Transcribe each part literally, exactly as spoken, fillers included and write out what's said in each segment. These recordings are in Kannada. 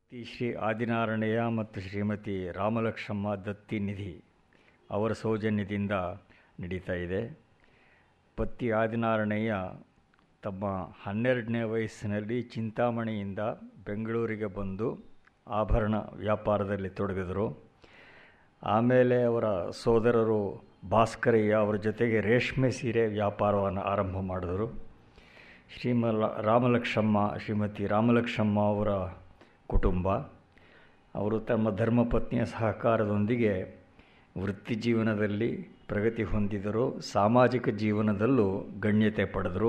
ಶ್ರೀ ಶ್ರೀ ಆದಿನಾರಾಯಣಯ್ಯ ಮತ್ತು ಶ್ರೀಮತಿ ರಾಮಲಕ್ಷ್ಮಮ್ಮ ದತ್ತಿ ನಿಧಿ ಅವರ ಸೌಜನ್ಯದಿಂದ ನಡೀತಾ ಇದೆ. ಪತಿ ಆದಿನಾರಾಯಣಯ್ಯ ತಮ್ಮ ಹನ್ನೆರಡನೇ ವಯಸ್ಸಿನಲ್ಲಿ ಚಿಂತಾಮಣಿಯಿಂದ ಬೆಂಗಳೂರಿಗೆ ಬಂದು ಆಭರಣ ವ್ಯಾಪಾರದಲ್ಲಿ ತೊಡಗಿದರು. ಆಮೇಲೆ ಅವರ ಸೋದರರು ಭಾಸ್ಕರಯ್ಯ ಅವರ ಜೊತೆಗೆ ರೇಷ್ಮೆ ಸೀರೆ ವ್ಯಾಪಾರವನ್ನು ಆರಂಭ ಮಾಡಿದರು. ಶ್ರೀಮಲ ರಾಮಲಕ್ಷ್ಮಮ್ಮ ಶ್ರೀಮತಿ ರಾಮಲಕ್ಷ್ಮಮ್ಮ ಅವರ ಕುಟುಂಬ ಅವರು ತಮ್ಮ ಧರ್ಮಪತ್ನಿಯ ಸಹಕಾರದೊಂದಿಗೆ ವೃತ್ತಿ ಜೀವನದಲ್ಲಿ ಪ್ರಗತಿ ಹೊಂದಿದರು. ಸಾಮಾಜಿಕ ಜೀವನದಲ್ಲೂ ಗಣ್ಯತೆ ಪಡೆದರು.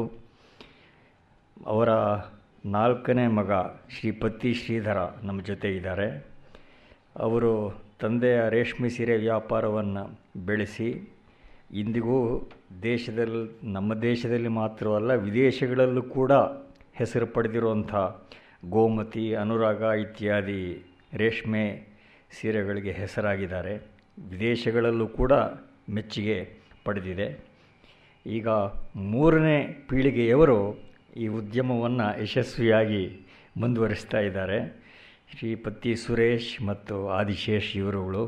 ಅವರ ನಾಲ್ಕನೇ ಮಗ ಶ್ರೀಪತಿ ಶ್ರೀಧರ ನಮ್ಮ ಜೊತೆ ಇದ್ದಾರೆ. ಅವರು ತಂದೆಯ ರೇಷ್ಮೆ ಸೀರೆ ವ್ಯಾಪಾರವನ್ನು ಬೆಳೆಸಿ ಇಂದಿಗೂ ದೇಶದಲ್ಲಿ ನಮ್ಮ ದೇಶದಲ್ಲಿ ಮಾತ್ರವಲ್ಲ ವಿದೇಶಗಳಲ್ಲೂ ಕೂಡ ಹೆಸರು ಪಡೆದಿರುವಂಥ ಗೋಮತಿ, ಅನುರಾಗ ಇತ್ಯಾದಿ ರೇಷ್ಮೆ ಸೀರೆಗಳಿಗೆ ಹೆಸರಾಗಿದ್ದಾರೆ. ವಿದೇಶಗಳಲ್ಲೂ ಕೂಡ ಮೆಚ್ಚುಗೆ ಪಡೆದಿದೆ. ಈಗ ಮೂರನೇ ಪೀಳಿಗೆಯವರು ಈ ಉದ್ಯಮವನ್ನು ಯಶಸ್ವಿಯಾಗಿ ಮುಂದುವರಿಸ್ತಾ ಇದ್ದಾರೆ. ಶ್ರೀಪತಿ ಸುರೇಶ್ ಮತ್ತು ಆದಿಶೇಷ್ ಇವರುಗಳು.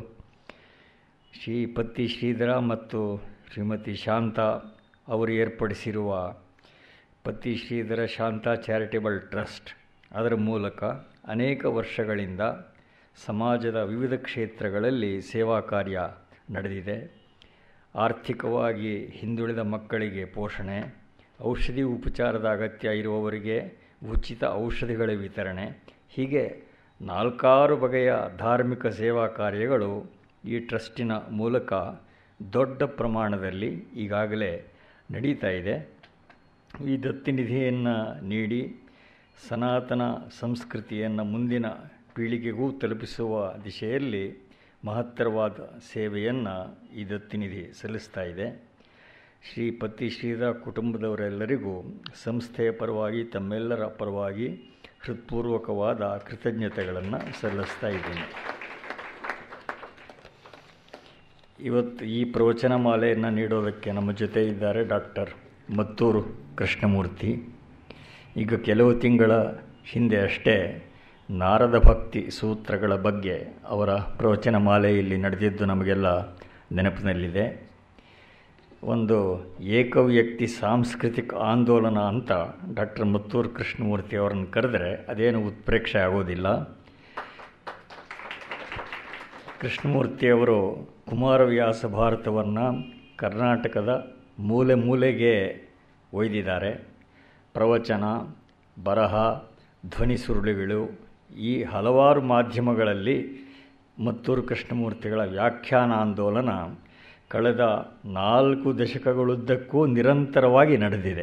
ಶ್ರೀಪತಿ ಶ್ರೀಧರ ಮತ್ತು ಶ್ರೀಮತಿ ಶಾಂತ ಅವರು ಏರ್ಪಡಿಸಿರುವ ಪತಿ ಶ್ರೀಧರ ಶಾಂತ ಚಾರಿಟೇಬಲ್ ಟ್ರಸ್ಟ್ ಅದರ ಮೂಲಕ ಅನೇಕ ವರ್ಷಗಳಿಂದ ಸಮಾಜದ ವಿವಿಧ ಕ್ಷೇತ್ರಗಳಲ್ಲಿ ಸೇವಾ ಕಾರ್ಯ ನಡೆದಿದೆ. ಆರ್ಥಿಕವಾಗಿ ಹಿಂದುಳಿದ ಮಕ್ಕಳಿಗೆ ಪೋಷಣೆ, ಔಷಧಿ ಉಪಚಾರದ ಅಗತ್ಯ ಇರುವವರಿಗೆ ಉಚಿತ ಔಷಧಿಗಳ ವಿತರಣೆ, ಹೀಗೆ ನಾಲ್ಕಾರು ಬಗೆಯ ಧಾರ್ಮಿಕ ಸೇವಾ ಕಾರ್ಯಗಳು ಈ ಟ್ರಸ್ಟಿನ ಮೂಲಕ ದೊಡ್ಡ ಪ್ರಮಾಣದಲ್ಲಿ ಈಗಾಗಲೇ ನಡೀತಾ ಇದೆ. ಈ ದತ್ತಿ ನಿಧಿಯನ್ನು ನೀಡಿ ಸನಾತನ ಸಂಸ್ಕೃತಿಯನ್ನು ಮುಂದಿನ ಪೀಳಿಗೆಗೂ ತಲುಪಿಸುವ ದಿಶೆಯಲ್ಲಿ ಮಹತ್ತರವಾದ ಸೇವೆಯನ್ನು ಈ ದತ್ತಿ ನಿಧಿ ಸಲ್ಲಿಸ್ತಾ ಇದೆ. ಶ್ರೀಪತಿ ಶ್ರೀಧರ ಕುಟುಂಬದವರೆಲ್ಲರಿಗೂ ಸಂಸ್ಥೆಯ ಪರವಾಗಿ ತಮ್ಮೆಲ್ಲರ ಪರವಾಗಿ ಹೃತ್ಪೂರ್ವಕವಾದ ಕೃತಜ್ಞತೆಗಳನ್ನು ಸಲ್ಲಿಸ್ತಾ ಇದ್ದೀನಿ. ಇವತ್ತು ಈ ಪ್ರವಚನ ಮಾಲೆಯನ್ನು ನೀಡೋದಕ್ಕೆ ನಮ್ಮ ಜೊತೆ ಇದ್ದಾರೆ ಡಾಕ್ಟರ್ ಮತ್ತೂರು ಕೃಷ್ಣಮೂರ್ತಿ. ಈಗ ಕೆಲವು ತಿಂಗಳ ಹಿಂದೆ ಅಷ್ಟೇ ನಾರದ ಭಕ್ತಿ ಸೂತ್ರಗಳ ಬಗ್ಗೆ ಅವರ ಪ್ರವಚನ ಮಾಲೆಯಲ್ಲಿ ನಡೆದಿದ್ದು ನಮಗೆಲ್ಲ ನೆನಪಿನಲ್ಲಿದೆ. ಒಂದು ಏಕವ್ಯಕ್ತಿ ಸಾಂಸ್ಕೃತಿಕ ಆಂದೋಲನ ಅಂತ ಡಾಕ್ಟರ್ ಮತ್ತೂರು ಕೃಷ್ಣಮೂರ್ತಿ ಅವರನ್ನು ಕರೆದರೆ ಅದೇನು ಉತ್ಪ್ರೇಕ್ಷೆ ಆಗೋದಿಲ್ಲ. ಕೃಷ್ಣಮೂರ್ತಿಯವರು ಕುಮಾರವ್ಯಾಸ ಭಾರತವನ್ನು ಕರ್ನಾಟಕದ ಮೂಲೆ ಮೂಲೆಗೆ ಒಯ್ದಿದ್ದಾರೆ. ಪ್ರವಚನ, ಬರಹ, ಧ್ವನಿ ಸುರುಳಿಗಳು ಈ ಹಲವಾರು ಮಾಧ್ಯಮಗಳಲ್ಲಿ ಮತ್ತೂರು ಕೃಷ್ಣಮೂರ್ತಿಗಳ ವ್ಯಾಖ್ಯಾನ ಆಂದೋಲನ ಕಳೆದ ನಾಲ್ಕು ದಶಕಗಳುದ್ದಕ್ಕೂ ನಿರಂತರವಾಗಿ ನಡೆದಿದೆ.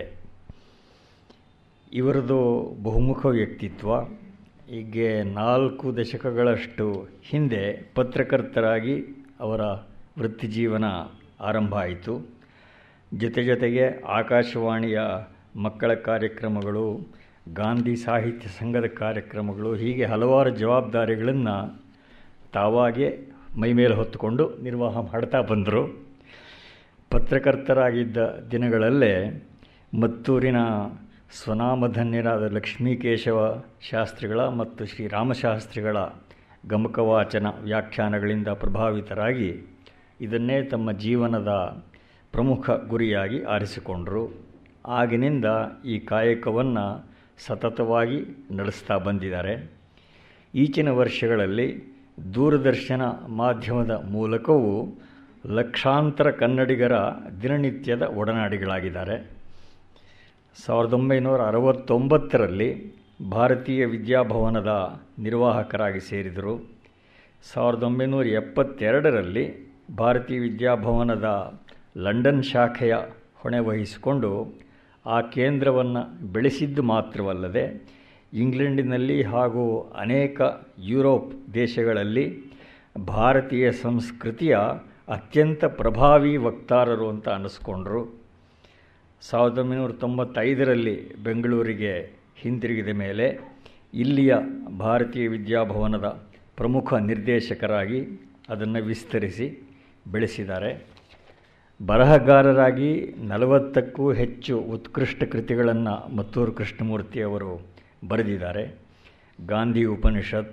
ಇವರದು ಬಹುಮುಖ ವ್ಯಕ್ತಿತ್ವ. ಹೀಗೆ ನಾಲ್ಕು ದಶಕಗಳಷ್ಟು ಹಿಂದೆ ಪತ್ರಕರ್ತರಾಗಿ ಅವರ ವೃತ್ತಿ ಜೀವನ ಆರಂಭ ಆಯಿತು. ಜೊತೆ ಜೊತೆಗೆ ಆಕಾಶವಾಣಿಯ ಮಕ್ಕಳ ಕಾರ್ಯಕ್ರಮಗಳು, ಗಾಂಧಿ ಸಾಹಿತ್ಯ ಸಂಘದ ಕಾರ್ಯಕ್ರಮಗಳು, ಹೀಗೆ ಹಲವಾರು ಜವಾಬ್ದಾರಿಗಳನ್ನು ತಾವಾಗೇ ಮೈಮೇಲೆ ಹೊತ್ತುಕೊಂಡು ನಿರ್ವಾಹ ಮಾಡ್ತಾ ಬಂದರು. ಪತ್ರಕರ್ತರಾಗಿದ್ದ ದಿನಗಳಲ್ಲೇ ಮತ್ತೂರಿನ ಸ್ವನಾಮಧನ್ಯರಾದ ಲಕ್ಷ್ಮೀಕೇಶವ ಶಾಸ್ತ್ರಿಗಳ ಮತ್ತು ಶ್ರೀರಾಮಶಾಸ್ತ್ರಿಗಳ ಗಮಕವಾಚನ ವ್ಯಾಖ್ಯಾನಗಳಿಂದ ಪ್ರಭಾವಿತರಾಗಿ ಇದನ್ನೇ ತಮ್ಮ ಜೀವನದ ಪ್ರಮುಖ ಗುರಿಯಾಗಿ ಆರಿಸಿಕೊಂಡರು. ಆಗಿನಿಂದ ಈ ಕಾಯಕವನ್ನು ಸತತವಾಗಿ ನಡೆಸ್ತಾ ಬಂದಿದ್ದಾರೆ. ಈಚಿನ ವರ್ಷಗಳಲ್ಲಿ ದೂರದರ್ಶನ ಮಾಧ್ಯಮದ ಮೂಲಕವೂ ಲಕ್ಷಾಂತರ ಕನ್ನಡಿಗರ ದಿನನಿತ್ಯದ ಒಡನಾಡಿಗಳಾಗಿದ್ದಾರೆ. ಸಾವಿರದ ಒಂಬೈನೂರ ಅರವತ್ತೊಂಬತ್ತರಲ್ಲಿ ಭಾರತೀಯ ವಿದ್ಯಾಭವನದ ನಿರ್ವಾಹಕರಾಗಿ ಸೇರಿದರು. ಸಾವಿರದ ಒಂಬೈನೂರ ಎಪ್ಪತ್ತೆರಡರಲ್ಲಿ ಭಾರತೀಯ ವಿದ್ಯಾಭವನದ ಲಂಡನ್ ಶಾಖೆಯ ಹೊಣೆ ವಹಿಸಿಕೊಂಡು ಆ ಕೇಂದ್ರವನ್ನು ಬೆಳೆಸಿದ್ದು ಮಾತ್ರವಲ್ಲದೆ ಇಂಗ್ಲೆಂಡಿನಲ್ಲಿ ಹಾಗೂ ಅನೇಕ ಯುರೋಪ್ ದೇಶಗಳಲ್ಲಿ ಭಾರತೀಯ ಸಂಸ್ಕೃತಿಯ ಅತ್ಯಂತ ಪ್ರಭಾವಿ ವಕ್ತಾರರು ಅಂತ ಅನ್ನಿಸ್ಕೊಂಡ್ರು. ಸಾವಿರದ ಒಂಬೈನೂರ ತೊಂಬತ್ತೈದರಲ್ಲಿ ಬೆಂಗಳೂರಿಗೆ ಹಿಂತಿರುಗಿದ ಮೇಲೆ ಇಲ್ಲಿಯ ಭಾರತೀಯ ವಿದ್ಯಾಭವನದ ಪ್ರಮುಖ ನಿರ್ದೇಶಕರಾಗಿ ಅದನ್ನು ವಿಸ್ತರಿಸಿ ಬೆಳೆಸಿದ್ದಾರೆ. ಬರಹಗಾರರಾಗಿ ನಲವತ್ತಕ್ಕೂ ಹೆಚ್ಚು ಉತ್ಕೃಷ್ಟ ಕೃತಿಗಳನ್ನು ಮತ್ತೂರು ಕೃಷ್ಣಮೂರ್ತಿಯವರು ಬರೆದಿದ್ದಾರೆ. ಗಾಂಧಿ ಉಪನಿಷತ್,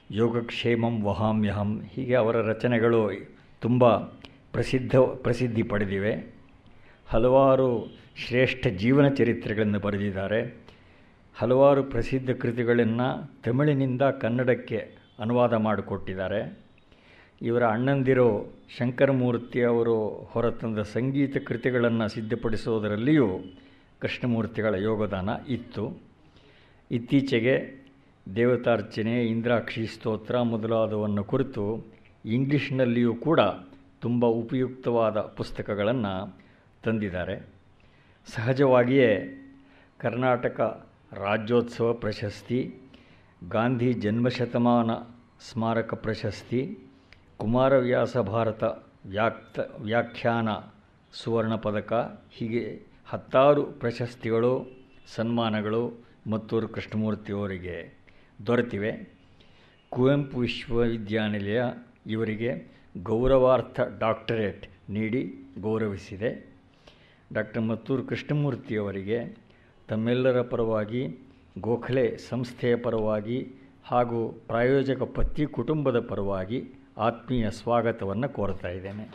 ಯೋಗಕ್ಷೇಮಂ ವಹಾಮ್ಯಹಂ, ಹೀಗೆ ಅವರ ರಚನೆಗಳು ತುಂಬ ಪ್ರಸಿದ್ಧ ಪ್ರಸಿದ್ಧಿ ಪಡೆದಿವೆ. ಹಲವಾರು ಶ್ರೇಷ್ಠ ಜೀವನ ಚರಿತ್ರೆಗಳನ್ನು ಬರೆದಿದ್ದಾರೆ. ಹಲವಾರು ಪ್ರಸಿದ್ಧ ಕೃತಿಗಳನ್ನು ತಮಿಳಿನಿಂದ ಕನ್ನಡಕ್ಕೆ ಅನುವಾದ ಮಾಡಿಕೊಟ್ಟಿದ್ದಾರೆ. ಇವರ ಅಣ್ಣಂದಿರು ಶಂಕರಮೂರ್ತಿ ಅವರು ಹೊರತಂದ ಸಂಗೀತ ಕೃತಿಗಳನ್ನು ಸಿದ್ಧಪಡಿಸುವುದರಲ್ಲಿಯೂ ಕೃಷ್ಣಮೂರ್ತಿಗಳ ಯೋಗದಾನ ಇತ್ತು. ಇತ್ತೀಚೆಗೆ ದೇವತಾರ್ಚನೆ, ಇಂದ್ರಾಕ್ಷಿ ಸ್ತೋತ್ರ ಮೊದಲಾದವನ್ನು ಕುರಿತು ಇಂಗ್ಲೀಷ್ನಲ್ಲಿಯೂ ಕೂಡ ತುಂಬ ಉಪಯುಕ್ತವಾದ ಪುಸ್ತಕಗಳನ್ನು ತಂದಿದ್ದಾರೆ. ಸಹಜವಾಗಿಯೇ ಕರ್ನಾಟಕ ರಾಜ್ಯೋತ್ಸವ ಪ್ರಶಸ್ತಿ, ಗಾಂಧಿ ಜನ್ಮಶತಮಾನ ಸ್ಮಾರಕ ಪ್ರಶಸ್ತಿ, ಕುಮಾರವ್ಯಾಸ ಭಾರತ ವ್ಯಾಕ್ತ ವ್ಯಾಖ್ಯಾನ ಸುವರ್ಣ ಪದಕ, ಹೀಗೆ ಹತ್ತಾರು ಪ್ರಶಸ್ತಿಗಳು, ಸನ್ಮಾನಗಳು ಮತ್ತೂರು ಕೃಷ್ಣಮೂರ್ತಿಯವರಿಗೆ ದೊರೆತಿವೆ. ಕುವೆಂಪು ವಿಶ್ವವಿದ್ಯಾನಿಲಯ ಇವರಿಗೆ ಗೌರವಾರ್ಥ ಡಾಕ್ಟರೇಟ್ ನೀಡಿ ಗೌರವಿಸಿದೆ. ಡಾಕ್ಟರ್ ಮತ್ತೂರು ಕೃಷ್ಣಮೂರ್ತಿಯವರಿಗೆ ತಮ್ಮೆಲ್ಲರ ಪರವಾಗಿ, ಗೋಖಲೆ ಸಂಸ್ಥೆಯ ಪರವಾಗಿ ಹಾಗೂ ಪ್ರಾಯೋಜಕ ಪತ್ತಿ ಕುಟುಂಬದ ಪರವಾಗಿ ಆತ್ಮೀಯ ಸ್ವಾಗತವನ್ನು ಕೋರ್ತಾ ಇದ್ದೇನೆ.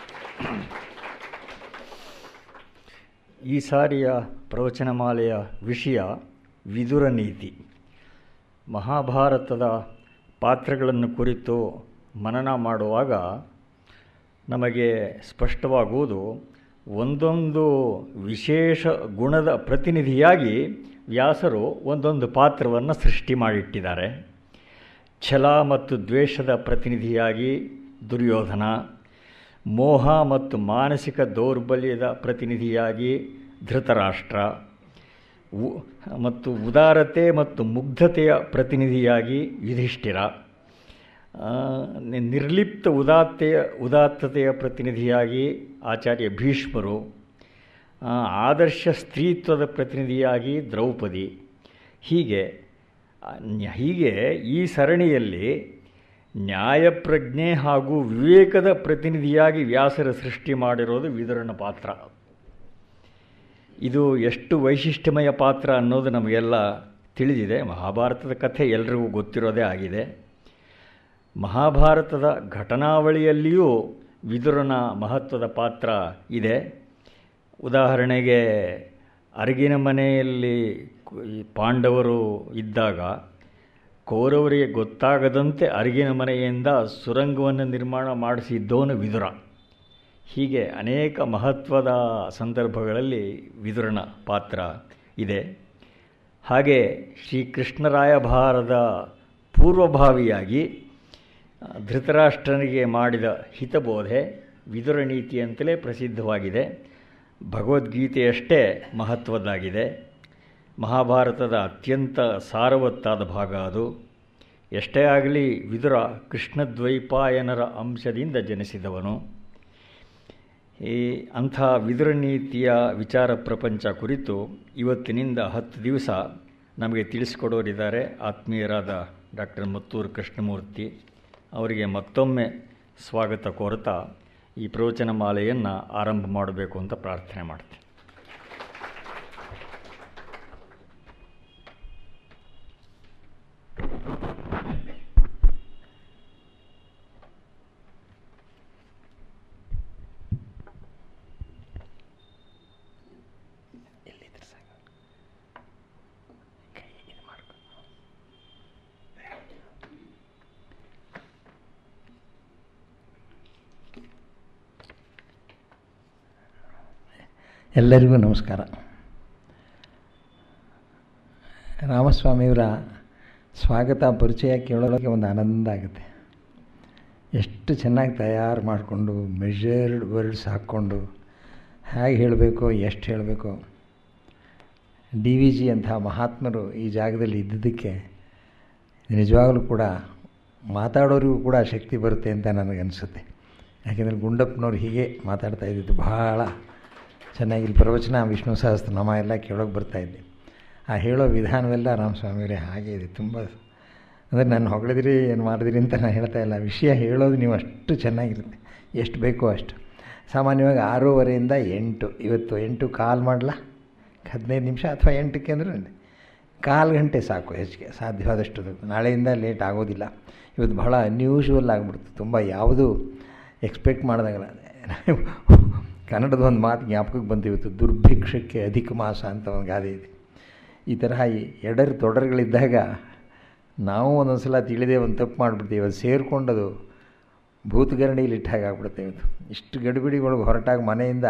ಈ ಸಾರಿಯ ಪ್ರವಚನಮಾಲೆಯ ವಿಷಯ ವಿದುರ ನೀತಿ. ಮಹಾಭಾರತದ ಪಾತ್ರಗಳನ್ನು ಕುರಿತು ಮನನ ಮಾಡುವಾಗ ನಮಗೆ ಸ್ಪಷ್ಟವಾಗುವುದು, ಒಂದೊಂದು ವಿಶೇಷ ಗುಣದ ಪ್ರತಿನಿಧಿಯಾಗಿ ವ್ಯಾಸರು ಒಂದೊಂದು ಪಾತ್ರವನ್ನು ಸೃಷ್ಟಿ ಮಾಡಿಟ್ಟಿದ್ದಾರೆ. ಛಲ ಮತ್ತು ದ್ವೇಷದ ಪ್ರತಿನಿಧಿಯಾಗಿ ದುರ್ಯೋಧನ, ಮೋಹ ಮತ್ತು ಮಾನಸಿಕ ದೌರ್ಬಲ್ಯದ ಪ್ರತಿನಿಧಿಯಾಗಿ ಧೃತರಾಷ್ಟ್ರ, ಮತ್ತು ಉದಾರತೆ ಮತ್ತು ಮುಗ್ಧತೆಯ ಪ್ರತಿನಿಧಿಯಾಗಿ ಯುಧಿಷ್ಠಿರ, ನಿರ್ಲಿಪ್ತ ಉದಾತ್ತೆಯ ಉದಾತ್ತತೆಯ ಪ್ರತಿನಿಧಿಯಾಗಿ ಆಚಾರ್ಯ ಭೀಷ್ಮರು, ಆದರ್ಶ ಸ್ತ್ರೀತ್ವದ ಪ್ರತಿನಿಧಿಯಾಗಿ ದ್ರೌಪದಿ. ಹೀಗೆ ಹೀಗೆ ಈ ಸರಣಿಯಲ್ಲಿ ನ್ಯಾಯಪ್ರಜ್ಞೆ ಹಾಗೂ ವಿವೇಕದ ಪ್ರತಿನಿಧಿಯಾಗಿ ವ್ಯಾಸರ ಸೃಷ್ಟಿ ಮಾಡಿರೋದು ವಿದುರನ ಪಾತ್ರ. ಇದು ಎಷ್ಟು ವೈಶಿಷ್ಟ್ಯಮಯ ಪಾತ್ರ ಅನ್ನೋದು ನಮಗೆಲ್ಲ ತಿಳಿದಿದೆ. ಮಹಾಭಾರತದ ಕಥೆ ಎಲ್ರಿಗೂ ಗೊತ್ತಿರೋದೇ ಆಗಿದೆ. ಮಹಾಭಾರತದ ಘಟನಾವಳಿಯಲ್ಲಿಯೂ ವಿದುರನ ಮಹತ್ವದ ಪಾತ್ರ ಇದೆ. ಉದಾಹರಣೆಗೆ ಅರಗಿನ ಮನೆಯಲ್ಲಿ ಪಾಂಡವರು ಇದ್ದಾಗ ಕೌರವರಿಗೆ ಗೊತ್ತಾಗದಂತೆ ಅರಗಿನ ಮನೆಯಿಂದ ಸುರಂಗವನ್ನು ನಿರ್ಮಾಣ ಮಾಡಿಸಿದ್ದವನು ವಿದುರ. ಹೀಗೆ ಅನೇಕ ಮಹತ್ವದ ಸಂದರ್ಭಗಳಲ್ಲಿ ವಿದುರನ ಪಾತ್ರ ಇದೆ. ಹಾಗೆ ಶ್ರೀಕೃಷ್ಣರಾಯಭಾರದ ಪೂರ್ವಭಾವಿಯಾಗಿ ಧೃತರಾಷ್ಟ್ರನಿಗೆ ಮಾಡಿದ ಹಿತಬೋಧೆ ವಿದುರ ನೀತಿ ಅಂತಲೇ ಪ್ರಸಿದ್ಧವಾಗಿದೆ. ಭಗವದ್ಗೀತೆಯಷ್ಟೇ ಮಹತ್ವದ್ದಾಗಿದೆ. ಮಹಾಭಾರತದ ಅತ್ಯಂತ ಸಾರವತ್ತಾದ ಭಾಗ ಅದು. ಎಷ್ಟೇ ಆಗಲಿ ವಿದುರ ಕೃಷ್ಣದ್ವೈಪಾಯನರ ಅಂಶದಿಂದ ಜನಿಸಿದವನು. ಈ ಅಂಥ ವಿದುರ ನೀತಿಯ ವಿಚಾರ ಪ್ರಪಂಚ ಕುರಿತು ಇವತ್ತಿನಿಂದ ಹತ್ತು ದಿವಸ ನಮಗೆ ತಿಳಿಸಿಕೊಡೋರಿದ್ದಾರೆ ಆತ್ಮೀಯರಾದ ಡಾಕ್ಟರ್ ಮತ್ತೂರು ಕೃಷ್ಣಮೂರ್ತಿ. ಅವರಿಗೆ ಮತ್ತೊಮ್ಮೆ ಸ್ವಾಗತ ಕೋರುತ್ತಾ ಈ ಪ್ರವಚನ ಮಾಲೆಯನ್ನು ಆರಂಭ ಮಾಡಬೇಕು ಅಂತ ಪ್ರಾರ್ಥನೆ ಮಾಡ್ತೀನಿ. ಎಲ್ಲರಿಗೂ ನಮಸ್ಕಾರ. ರಾಮಸ್ವಾಮಿಯವರ ಸ್ವಾಗತ ಪರಿಚಯ ಕೇಳೋಕ್ಕೆ ಒಂದು ಆನಂದ ಆಗುತ್ತೆ. ಎಷ್ಟು ಚೆನ್ನಾಗಿ ತಯಾರು ಮಾಡಿಕೊಂಡು ಮೆಷರ್ಡ್ ವರ್ಡ್ಸ್ ಹಾಕ್ಕೊಂಡು ಹೇಗೆ ಹೇಳಬೇಕು, ಎಷ್ಟು ಹೇಳಬೇಕು. ಡಿ ವಿ ಜಿ ಅಂತಹ ಮಹಾತ್ಮರು ಈ ಜಾಗದಲ್ಲಿ ಇದ್ದಿದ್ದಕ್ಕೆ ನಿಜವಾಗಲೂ ಕೂಡ ಮಾತಾಡೋರಿಗೂ ಕೂಡ ಶಕ್ತಿ ಬರುತ್ತೆ ಅಂತ ನನಗನ್ನಿಸುತ್ತೆ. ಯಾಕೆಂದರೆ ಗುಂಡಪ್ಪನವ್ರು ಹೀಗೆ ಮಾತಾಡ್ತಾ ಇದ್ದಿದ್ದು ಭಾಳ ಚೆನ್ನಾಗಿ. ಇಲ್ಲಿ ಪ್ರವಚನ ವಿಷ್ಣು ಸಹಸ್ರನಾಮ ಎಲ್ಲ ಕೇಳೋಕೆ ಬರ್ತಾಯಿದ್ದೆ. ಆ ಹೇಳೋ ವಿಧಾನವೆಲ್ಲ ರಾಮಸ್ವಾಮಿಯವರೇ ಹಾಗೆ ಇದೆ. ತುಂಬ ಅಂದರೆ ನಾನು ಹೊಗಳಿದಿರಿ ಏನು ಮಾಡಿದಿರಿ ಅಂತ ನಾನು ಹೇಳ್ತಾ ಇಲ್ಲ. ವಿಷಯ ಹೇಳೋದು ನೀವು ಅಷ್ಟು ಚೆನ್ನಾಗಿರುತ್ತೆ, ಎಷ್ಟು ಬೇಕೋ ಅಷ್ಟು. ಸಾಮಾನ್ಯವಾಗಿ ಆರೂವರೆಯಿಂದ ಎಂಟು, ಇವತ್ತು ಎಂಟು ಕಾಲ್ ಮಾಡಲ, ಹದಿನೈದು ನಿಮಿಷ ಅಥವಾ ಎಂಟಕ್ಕೆ ಅಂದರೆ ಕಾಲು ಗಂಟೆ ಸಾಕು ಹೆಚ್ಚಿಗೆ, ಸಾಧ್ಯವಾದಷ್ಟು. ನಾಳೆಯಿಂದ ಲೇಟ್ ಆಗೋದಿಲ್ಲ. ಇವತ್ತು ಬಹಳ ಅನ್ಯೂಶುವಲ್ ಆಗಿಬಿಡ್ತು. ತುಂಬ ಯಾವುದು ಎಕ್ಸ್ಪೆಕ್ಟ್ ಮಾಡಿದಾಗಲ್ಲ. ಕನ್ನಡದ ಒಂದು ಮಾತು ಜ್ಞಾಪಕಕ್ಕೆ ಬಂತು ಇವತ್ತು, ದುರ್ಭಿಕ್ಷಕ್ಕೆ ಅಧಿಕ ಮಾಸ ಅಂತ ಒಂದು ಗಾದೆ ಇದೆ. ಈ ತರಹ ಈ ಎಡರು ತೊಡರುಗಳಿದ್ದಾಗ ನಾವು ಒಂದೊಂದು ಸಲ ತಿಳಿದೇ ಒಂದು ತಪ್ಪು ಮಾಡಿಬಿಡ್ತೀವಿ. ಅದು ಸೇರಿಕೊಂಡದು ಭೂತಗರಣಿಯಲ್ಲಿ ಇಟ್ಟಾಗ ಆಗ್ಬಿಡುತ್ತೆ. ಇವತ್ತು ಇಷ್ಟು ಗಡಿಬಿಡಿಗಳಿಗೆ ಹೊರಟಾಗ ಮನೆಯಿಂದ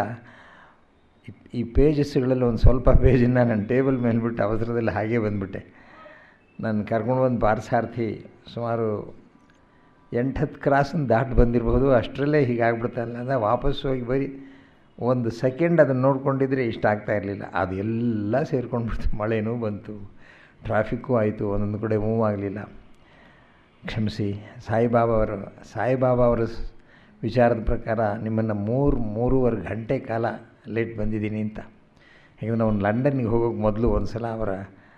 ಈ ಪೇಜಸ್ಗಳಲ್ಲಿ ಒಂದು ಸ್ವಲ್ಪ ಪೇಜನ್ನು ನನ್ನ ಟೇಬಲ್ ಮೇಲೆ ಬಿಟ್ಟು ಅವಸರದಲ್ಲಿ ಹಾಗೇ ಬಂದುಬಿಟ್ಟೆ. ನಾನು ಕರ್ಕೊಂಡು ಬಂದು ಪಾರ್ಥಸಾರಥಿ ಸುಮಾರು ಎಂಟು ಹತ್ತು ಕ್ರಾಸನ್ನು ದಾಟಿ ಬಂದಿರಬಹುದು. ಅಷ್ಟರಲ್ಲೇ ಹೀಗಾಗ್ಬಿಡ್ತಲ್ಲ ಅಂದರೆ ವಾಪಸ್ ಹೋಗಿ ಬರೀ ಒಂದು ಸೆಕೆಂಡ್ ಅದನ್ನು ನೋಡ್ಕೊಂಡಿದ್ರೆ ಇಷ್ಟ ಆಗ್ತಾಯಿರಲಿಲ್ಲ. ಅದು ಎಲ್ಲ ಸೇರ್ಕೊಂಡ್ಬಿಡ್ತು. ಮಳೆನೂ ಬಂತು, ಟ್ರಾಫಿಕ್ಕೂ ಆಯಿತು, ಒಂದೊಂದು ಕಡೆ ಮೂವ್ ಆಗಲಿಲ್ಲ. ಕ್ಷಮಿಸಿ. ಸಾಯಿಬಾಬಾ ಅವರು ಸಾಯಿಬಾಬಾ ಅವರ ವಿಚಾರದ ಪ್ರಕಾರ ನಿಮ್ಮನ್ನು ಮೂರು ಮೂರುವರೆ ಗಂಟೆ ಕಾಲ ಲೇಟ್ ಬಂದಿದ್ದೀನಿ ಅಂತ. ಯಾಕಂದರೆ ನಾವು ಲಂಡನ್ನಿಗೆ ಹೋಗೋಕ್ಕೆ ಮೊದಲು ಒಂದು ಸಲ ಅವರ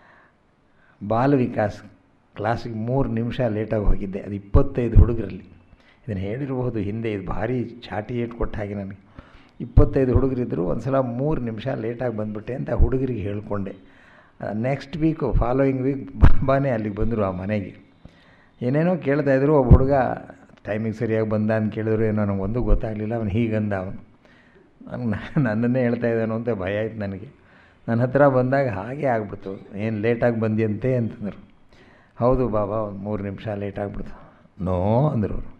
ಬಾಲ ವಿಕಾಸ್ ಕ್ಲಾಸಿಗೆ ಮೂರು ನಿಮಿಷ ಲೇಟಾಗಿ ಹೋಗಿದ್ದೆ. ಅದು ಇಪ್ಪತ್ತೈದು ಹುಡುಗರಲ್ಲಿ. ಇದನ್ನು ಹೇಳಿರಬಹುದು ಹಿಂದೆ, ಇದು ಭಾರಿ ಚಾಟಿ ಏಟು ಕೊಟ್ಟ ಹಾಗೆ ನನಗೆ. ಇಪ್ಪತ್ತೈದು ಹುಡುಗರಿದ್ದರು, ಒಂದು ಸಲ ಮೂರು ನಿಮಿಷ ಲೇಟಾಗಿ ಬಂದುಬಿಟ್ಟೆ ಅಂತ ಹುಡುಗರಿಗೆ ಹೇಳಿಕೊಂಡೆ. ನೆಕ್ಸ್ಟ್ ವೀಕು ಫಾಲೋಯಿಂಗ್ ವೀಕ್ ಬಾಬಾನೇ ಅಲ್ಲಿಗೆ ಬಂದರು ಆ ಮನೆಗೆ. ಏನೇನೋ ಕೇಳ್ತಾಯಿದ್ರು. ಒಬ್ಬ ಹುಡುಗ ಟೈಮಿಗೆ ಸರಿಯಾಗಿ ಬಂದ ಅಂತ ಕೇಳಿದ್ರು, ಏನೋ ನನಗೆ ಒಂದು ಗೊತ್ತಾಗಲಿಲ್ಲ. ಅವನು ಹೀಗಂದ. ಅವನು ನಂಗೆ ನನ್ನನ್ನೇ ಹೇಳ್ತಾ ಇದ್ದಾನೋ ಅಂತ ಭಯ ಆಯ್ತು ನನಗೆ. ನನ್ನ ಹತ್ರ ಬಂದಾಗ ಹಾಗೆ ಆಗ್ಬಿಡ್ತು. ಏನು ಲೇಟಾಗಿ ಬಂದಿಯಂತೆ ಅಂತಂದರು. ಹೌದು ಬಾಬಾ, ಒಂದು ಮೂರು ನಿಮಿಷ ಲೇಟ್ ಆಗಿಬಿಡ್ತು. ನೋ ಅಂದರು ಅವರು.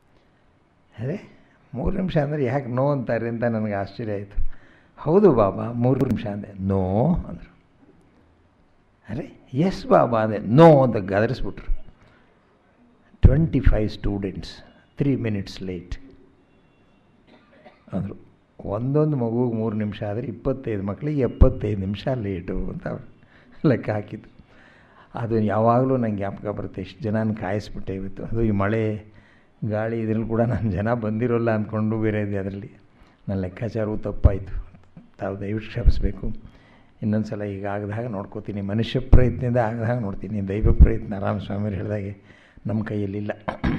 ಅದೇ ಮೂರು ನಿಮಿಷ ಅಂದರೆ ಯಾಕೆ ನೋ ಅಂತಾರೆ ಅಂತ ನನಗೆ ಆಶ್ಚರ್ಯ ಆಯಿತು. ಹೌದು ಬಾಬಾ ಮೂರು ನಿಮಿಷ ಅಂದೆ. ನೋ ಅಂದರು. ಅರೆ ಎಸ್ ಬಾಬಾ ಅಂದೆ. ನೋ ಅಂತ ಗದರಿಸ್ಬಿಟ್ರು. Twenty five students three minutes late ಅಂದರು. ಒಂದೊಂದು ಮಗುವಿಗೆ ಮೂರು ನಿಮಿಷ ಆದರೆ ಇಪ್ಪತ್ತೈದು ಮಕ್ಕಳಿಗೆ ಎಪ್ಪತ್ತೈದು ನಿಮಿಷ ಲೇಟು ಅಂತ ಅವರು ಲೆಕ್ಕ ಹಾಕಿದ್ದು. ಅದು ಯಾವಾಗಲೂ ನಂಗೆ ಜ್ಞಾಪಕ ಬರುತ್ತೆ. ಇಷ್ಟು ಜನನ ಕಾಯಿಸ್ಬಿಟ್ಟೆ ಇವತ್ತು. ಅದು ಈ ಮಳೆ ಗಾಳಿ ಇದರಲ್ಲಿ ಕೂಡ ನಾನು ಜನ ಬಂದಿರೋಲ್ಲ ಅಂದ್ಕೊಂಡು ಬೇರೆ ಇದೆ. ಅದರಲ್ಲಿ ನನ್ನ ಲೆಕ್ಕಾಚಾರವು ತಪ್ಪಾಯಿತು. ತಾವು ದಯವಿಟ್ಟು ಕ್ಷಮಿಸಬೇಕು. ಇನ್ನೊಂದು ಸಲ ಈಗ ಆಗದಾಗ ನೋಡ್ಕೋತೀನಿ. ಮನುಷ್ಯ ಪ್ರಯತ್ನದಿಂದ ಆಗದಾಗ ನೋಡ್ತೀನಿ. ದೈವ ಪ್ರಯತ್ನ ರಾಮಸ್ವಾಮಿಯವರು ಹೇಳಿದಾಗೆ ನಮ್ಮ ಕೈಯಲ್ಲಿಲ್ಲ.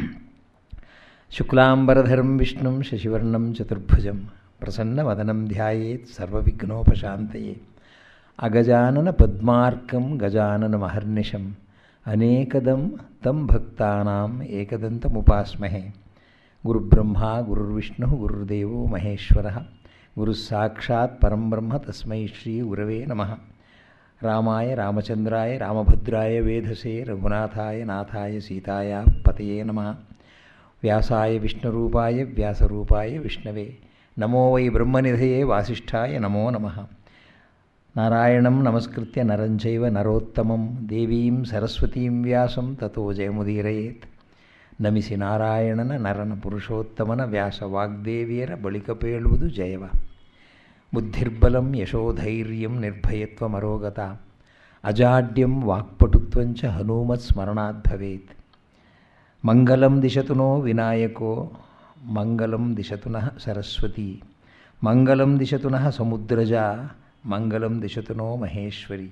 ಶುಕ್ಲಾಂಬರಧರಂ ವಿಷ್ಣುಂ ಶಶಿವರ್ಣಂ ಚತುರ್ಭುಜಂ ಪ್ರಸನ್ನವದನಂ ಧ್ಯಾಯೇತ್ ಸರ್ವವಿಘ್ನೋಪಶಾಂತಯೇ ಅಗಜಾನನ ಪದ್ಮಾರ್ಕಂ ಗಜಾನನ ಮಹರ್ನಿಶಂ ಅನೇಕದಂ ತಂ ಭಕ್ತಾನಾಂ ಏಕದಂತಮುಪಾಸ್ಮಹೇ. ಗುರುಬ್ರಹ್ಮ ಗುರುರ್ವಿಷ್ಣು ಗುರುರ್ದೇವೋ ಮಹೇಶ್ವರಃ ಗುರುಸ್ಸಾಕ್ಷಾತ್ ಪರಂಬ್ರಹ್ಮ ತಸ್ಮೈ ಶ್ರೀ ಗುರವೇ ನಮಃ. ರಾಮಾಯ ರಾಮಚಂದ್ರಾಯ ರಾಮಭದ್ರಾಯ ವೇಧಸೇ ರಘುನಾಥಾಯ ನಾಥಾಯ ಸೀತಾಯ ಪತಯೇ ನಮಃ. ವ್ಯಾಸಾಯ ವಿಷ್ಣುರೂಪಾಯ ವ್ಯಾಸರೂಪಾಯ ವಿಷ್ಣವೇ ನಮೋ ವೈ ಬ್ರಹ್ಮನಿಧಯೇ ವಾಸಿಷ್ಠಾಯ ನಮೋ ನಮಃ. ನಾರಾಯಣಂ ನಮಸ್ಕೃತ್ಯ ನರಂಚೈವ ನರೋತ್ತಮಂ ದೇವೀಂ ಸರಸ್ವತೀಂ ವ್ಯಾಸಂ ತತೋ ಜಯಮುದೀರಯೇತ್. ನಮಿಸಿ ನಾರಾಯಣನ ನರನ ಪುರುಷೋತ್ತಮನ ವ್ಯಾಸ ವಾಗ್ದೇವಿಯರ ಬಳಿಕ ಪೇಳುವುದು ಜಯವ. ಬುದ್ಧಿರ್ಬಲಂ ಯಶೋಧೈರ್ಯಂ ನಿರ್ಭಯತ್ವಮರೋಗತ ಅಜಾಡ್ಯಂ ವಾಕ್ಪಟುತ್ವಂಚ ಹನುಮತ್ ಸ್ಮರಣಾತ್ ಭವೇತ್. ಮಂಗಲಂ ದಿಶತು ನೋ ವಿನಾಯಕೋ ಮಂಗಲಂ ದಿಶತು ನಃ ಸರಸ್ವತಿ ಮಂಗಲಂ ದಿಶತು ನಃ ಸಮುದ್ರಜ ಮಂಗಲಂ ದಿಶತು ನೋ ಮಹೇಶ್ವರಿ.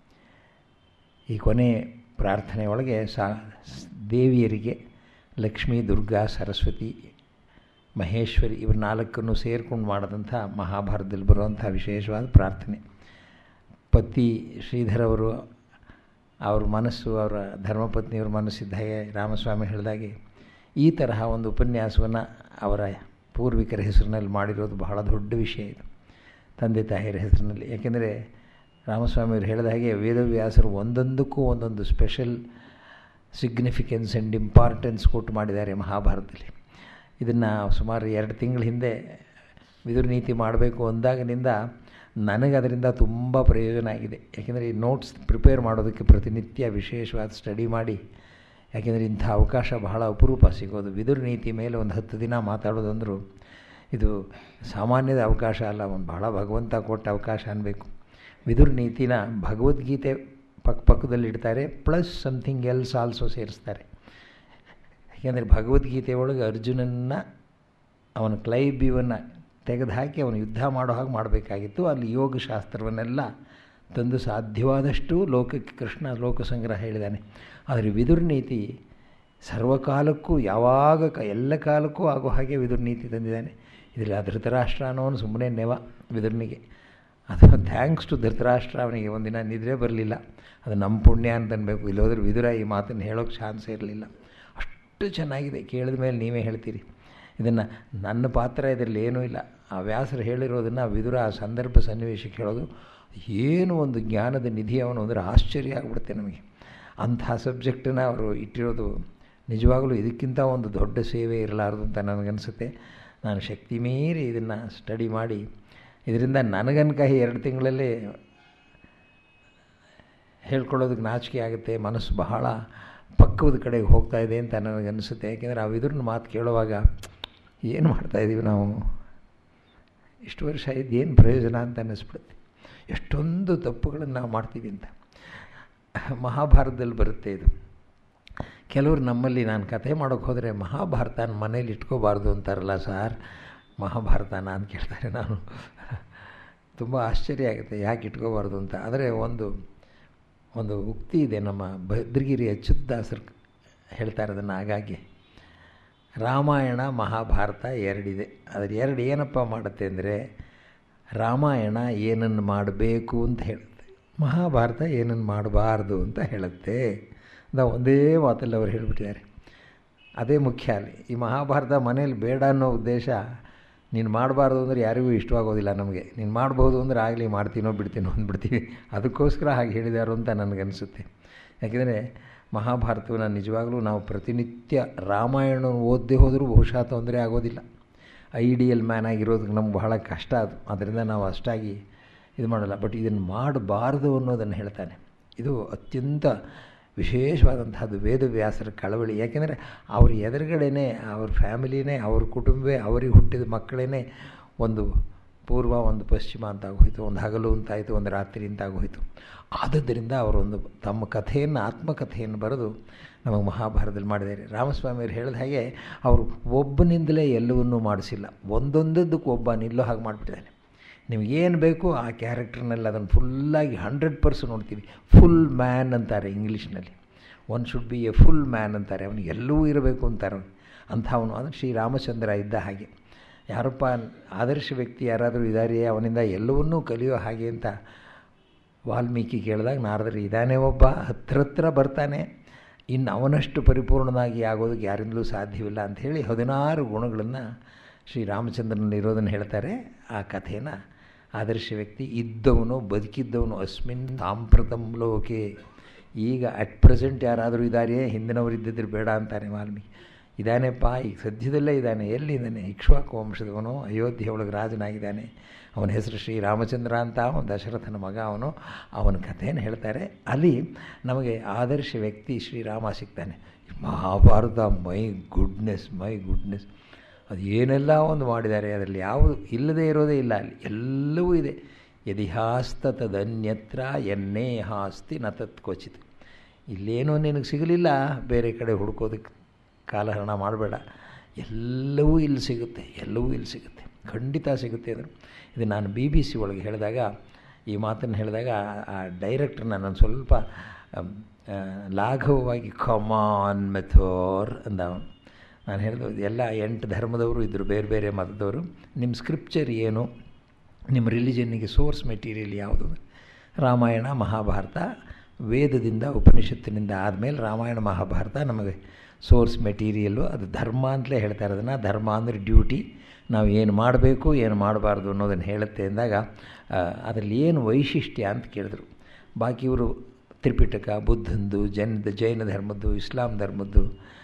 ಈ ಕೊನೆ ಪ್ರಾರ್ಥನೆಯೊಳಗೆ ಸಾ ದೇವಿಯರಿಗೆ ಲಕ್ಷ್ಮೀ ದುರ್ಗಾ ಸರಸ್ವತಿ ಮಹೇಶ್ವರಿ ಇವರು ನಾಲ್ಕನ್ನು ಸೇರ್ಕೊಂಡು ಮಾಡಿದಂಥ ಮಹಾಭಾರತದಲ್ಲಿ ಬರುವಂಥ ವಿಶೇಷವಾದ ಪ್ರಾರ್ಥನೆ. ಪತಿ ಶ್ರೀಧರವರು ಅವ್ರ ಮನಸ್ಸು, ಅವರ ಧರ್ಮಪತ್ನಿಯವ್ರ ಮನಸ್ಸಿದ್ದ ಹಾಗೆ ರಾಮಸ್ವಾಮಿ ಹೇಳಿದಾಗೆ ಈ ತರಹ ಒಂದು ಉಪನ್ಯಾಸವನ್ನು ಅವರ ಪೂರ್ವಿಕರ ಹೆಸರಿನಲ್ಲಿ ಮಾಡಿರೋದು ಬಹಳ ದೊಡ್ಡ ವಿಷಯ ಇದು, ತಂದೆ ತಾಯಿಯರ ಹೆಸರಿನಲ್ಲಿ. ಯಾಕೆಂದರೆ ರಾಮಸ್ವಾಮಿಯವರು ಹೇಳಿದ ಹಾಗೆ ವೇದವ್ಯಾಸರು ಒಂದೊಂದಕ್ಕೂ ಒಂದೊಂದು ಸ್ಪೆಷಲ್ ಸಿಗ್ನಿಫಿಕೆನ್ಸ್ ಆ್ಯಂಡ್ ಇಂಪಾರ್ಟೆನ್ಸ್ ಕೊಟ್ಟು ಮಾಡಿದ್ದಾರೆ ಮಹಾಭಾರತದಲ್ಲಿ. ಇದನ್ನು ಸುಮಾರು ಎರಡು ತಿಂಗಳ ಹಿಂದೆ ವಿದುರ ನೀತಿ ಮಾಡಬೇಕು ಅಂದಾಗಿನಿಂದ ನನಗೆ ಅದರಿಂದ ತುಂಬ ಪ್ರಯೋಜನ ಆಗಿದೆ. ಯಾಕೆಂದರೆ ಈ ನೋಟ್ಸ್ ಪ್ರಿಪೇರ್ ಮಾಡೋದಕ್ಕೆ ಪ್ರತಿನಿತ್ಯ ವಿಶೇಷವಾದ ಸ್ಟಡಿ ಮಾಡಿ, ಯಾಕೆಂದರೆ ಇಂಥ ಅವಕಾಶ ಬಹಳ ಅಪರೂಪ ಸಿಗೋದು. ವಿದುರ ನೀತಿ ಮೇಲೆ ಒಂದು ಹತ್ತು ದಿನ ಮಾತಾಡೋದಂದ್ರು ಇದು ಸಾಮಾನ್ಯದ ಅವಕಾಶ ಅಲ್ಲ, ಒಂದು ಬಹಳ ಭಗವಂತ ಕೊಟ್ಟ ಅವಕಾಶ ಅನ್ನಬೇಕು. ವಿದುರ ನೀತಿನ ಭಗವದ್ಗೀತೆ ಪಕ್ಕ ಪಕ್ಕದಲ್ಲಿ ಇಡ್ತಾರೆ, ಪ್ಲಸ್ ಸಮಥಿಂಗ್ ಎಲ್ಸ್ ಆಲ್ಸೋ ಸೇರಿಸ್ತಾರೆ. ಯಾಕೆಂದರೆ ಭಗವದ್ಗೀತೆ ಒಳಗೆ ಅರ್ಜುನನ್ನ ಅವನ ಕ್ಲೈಬ್ಯವನ್ನು ತೆಗೆದುಹಾಕಿ ಅವನು ಯುದ್ಧ ಮಾಡೋ ಹಾಗೆ ಮಾಡಬೇಕಾಗಿತ್ತು. ಅಲ್ಲಿ ಯೋಗಶಾಸ್ತ್ರವನ್ನೆಲ್ಲ ತಂದು ಸಾಧ್ಯವಾದಷ್ಟು ಲೋಕಕ್ಕೆ ಕೃಷ್ಣ ಲೋಕ ಸಂಗ್ರಹ ಹೇಳಿದ್ದಾನೆ. ಆದರೆ ವಿದುರ ನೀತಿ ಸರ್ವಕಾಲಕ್ಕೂ ಯಾವಾಗ ಕ ಎಲ್ಲ ಕಾಲಕ್ಕೂ ಆಗೋ ಹಾಗೆ ವಿದುರ ನೀತಿ ತಂದಿದ್ದಾನೆ. ಇದರಲ್ಲಿ ಆ ಧೃತರಾಷ್ಟ್ರ ಅನ್ನೋನು ಸುಮ್ಮನೆ ನೆವ ವಿದುರನಿಗೆ. ಅದು ಥ್ಯಾಂಕ್ಸ್ ಟು ಧೃತರಾಷ್ಟ್ರ, ಅವನಿಗೆ ಒಂದಿನ ನಿದ್ರೆ ಬರಲಿಲ್ಲ. ಅದು ನಮ್ಮ ಪುಣ್ಯ ಅಂತ ಅನ್ಬೇಕು. ಇಲ್ಲೋದ್ರೆ ವಿದುರ ಈ ಮಾತನ್ನು ಹೇಳೋಕ್ಕೆ ಚಾನ್ಸೇ ಇರಲಿಲ್ಲ. ಅಷ್ಟು ಎಷ್ಟು ಚೆನ್ನಾಗಿದೆ, ಕೇಳಿದ ಮೇಲೆ ನೀವೇ ಹೇಳ್ತೀರಿ. ಇದನ್ನು ನನ್ನ ಪಾತ್ರ ಇದರಲ್ಲಿ ಏನೂ ಇಲ್ಲ. ಆ ವ್ಯಾಸರು ಹೇಳಿರೋದನ್ನು ವಿದುರ ಆ ಸಂದರ್ಭ ಸನ್ನಿವೇಶಕ್ಕೆ ಹೇಳೋದು ಏನು ಒಂದು ಜ್ಞಾನದ ನಿಧಿ ಅವನು ಅಂದರೆ ಆಶ್ಚರ್ಯ ಆಗಿಬಿಡುತ್ತೆ ನಮಗೆ. ಅಂಥ ಸಬ್ಜೆಕ್ಟನ್ನು ಅವರು ಇಟ್ಟಿರೋದು ನಿಜವಾಗಲೂ ಇದಕ್ಕಿಂತ ಒಂದು ದೊಡ್ಡ ಸೇವೆ ಇರಲಾರದು ಅಂತ ನನಗನ್ಸುತ್ತೆ. ನಾನು ಶಕ್ತಿ ಮೀರಿ ಇದನ್ನು ಸ್ಟಡಿ ಮಾಡಿ ಇದರಿಂದ ನನಗನ್ಕಾಯಿ ಎರಡು ತಿಂಗಳಲ್ಲೇ ಹೇಳ್ಕೊಳ್ಳೋದಕ್ಕೆ ನಾಚಿಕೆ ಆಗುತ್ತೆ. ಮನಸ್ಸು ಬಹಳ ಪಕ್ಕದ ಕಡೆಗೆ ಹೋಗ್ತಾ ಇದೆ ಅಂತ ನನಗನ್ನಿಸುತ್ತೆ. ಯಾಕೆಂದರೆ ಆ ವಿದುರನ ಮಾತು ಕೇಳುವಾಗ ಏನು ಮಾಡ್ತಾಯಿದ್ದೀವಿ ನಾವು, ಇಷ್ಟು ವರ್ಷ ಇದ್ದು ಏನು ಪ್ರಯೋಜನ ಅಂತ ಅನ್ನಿಸ್ಬಿಡುತ್ತೆ. ಎಷ್ಟೊಂದು ತಪ್ಪುಗಳನ್ನು ನಾವು ಮಾಡ್ತೀವಿ ಅಂತ. ಮಹಾಭಾರತದಲ್ಲಿ ಬರುತ್ತೆ ಇದು. ಕೆಲವರು ನಮ್ಮಲ್ಲಿ ನಾನು ಕಥೆ ಮಾಡೋಕ್ಕೆ ಹೋದರೆ ಮಹಾಭಾರತನ ಮನೇಲಿ ಇಟ್ಕೋಬಾರ್ದು ಅಂತಾರಲ್ಲ ಸಾರ್, ಮಹಾಭಾರತನ ಅಂತ ಕೇಳ್ತಾರೆ. ನಾನು ತುಂಬ ಆಶ್ಚರ್ಯ ಆಗುತ್ತೆ ಯಾಕೆ ಇಟ್ಕೋಬಾರ್ದು ಅಂತ. ಆದರೆ ಒಂದು ಒಂದು ಉಕ್ತಿ ಇದೆ, ನಮ್ಮ ಭದ್ರಗಿರಿ ಅಚ್ಯುತದಾಸರು ಹೇಳ್ತಾರೆ ಅದನ್ನು ಆಗಾಗ್ಗೆ. ರಾಮಾಯಣ ಮಹಾಭಾರತ ಎರಡಿದೆ. ಅದ್ರ ಎರಡು ಏನಪ್ಪ ಮಾಡುತ್ತೆ ಅಂದರೆ, ರಾಮಾಯಣ ಏನನ್ನು ಮಾಡಬೇಕು ಅಂತ ಹೇಳುತ್ತೆ, ಮಹಾಭಾರತ ಏನನ್ನು ಮಾಡಬಾರ್ದು ಅಂತ ಹೇಳುತ್ತೆ. ಅಂತ ಒಂದೇ ಮಾತಲ್ಲಿ ಅವ್ರು ಹೇಳಿಬಿಟ್ಟಿದ್ದಾರೆ. ಅದೇ ಮುಖ್ಯ ಅಲ್ಲಿ. ಈ ಮಹಾಭಾರತ ಮನೇಲಿ ಬೇಡ ಅನ್ನೋ ಉದ್ದೇಶ, ನೀನು ಮಾಡಬಾರ್ದು ಅಂದರೆ ಯಾರಿಗೂ ಇಷ್ಟವಾಗೋದಿಲ್ಲ ನಮಗೆ. ನೀನು ಮಾಡ್ಬೋದು ಅಂದರೆ ಆಗಲಿ ಮಾಡ್ತೀನೋ ಬಿಡ್ತೀನೋ ಅಂದ್ಬಿಡ್ತೀವಿ. ಅದಕ್ಕೋಸ್ಕರ ಹಾಗೆ ಹೇಳಿದಾರು ಅಂತ ನನಗನ್ನಿಸುತ್ತೆ. ಯಾಕೆಂದರೆ ಮಹಾಭಾರತವನ್ನು ನಿಜವಾಗಲೂ ನಾವು ಪ್ರತಿನಿತ್ಯ ರಾಮಾಯಣ ಓದದೇ ಹೋದರೂ ಬಹುಶಃ ತೊಂದರೆ ಆಗೋದಿಲ್ಲ. ಐಡಿಯಲ್ ಮ್ಯಾನ್ ಆಗಿರೋದಕ್ಕೆ ನಮ್ಗೆ ಬಹಳ ಕಷ್ಟ ಅದು. ಅದರಿಂದ ನಾವು ಅಷ್ಟಾಗಿ ಇದು ಮಾಡಲ್ಲ. ಬಟ್ ಇದನ್ನು ಮಾಡಬಾರ್ದು ಅನ್ನೋದನ್ನು ಹೇಳ್ತಾನೆ. ಇದು ಅತ್ಯಂತ ವಿಶೇಷವಾದಂಥದ್ದು ವೇದವ್ಯಾಸರ ಕಳವಳಿ. ಯಾಕೆಂದರೆ ಅವ್ರ ಎದುರುಗಡೆನೇ ಅವ್ರ ಫ್ಯಾಮಿಲಿನೇ, ಅವ್ರ ಕುಟುಂಬವೇ, ಅವರಿಗೆ ಹುಟ್ಟಿದ ಮಕ್ಕಳೇ ಒಂದು ಪೂರ್ವ ಒಂದು ಪಶ್ಚಿಮ ಅಂತ ಆಗೋಯಿತು, ಒಂದು ಹಗಲು ಅಂತಾಯಿತು, ಒಂದು ರಾತ್ರಿ ಅಂತ ಆಗೋಯಿತು. ಆದದ್ದರಿಂದ ಅವರೊಂದು ತಮ್ಮ ಕಥೆಯನ್ನು, ಆತ್ಮಕಥೆಯನ್ನು ಬರೆದು ನಮಗೆ ಮಹಾಭಾರತದಲ್ಲಿ ಮಾಡಿದ್ದಾರೆ. ರಾಮಸ್ವಾಮಿಯವರು ಹೇಳಿದ ಹಾಗೆ ಅವರು ಒಬ್ಬನಿಂದಲೇ ಎಲ್ಲವನ್ನೂ ಮಾಡಿಸಿಲ್ಲ, ಒಂದೊಂದದ್ದಕ್ಕೆ ಒಬ್ಬ ನಿಲ್ಲೋ ಹಾಗೆ ಮಾಡಿಬಿಟ್ಟಿದ್ದಾನೆ. ನಿಮಗೇನು ಬೇಕು ಆ ಕ್ಯಾರೆಕ್ಟರ್ನಲ್ಲಿ ಅದನ್ನು ಫುಲ್ಲಾಗಿ ಹಂಡ್ರೆಡ್ ಪರ್ಸೆಂಟ್ ನೋಡ್ತೀವಿ. ಫುಲ್ ಮ್ಯಾನ್ ಅಂತಾರೆ ಇಂಗ್ಲೀಷ್ನಲ್ಲಿ. One should be a full man ಅಂತಾರೆ. ಅವನಿಗೆ ಎಲ್ಲವೂ ಇರಬೇಕು ಅಂತಾರೆ. ಅಂಥವನು ಅದು ಶ್ರೀರಾಮಚಂದ್ರ ಇದ್ದ ಹಾಗೆ. ಯಾರಪ್ಪ ಆದರ್ಶ ವ್ಯಕ್ತಿ ಯಾರಾದರೂ ಇದ್ದಾರೆಯೇ ಅವನಿಂದ ಎಲ್ಲವನ್ನೂ ಕಲಿಯೋ ಹಾಗೆ ಅಂತ ವಾಲ್ಮೀಕಿ ಕೇಳಿದಾಗ ನಾರದರು ಇದ್ದಾನೆ ಒಬ್ಬ, ಹತ್ರ ಹತ್ರ ಬರ್ತಾನೆ, ಇನ್ನು ಅವನಷ್ಟು ಪರಿಪೂರ್ಣನಾಗಿ ಆಗೋದಕ್ಕೆ ಯಾರಿಂದಲೂ ಸಾಧ್ಯವಿಲ್ಲ ಅಂಥೇಳಿ ಹದಿನಾರು ಗುಣಗಳನ್ನು ಶ್ರೀರಾಮಚಂದ್ರನಲ್ಲಿ ಇರೋದನ್ನು ಹೇಳ್ತಾರೆ. ಆ ಕಥೆಯನ್ನು ಆದರ್ಶ ವ್ಯಕ್ತಿ ಇದ್ದವನು, ಬದುಕಿದ್ದವನು, ಅಸ್ಮಿನ್ ಸಾಂಪ್ರತಂ ಲೋಕೆ, ಈಗ ಅಟ್ ಪ್ರೆಸೆಂಟ್ ಯಾರಾದರೂ ಇದ್ದಾರೆಯೇ, ಹಿಂದಿನವರು ಇದ್ದಿದ್ರೆ ಬೇಡ ಅಂತಾನೆ ವಾಲ್ಮೀಕಿ. ಇದ್ದಾನೆಪ್ಪ, ಈಗ ಸದ್ಯದಲ್ಲೇ ಇದ್ದಾನೆ. ಎಲ್ಲಿದ್ದಾನೆ? ಇಕ್ಷ್ವಾಕು ವಂಶದವನು, ಅಯೋಧ್ಯೆ ಒಳಗೆ ರಾಜನಾಗಿದ್ದಾನೆ. ಅವನ ಹೆಸರು ಶ್ರೀರಾಮಚಂದ್ರ ಅಂತ, ಅವನು ದಶರಥನ ಮಗ ಅವನು. ಅವನ ಕಥೆಯನ್ನು ಹೇಳ್ತಾರೆ. ಅಲ್ಲಿ ನಮಗೆ ಆದರ್ಶ ವ್ಯಕ್ತಿ ಶ್ರೀರಾಮ ಸಿಗ್ತಾನೆ. Mahabharata, my goodness my goodness ಅದು ಏನೆಲ್ಲ ಒಂದು ಮಾಡಿದ್ದಾರೆ. ಅದರಲ್ಲಿ ಯಾವುದು ಇಲ್ಲದೇ ಇರೋದೇ ಇಲ್ಲ. ಅಲ್ಲಿ ಎಲ್ಲವೂ ಇದೆ. ಯದಿಹಾಸ್ತ ತದನ್ಯತ್ರ ಎನ್ನೇ ಹಾಸ್ತಿ ನ ತತ್ ಕ್ವಚಿತ್. ಇಲ್ಲೇನೋ ನಿನಗೆ ಸಿಗಲಿಲ್ಲ, ಬೇರೆ ಕಡೆ ಹುಡ್ಕೋದಕ್ಕೆ ಕಾಲಹರಣ ಮಾಡಬೇಡ. ಎಲ್ಲವೂ ಇಲ್ಲಿ ಸಿಗುತ್ತೆ, ಎಲ್ಲವೂ ಇಲ್ಲಿ ಸಿಗುತ್ತೆ, ಖಂಡಿತ ಸಿಗುತ್ತೆ. ಅದು ಇದು ನಾನು ಬಿ ಬಿ ಸಿ ಒಳಗೆ ಹೇಳಿದಾಗ, ಈ ಮಾತನ್ನು ಹೇಳಿದಾಗ ಆ ಡೈರೆಕ್ಟ್ರನ್ನ ನಾನು ಸ್ವಲ್ಪ ಲಾಘವವಾಗಿ ಕಮಾನ್ ಮೆಥೋರ್ ಅಂದ. ನಾನು ಹೇಳಿದೆ ಎಲ್ಲ ಎಂಟು ಧರ್ಮದವರು ಇದ್ದರು, ಬೇರೆ ಬೇರೆ ಮತದವರು. ನಿಮ್ಮ ಸ್ಕ್ರಿಪ್ಚರ್ ಏನು, ನಿಮ್ಮ ರಿಲಿಜನ್ನಿಗೆ ಸೋರ್ಸ್ ಮೆಟೀರಿಯಲ್ ಯಾವುದು? ರಾಮಾಯಣ ಮಹಾಭಾರತ ವೇದದಿಂದ ಉಪನಿಷತ್ತಿನಿಂದ ಆದಮೇಲೆ ರಾಮಾಯಣ ಮಹಾಭಾರತ ನಮಗೆ ಸೋರ್ಸ್ ಮೆಟೀರಿಯಲ್ಲು. ಅದು ಧರ್ಮ ಅಂತಲೇ ಹೇಳ್ತಾರೆ ಅದನ್ನು. ಧರ್ಮ ಅಂದರೆ ಡ್ಯೂಟಿ, ನಾವು ಏನು ಮಾಡಬೇಕು ಏನು ಮಾಡಬಾರ್ದು ಅನ್ನೋದನ್ನು ಹೇಳುತ್ತೆ ಅಂದಾಗ ಅದರಲ್ಲಿ ಏನು ವೈಶಿಷ್ಟ್ಯ ಅಂತ ಕೇಳಿದ್ರು. ಬಾಕಿ ಇವರು ತ್ರಿಪಿಟಕ, ಬುದ್ಧಂದು, ಜೈನ ಜೈನ ಧರ್ಮದ್ದು, ಇಸ್ಲಾಂ ಧರ್ಮದ್ದು,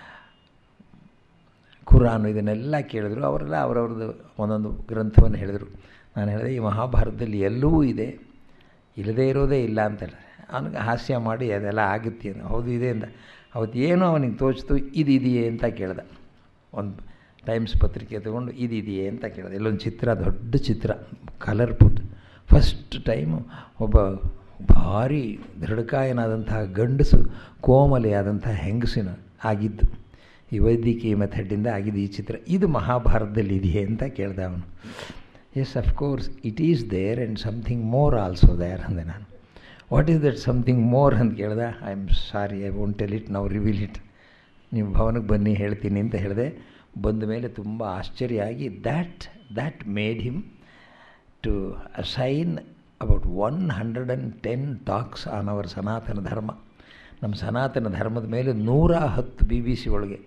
ಕುರಾನು ಇದನ್ನೆಲ್ಲ ಕೇಳಿದ್ರು. ಅವರೆಲ್ಲ ಅವರವ್ರದ್ದು ಒಂದೊಂದು ಗ್ರಂಥವನ್ನು ಹೇಳಿದರು. ನಾನು ಹೇಳಿದೆ ಈ ಮಹಾಭಾರತದಲ್ಲಿ ಎಲ್ಲವೂ ಇದೆ, ಇಲ್ಲದೇ ಇರೋದೇ ಇಲ್ಲ ಅಂತ ಹೇಳಿದೆ. ಅವನಿಗೆ ಹಾಸ್ಯ ಮಾಡಿ ಅದೆಲ್ಲ ಆಗುತ್ತೆ ಅಂತ. ಹೌದು ಇದೆ ಅಂತ. ಅವತ್ತು ಏನೋ ಅವನಿಗೆ ತೋಚಿತು, ಇದು ಇದೆಯೇ ಅಂತ ಕೇಳ್ದೆ. ಒಂದು ಟೈಮ್ಸ್ ಪತ್ರಿಕೆ ತೊಗೊಂಡು ಇದಿದೆಯೇ ಅಂತ ಕೇಳಿದೆ. ಇಲ್ಲೊಂದು ಚಿತ್ರ, ದೊಡ್ಡ ಚಿತ್ರ, ಕಲರ್ಫುಲ್. ಫಸ್ಟ್ ಟೈಮು ಒಬ್ಬ ಭಾರಿ ದೃಢಕಾಯನಾದಂತಹ ಗಂಡಸು ಕೋಮಲೆಯಾದಂತಹ ಹೆಂಗಸಿನ ಆಗಿದ್ದು, ಈ ವೈದ್ಯಕೀಯ ಮೆಥಡಿಂದ ಆಗಿದ್ದು ಈ ಚಿತ್ರ. ಇದು ಮಹಾಭಾರತದಲ್ಲಿ ಇದೆಯೇ ಅಂತ ಕೇಳ್ದೆ ಅವನು. Yes, of course it is there and something more also there ಅಂದೆ ನಾನು. What is that something more ಅಂತ ಕೇಳ್ದೆ. I am sorry, I won't tell it, ನಾವು ರಿವೀಲ್ ಇಟ್. ನೀವು ಭವನಕ್ಕೆ ಬನ್ನಿ ಹೇಳ್ತೀನಿ ಅಂತ ಹೇಳಿದೆ. ಬಂದ ಮೇಲೆ ತುಂಬ ಆಶ್ಚರ್ಯ ಆಗಿ that that made him to assign about one hundred and ten talks on our Sanatana Dharma. ನಮ್ಮ ಸನಾತನ ಧರ್ಮದ ಮೇಲೆ ನೂರ ಹತ್ತು ಬಿ ಬಿ ಸಿ ಒಳಗೆ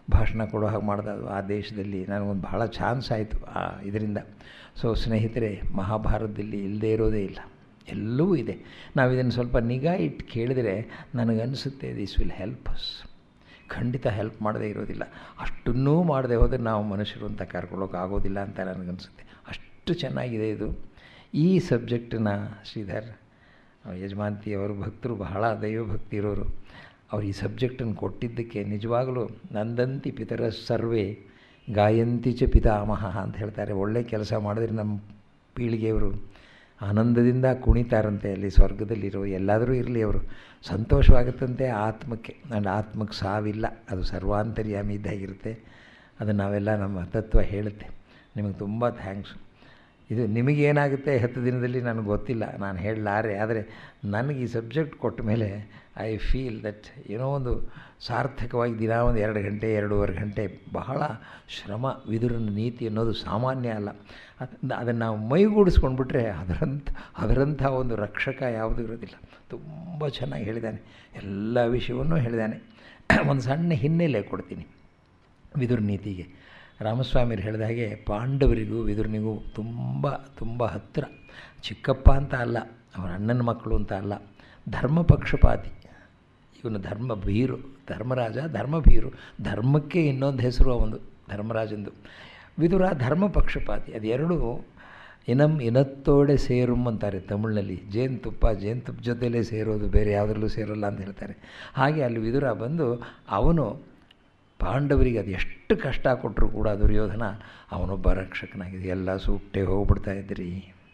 ಭಾಷಣ ಕೊಡೋ ಹಾಗೆ ಮಾಡ್ದೆ. ಅದು ಆ ದೇಶದಲ್ಲಿ ನನಗೊಂದು ಭಾಳ ಚಾನ್ಸ್ ಆಯಿತು ಆ ಇದರಿಂದ. ಸೊ ಸ್ನೇಹಿತರೆ, ಮಹಾಭಾರತದಲ್ಲಿ ಇಲ್ಲದೇ ಇರೋದೇ ಇಲ್ಲ, ಎಲ್ಲವೂ ಇದೆ. ನಾವು ಇದನ್ನು ಸ್ವಲ್ಪ ನಿಗಾ ಇಟ್ಟು ಕೇಳಿದರೆ ನನಗನ್ನಿಸುತ್ತೆ ದಿಸ್ ವಿಲ್ ಹೆಲ್ಪ್ ಅಸ್. ಖಂಡಿತ ಹೆಲ್ಪ್ ಮಾಡದೇ ಇರೋದಿಲ್ಲ. ಅಷ್ಟನ್ನೂ ಮಾಡದೆ ಹೋದರೆ ನಾವು ಮನುಷ್ಯರು ಅಂತ ಕರ್ಕೊಳ್ಳೋಕೆ ಆಗೋದಿಲ್ಲ ಅಂತ ನನಗನ್ನಿಸುತ್ತೆ. ಅಷ್ಟು ಚೆನ್ನಾಗಿದೆ ಇದು. ಈ ಸಬ್ಜೆಕ್ಟನ್ನ ಶ್ರೀಧರ್ ಯಜಮಾಂತಿ ಅವರು ಭಕ್ತರು, ಬಹಳ ದೈವಭಕ್ತಿ ಇರೋರು, ಅವ್ರು ಈ ಸಬ್ಜೆಕ್ಟನ್ನು ಕೊಟ್ಟಿದ್ದಕ್ಕೆ ನಿಜವಾಗಲೂ ನಂದಂತಿ ಪಿತರ ಸರ್ವೇ ಗಾಯಂತಿ ಚ ಪಿತಾಮಹ ಅಂತ ಹೇಳ್ತಾರೆ. ಒಳ್ಳೆ ಕೆಲಸ ಮಾಡಿದ್ರೆ ನಮ್ಮ ಪೀಳಿಗೆಯವರು ಆನಂದದಿಂದ ಕುಣಿತಾರಂತೆ. ಅಲ್ಲಿ ಸ್ವರ್ಗದಲ್ಲಿರೋ ಎಲ್ಲಾದರೂ ಇರಲಿ, ಅವರು ಸಂತೋಷವಾಗುತ್ತಂತೆ ಆತ್ಮಕ್ಕೆ. ನನ್ನ ಆತ್ಮಕ್ಕೆ ಸಾವಿಲ್ಲ, ಅದು ಸರ್ವಾಂತರ್ಯಾಮಿ ಇದ್ದಾಗಿರುತ್ತೆ. ಅದನ್ನು ನಾವೆಲ್ಲ ನಮ್ಮ ತತ್ವ ಹೇಳುತ್ತೆ. ನಿಮಗೆ ತುಂಬ ಥ್ಯಾಂಕ್ಸು. ಇದು ನಿಮಗೇನಾಗುತ್ತೆ ಹತ್ತು ದಿನದಲ್ಲಿ ನನಗೆ ಗೊತ್ತಿಲ್ಲ, ನಾನು ಹೇಳಲಾರೆ. ಆದರೆ ನನಗೆ ಈ ಸಬ್ಜೆಕ್ಟ್ ಕೊಟ್ಟ ಮೇಲೆ ಐ ಫೀಲ್ ದಟ್ ಏನೋ ಒಂದು ಸಾರ್ಥಕವಾಗಿ ದಿನ ಒಂದು ಎರಡು ಗಂಟೆ ಎರಡೂವರೆ ಗಂಟೆ ಬಹಳ ಶ್ರಮ. ವಿದುರನ ನೀತಿ ಅನ್ನೋದು ಸಾಮಾನ್ಯ ಅಲ್ಲ. ಅದನ್ನು ಅದನ್ನು ನಾವು ಮೈಗೂಡಿಸ್ಕೊಂಡ್ಬಿಟ್ರೆ ಅದರಂಥ ಅದರಂಥ ಒಂದು ರಕ್ಷಕ ಯಾವುದೂ ಇರೋದಿಲ್ಲ. ತುಂಬ ಚೆನ್ನಾಗಿ ಹೇಳಿದ್ದಾನೆ, ಎಲ್ಲ ವಿಷಯವನ್ನೂ ಹೇಳಿದ್ದಾನೆ. ಒಂದು ಸಣ್ಣ ಹಿನ್ನೆಲೆ ಕೊಡ್ತೀನಿ ವಿದುರ ನೀತಿಗೆ. ರಾಮಸ್ವಾಮಿಯರು ಹೇಳಿದ ಹಾಗೆ ಪಾಂಡವರಿಗೂ ವಿದುರನಿಗೂ ತುಂಬ ತುಂಬ ಹತ್ತಿರ. ಚಿಕ್ಕಪ್ಪ ಅಂತ ಅಲ್ಲ, ಅವನ ಅಣ್ಣನ ಮಕ್ಕಳು ಅಂತ ಅಲ್ಲ, ಧರ್ಮ ಪಕ್ಷಪಾತಿ. ಇವನು ಧರ್ಮ ಭೀರು, ಧರ್ಮರಾಜ ಧರ್ಮಭೀರು. ಧರ್ಮಕ್ಕೆ ಇನ್ನೊಂದು ಹೆಸರು ಅವನು ಧರ್ಮರಾಜಂದು. ವಿದುರ ಧರ್ಮ ಪಕ್ಷಪಾತಿ. ಅದೆರಡು ಇನಂ ಇನತ್ತೋಡೆ ಸೇರುಮ್ ಅಂತಾರೆ ತಮಿಳಿನಲ್ಲಿ. ಜೇನುತುಪ್ಪ ಜೇನುತುಪ್ಪ ಜೊತೆಲೇ ಸೇರೋದು, ಬೇರೆ ಯಾವುದರಲ್ಲೂ ಸೇರೋಲ್ಲ ಅಂತ ಹೇಳ್ತಾರೆ. ಹಾಗೆ ಅಲ್ಲಿ ವಿದುರ ಬಂದು ಅವನು ಪಾಂಡವರಿಗೆ ಅದು ಎಷ್ಟು ಕಷ್ಟ ಕೊಟ್ಟರು ಕೂಡ ದುರ್ಯೋಧನ ಅವನೊಬ್ಬ ರಕ್ಷಕನಾಗಿದೆ. ಎಲ್ಲ ಸೂಕ್ಟೆ ಹೋಗ್ಬಿಡ್ತಾ ಇದ್ರಿ,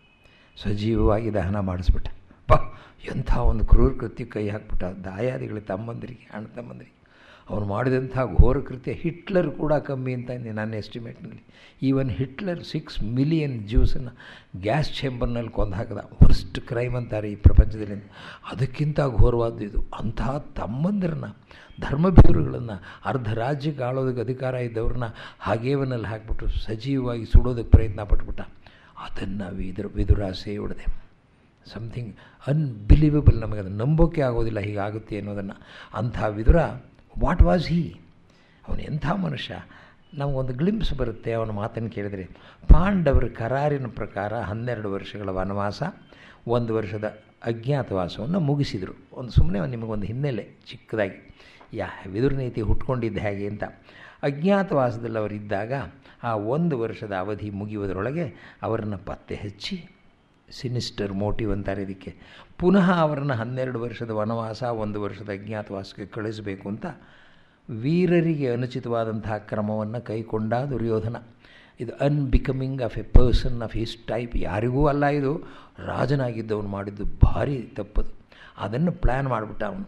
ಸಜೀವವಾಗಿ ದಹನ ಮಾಡಿಸ್ಬಿಟ್ಟ. ಪಾ ಎಂಥ ಒಂದು ಕ್ರೂರ ಕೃತ್ಯ ಕೈ ಹಾಕ್ಬಿಟ್ಟ. ದಾಯಾದಿಗಳಿಗೆ, ತಮ್ಮಂದರಿಗೆ, ಅಣ್ಣ ತಮ್ಮಂದರಿಗೆ ಅವನು ಮಾಡಿದಂಥ ಘೋರ ಕೃತ್ಯ ಹಿಟ್ಲರ್ ಕೂಡ ಕಮ್ಮಿ ಅಂತ ನನ್ನ ಎಸ್ಟಿಮೇಟ್ನಲ್ಲಿ. ಈವನ್ ಹಿಟ್ಲರ್ ಸಿಕ್ಸ್ ಮಿಲಿಯನ್ ಜ್ಯೂಸನ್ನು ಗ್ಯಾಸ್ ಚೇಂಬರ್ನಲ್ಲಿ ಕೊಂದು ಹಾಕಿದ. ವರ್ಸ್ಟ್ ಕ್ರೈಮ್ ಅಂತಾರೆ ಈ ಪ್ರಪಂಚದಲ್ಲಿ. ಅದಕ್ಕಿಂತ ಘೋರವಾದ್ದು ಇದು. ಅಂತಹ ತಮ್ಮಂದಿರನ್ನ, ಧರ್ಮಭೀರುಗಳನ್ನು, ಅರ್ಧ ರಾಜ್ಯಕ್ಕೆ ಆಳೋದಕ್ಕೆ ಅಧಿಕಾರ ಇದ್ದವ್ರನ್ನ ಹಾಗೇವನಲ್ಲಿ ಹಾಕಿಬಿಟ್ಟು ಸಜೀವವಾಗಿ ಸುಡೋದಕ್ಕೆ ಪ್ರಯತ್ನ ಪಟ್ಬಿಟ್ಟ. ಅದನ್ನು ವಿದುರ ವಿದುರ ಸೇವಿಡಿದೆ. Something unbelievable. ನಮಗೆ ಅದನ್ನು ನಂಬೋಕೆ ಆಗೋದಿಲ್ಲ ಹೀಗಾಗುತ್ತೆ ಅನ್ನೋದನ್ನು. ಅಂಥ ವಿದುರ ವಾಟ್ ವಾಸ್ ಹೀ? ಅವನು ಎಂಥ ಮನುಷ್ಯ? ನಮಗೊಂದು ಗ್ಲಿಂಪ್ಸ್ ಬರುತ್ತೆ ಅವನ ಮಾತನ್ನು ಕೇಳಿದರೆ. ಪಾಂಡವರ ಕರಾರಿನ ಪ್ರಕಾರ ಹನ್ನೆರಡು ವರ್ಷಗಳ ವನವಾಸ, ಒಂದು ವರ್ಷದ ಅಜ್ಞಾತವಾಸವನ್ನು ಮುಗಿಸಿದರು. ಒಂದು ಸುಮ್ಮನೆ ನಿಮಗೊಂದು ಹಿನ್ನೆಲೆ ಚಿಕ್ಕದಾಗಿ, ಯಾ ವಿದುರ ನೀತಿ ಹುಟ್ಕೊಂಡಿದ್ದ ಹೇಗೆ ಅಂತ. ಅಜ್ಞಾತವಾಸದಲ್ಲಿ ಅವರಿದ್ದಾಗ ಆ ಒಂದು ವರ್ಷದ ಅವಧಿ ಮುಗಿಯುವುದರೊಳಗೆ ಅವರನ್ನು ಪತ್ತೆ ಹಚ್ಚಿ, ಸಿನಿಸ್ಟರ್ ಮೋಟಿವ್ ಅಂತಾರೆ ಇದಕ್ಕೆ, ಪುನಃ ಅವರನ್ನು ಹನ್ನೆರಡು ವರ್ಷದ ವನವಾಸ, ಒಂದು ವರ್ಷದ ಅಜ್ಞಾತವಾಸಕ್ಕೆ ಕಳಿಸಬೇಕು ಅಂತ ವೀರರಿಗೆ ಅನುಚಿತವಾದಂತಹ ಕ್ರಮವನ್ನು ಕೈಕೊಂಡ ದುರ್ಯೋಧನ. ಇದು unbecoming of a person of his type. ಯಾರಿಗೂ ಅಲ್ಲ, ಇದು ರಾಜನಾಗಿದ್ದವನು ಮಾಡಿದ್ದು ಭಾರಿ ತಪ್ಪದು. ಅದನ್ನು ಪ್ಲ್ಯಾನ್ ಮಾಡಿಬಿಟ್ಟ ಅವನು.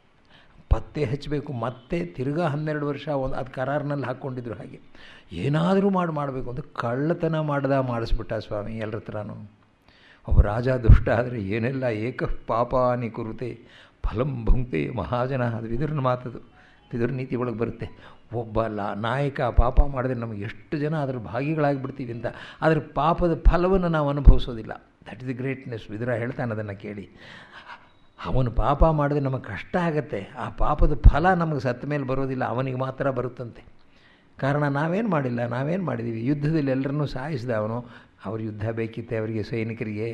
ಪತ್ತೆ ಹಚ್ಚಬೇಕು, ಮತ್ತೆ ತಿರ್ಗಾ ಹನ್ನೆರಡು ವರ್ಷ ಒಂದು ಅದು ಕರಾರಿನಲ್ಲಿ ಹಾಕ್ಕೊಂಡಿದ್ರು. ಹಾಗೆ ಏನಾದರೂ ಮಾಡಿ ಮಾಡಬೇಕು ಅಂತ ಕಳ್ಳತನ ಮಾಡ್ದ ಮಾಡಿಸ್ಬಿಟ್ಟ ಸ್ವಾಮಿ ಎಲ್ಲರ ಹತ್ರನೂ. ಒಬ್ಬ ರಾಜ ದುಷ್ಟ ಆದರೆ ಏನೆಲ್ಲ ಏಕ ಪಾಪಾನಿ ಕುರುತೆ ಫಲಂ ಭುಂಕ್ತೆ ಮಹಾಜನ. ಅದು ವಿದುರನ ಮಾತದು, ವಿದುರ ನೀತಿ ಒಳಗೆ ಬರುತ್ತೆ. ಒಬ್ಬ ಲಾ ನಾಯಕ ಪಾಪ ಮಾಡಿದ್ರೆ ನಮಗೆ ಎಷ್ಟು ಜನ ಅದರ ಭಾಗಿಗಳಾಗಿಬಿಡ್ತೀವಿ ಅಂತ. ಅದರ ಪಾಪದ ಫಲವನ್ನು ನಾವು ಅನುಭವಿಸೋದಿಲ್ಲ. That is the greatness. Vidura ಹೇಳ್ತಾನೆ ಅದನ್ನು ಕೇಳಿ. ಅವನು ಪಾಪ ಮಾಡಿದ್ರೆ ನಮಗೆ ಕಷ್ಟ ಆಗುತ್ತೆ, ಆ ಪಾಪದ ಫಲ ನಮಗೆ ಸತ್ತ ಮೇಲೆ ಬರೋದಿಲ್ಲ, ಅವನಿಗೆ ಮಾತ್ರ ಬರುತ್ತಂತೆ. ಕಾರಣ ನಾವೇನು ಮಾಡಿಲ್ಲ, ನಾವೇನು ಮಾಡಿದ್ದೀವಿ? ಯುದ್ಧದಲ್ಲಿ ಎಲ್ಲರನ್ನೂ ಸಾಯಿಸಿದ ಅವನು. ಅವ್ರ ಯುದ್ಧ ಬೇಕಿತ್ತೆ ಅವರಿಗೆ, ಸೈನಿಕರಿಗೆ.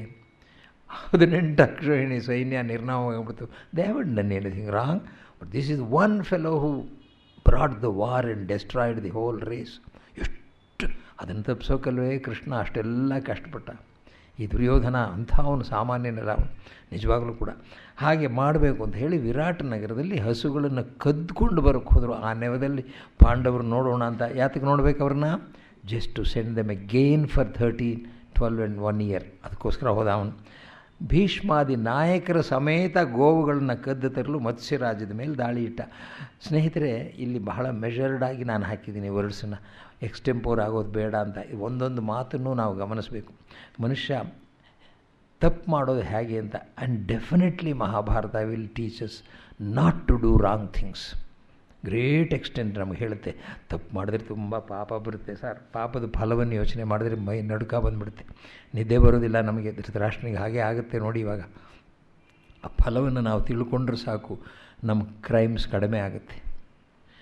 ಹದಿನೆಂಟು ಅಕ್ಷೋಹಿಣಿ ಸೈನ್ಯ ನಿರ್ನಾಮವಾಗಿಬಿಡ್ತು. They have done anything wrong, but this is one fellow who brought the war and destroyed the whole race. ಎಷ್ಟು ಅದನ್ನು ತಪ್ಪಿಸೋಕಲ್ವೇ ಕೃಷ್ಣ ಅಷ್ಟೆಲ್ಲ ಕಷ್ಟಪಟ್ಟ. ಈ ದುರ್ಯೋಧನ ಅಂಥ ಅವನು ಸಾಮಾನ್ಯನಲ್ಲ, ಅವನು ನಿಜವಾಗಲೂ ಕೂಡ. ಹಾಗೆ ಮಾಡಬೇಕು ಅಂತ ಹೇಳಿ ವಿರಾಟ ನಗರದಲ್ಲಿ ಹಸುಗಳನ್ನು ಕದ್ದುಕೊಂಡು ಬರೋಕ್ಕೆ ಹೋದರು. ಆ ನೆವದಲ್ಲಿ ಪಾಂಡವರು ನೋಡೋಣ ಅಂತ. ಯಾತಕ್ಕೆ ನೋಡ್ಬೇಕು ಅವ್ರನ್ನ? Just to send them again for thirteen twelve and one year. ಅದಕ್ಕೋಸ್ಕರ ಹೋದ ಅವನು. ಭೀಷ್ಮಾದಿ ನಾಯಕರ ಸಮೇತ ಗೋವುಗಳನ್ನು ಕದ್ದು ತರಲು ಮತ್ಸ್ಯ ರಾಜ್ಯದ ಮೇಲೆ ದಾಳಿ ಇಟ್ಟ. ಸ್ನೇಹಿತರೆ, ಇಲ್ಲಿ ಬಹಳ ಮೆಷರ್ಡಾಗಿ ನಾನು ಹಾಕಿದ್ದೀನಿ ವರ್ಡ್ಸನ್ನು. ಎಕ್ಸ್ಟೆಂಪೋರ್ ಆಗೋದು ಬೇಡ ಅಂತ. ಒಂದೊಂದು ಮಾತನ್ನು ನಾವು ಗಮನಿಸಬೇಕು. ಮನುಷ್ಯ ತಪ್ಪು ಮಾಡೋದು ಹೇಗೆ ಅಂತ. And definitely Mahabharata will teaches not to do wrong things. Great extent ನಮಗೆ ಹೇಳುತ್ತೆ. ತಪ್ಪು ಮಾಡಿದ್ರೆ ತುಂಬ ಪಾಪ ಬರುತ್ತೆ ಸರ್. ಪಾಪದ ಫಲವನ್ನು ಯೋಚನೆ ಮಾಡಿದ್ರೆ ಮೈ ನಡುಕ ಬಂದುಬಿಡುತ್ತೆ, ನಿದ್ದೆ ಬರೋದಿಲ್ಲ ನಮಗೆ. ಧೃತರಾಷ್ಟ್ರನಿಗೆ ಹಾಗೆ ಆಗುತ್ತೆ ನೋಡಿ. ಇವಾಗ ಆ ಫಲವನ್ನು ನಾವು ತಿಳ್ಕೊಂಡ್ರೆ ಸಾಕು, ನಮ್ಮ ಕ್ರೈಮ್ಸ್ ಕಡಿಮೆ ಆಗುತ್ತೆ.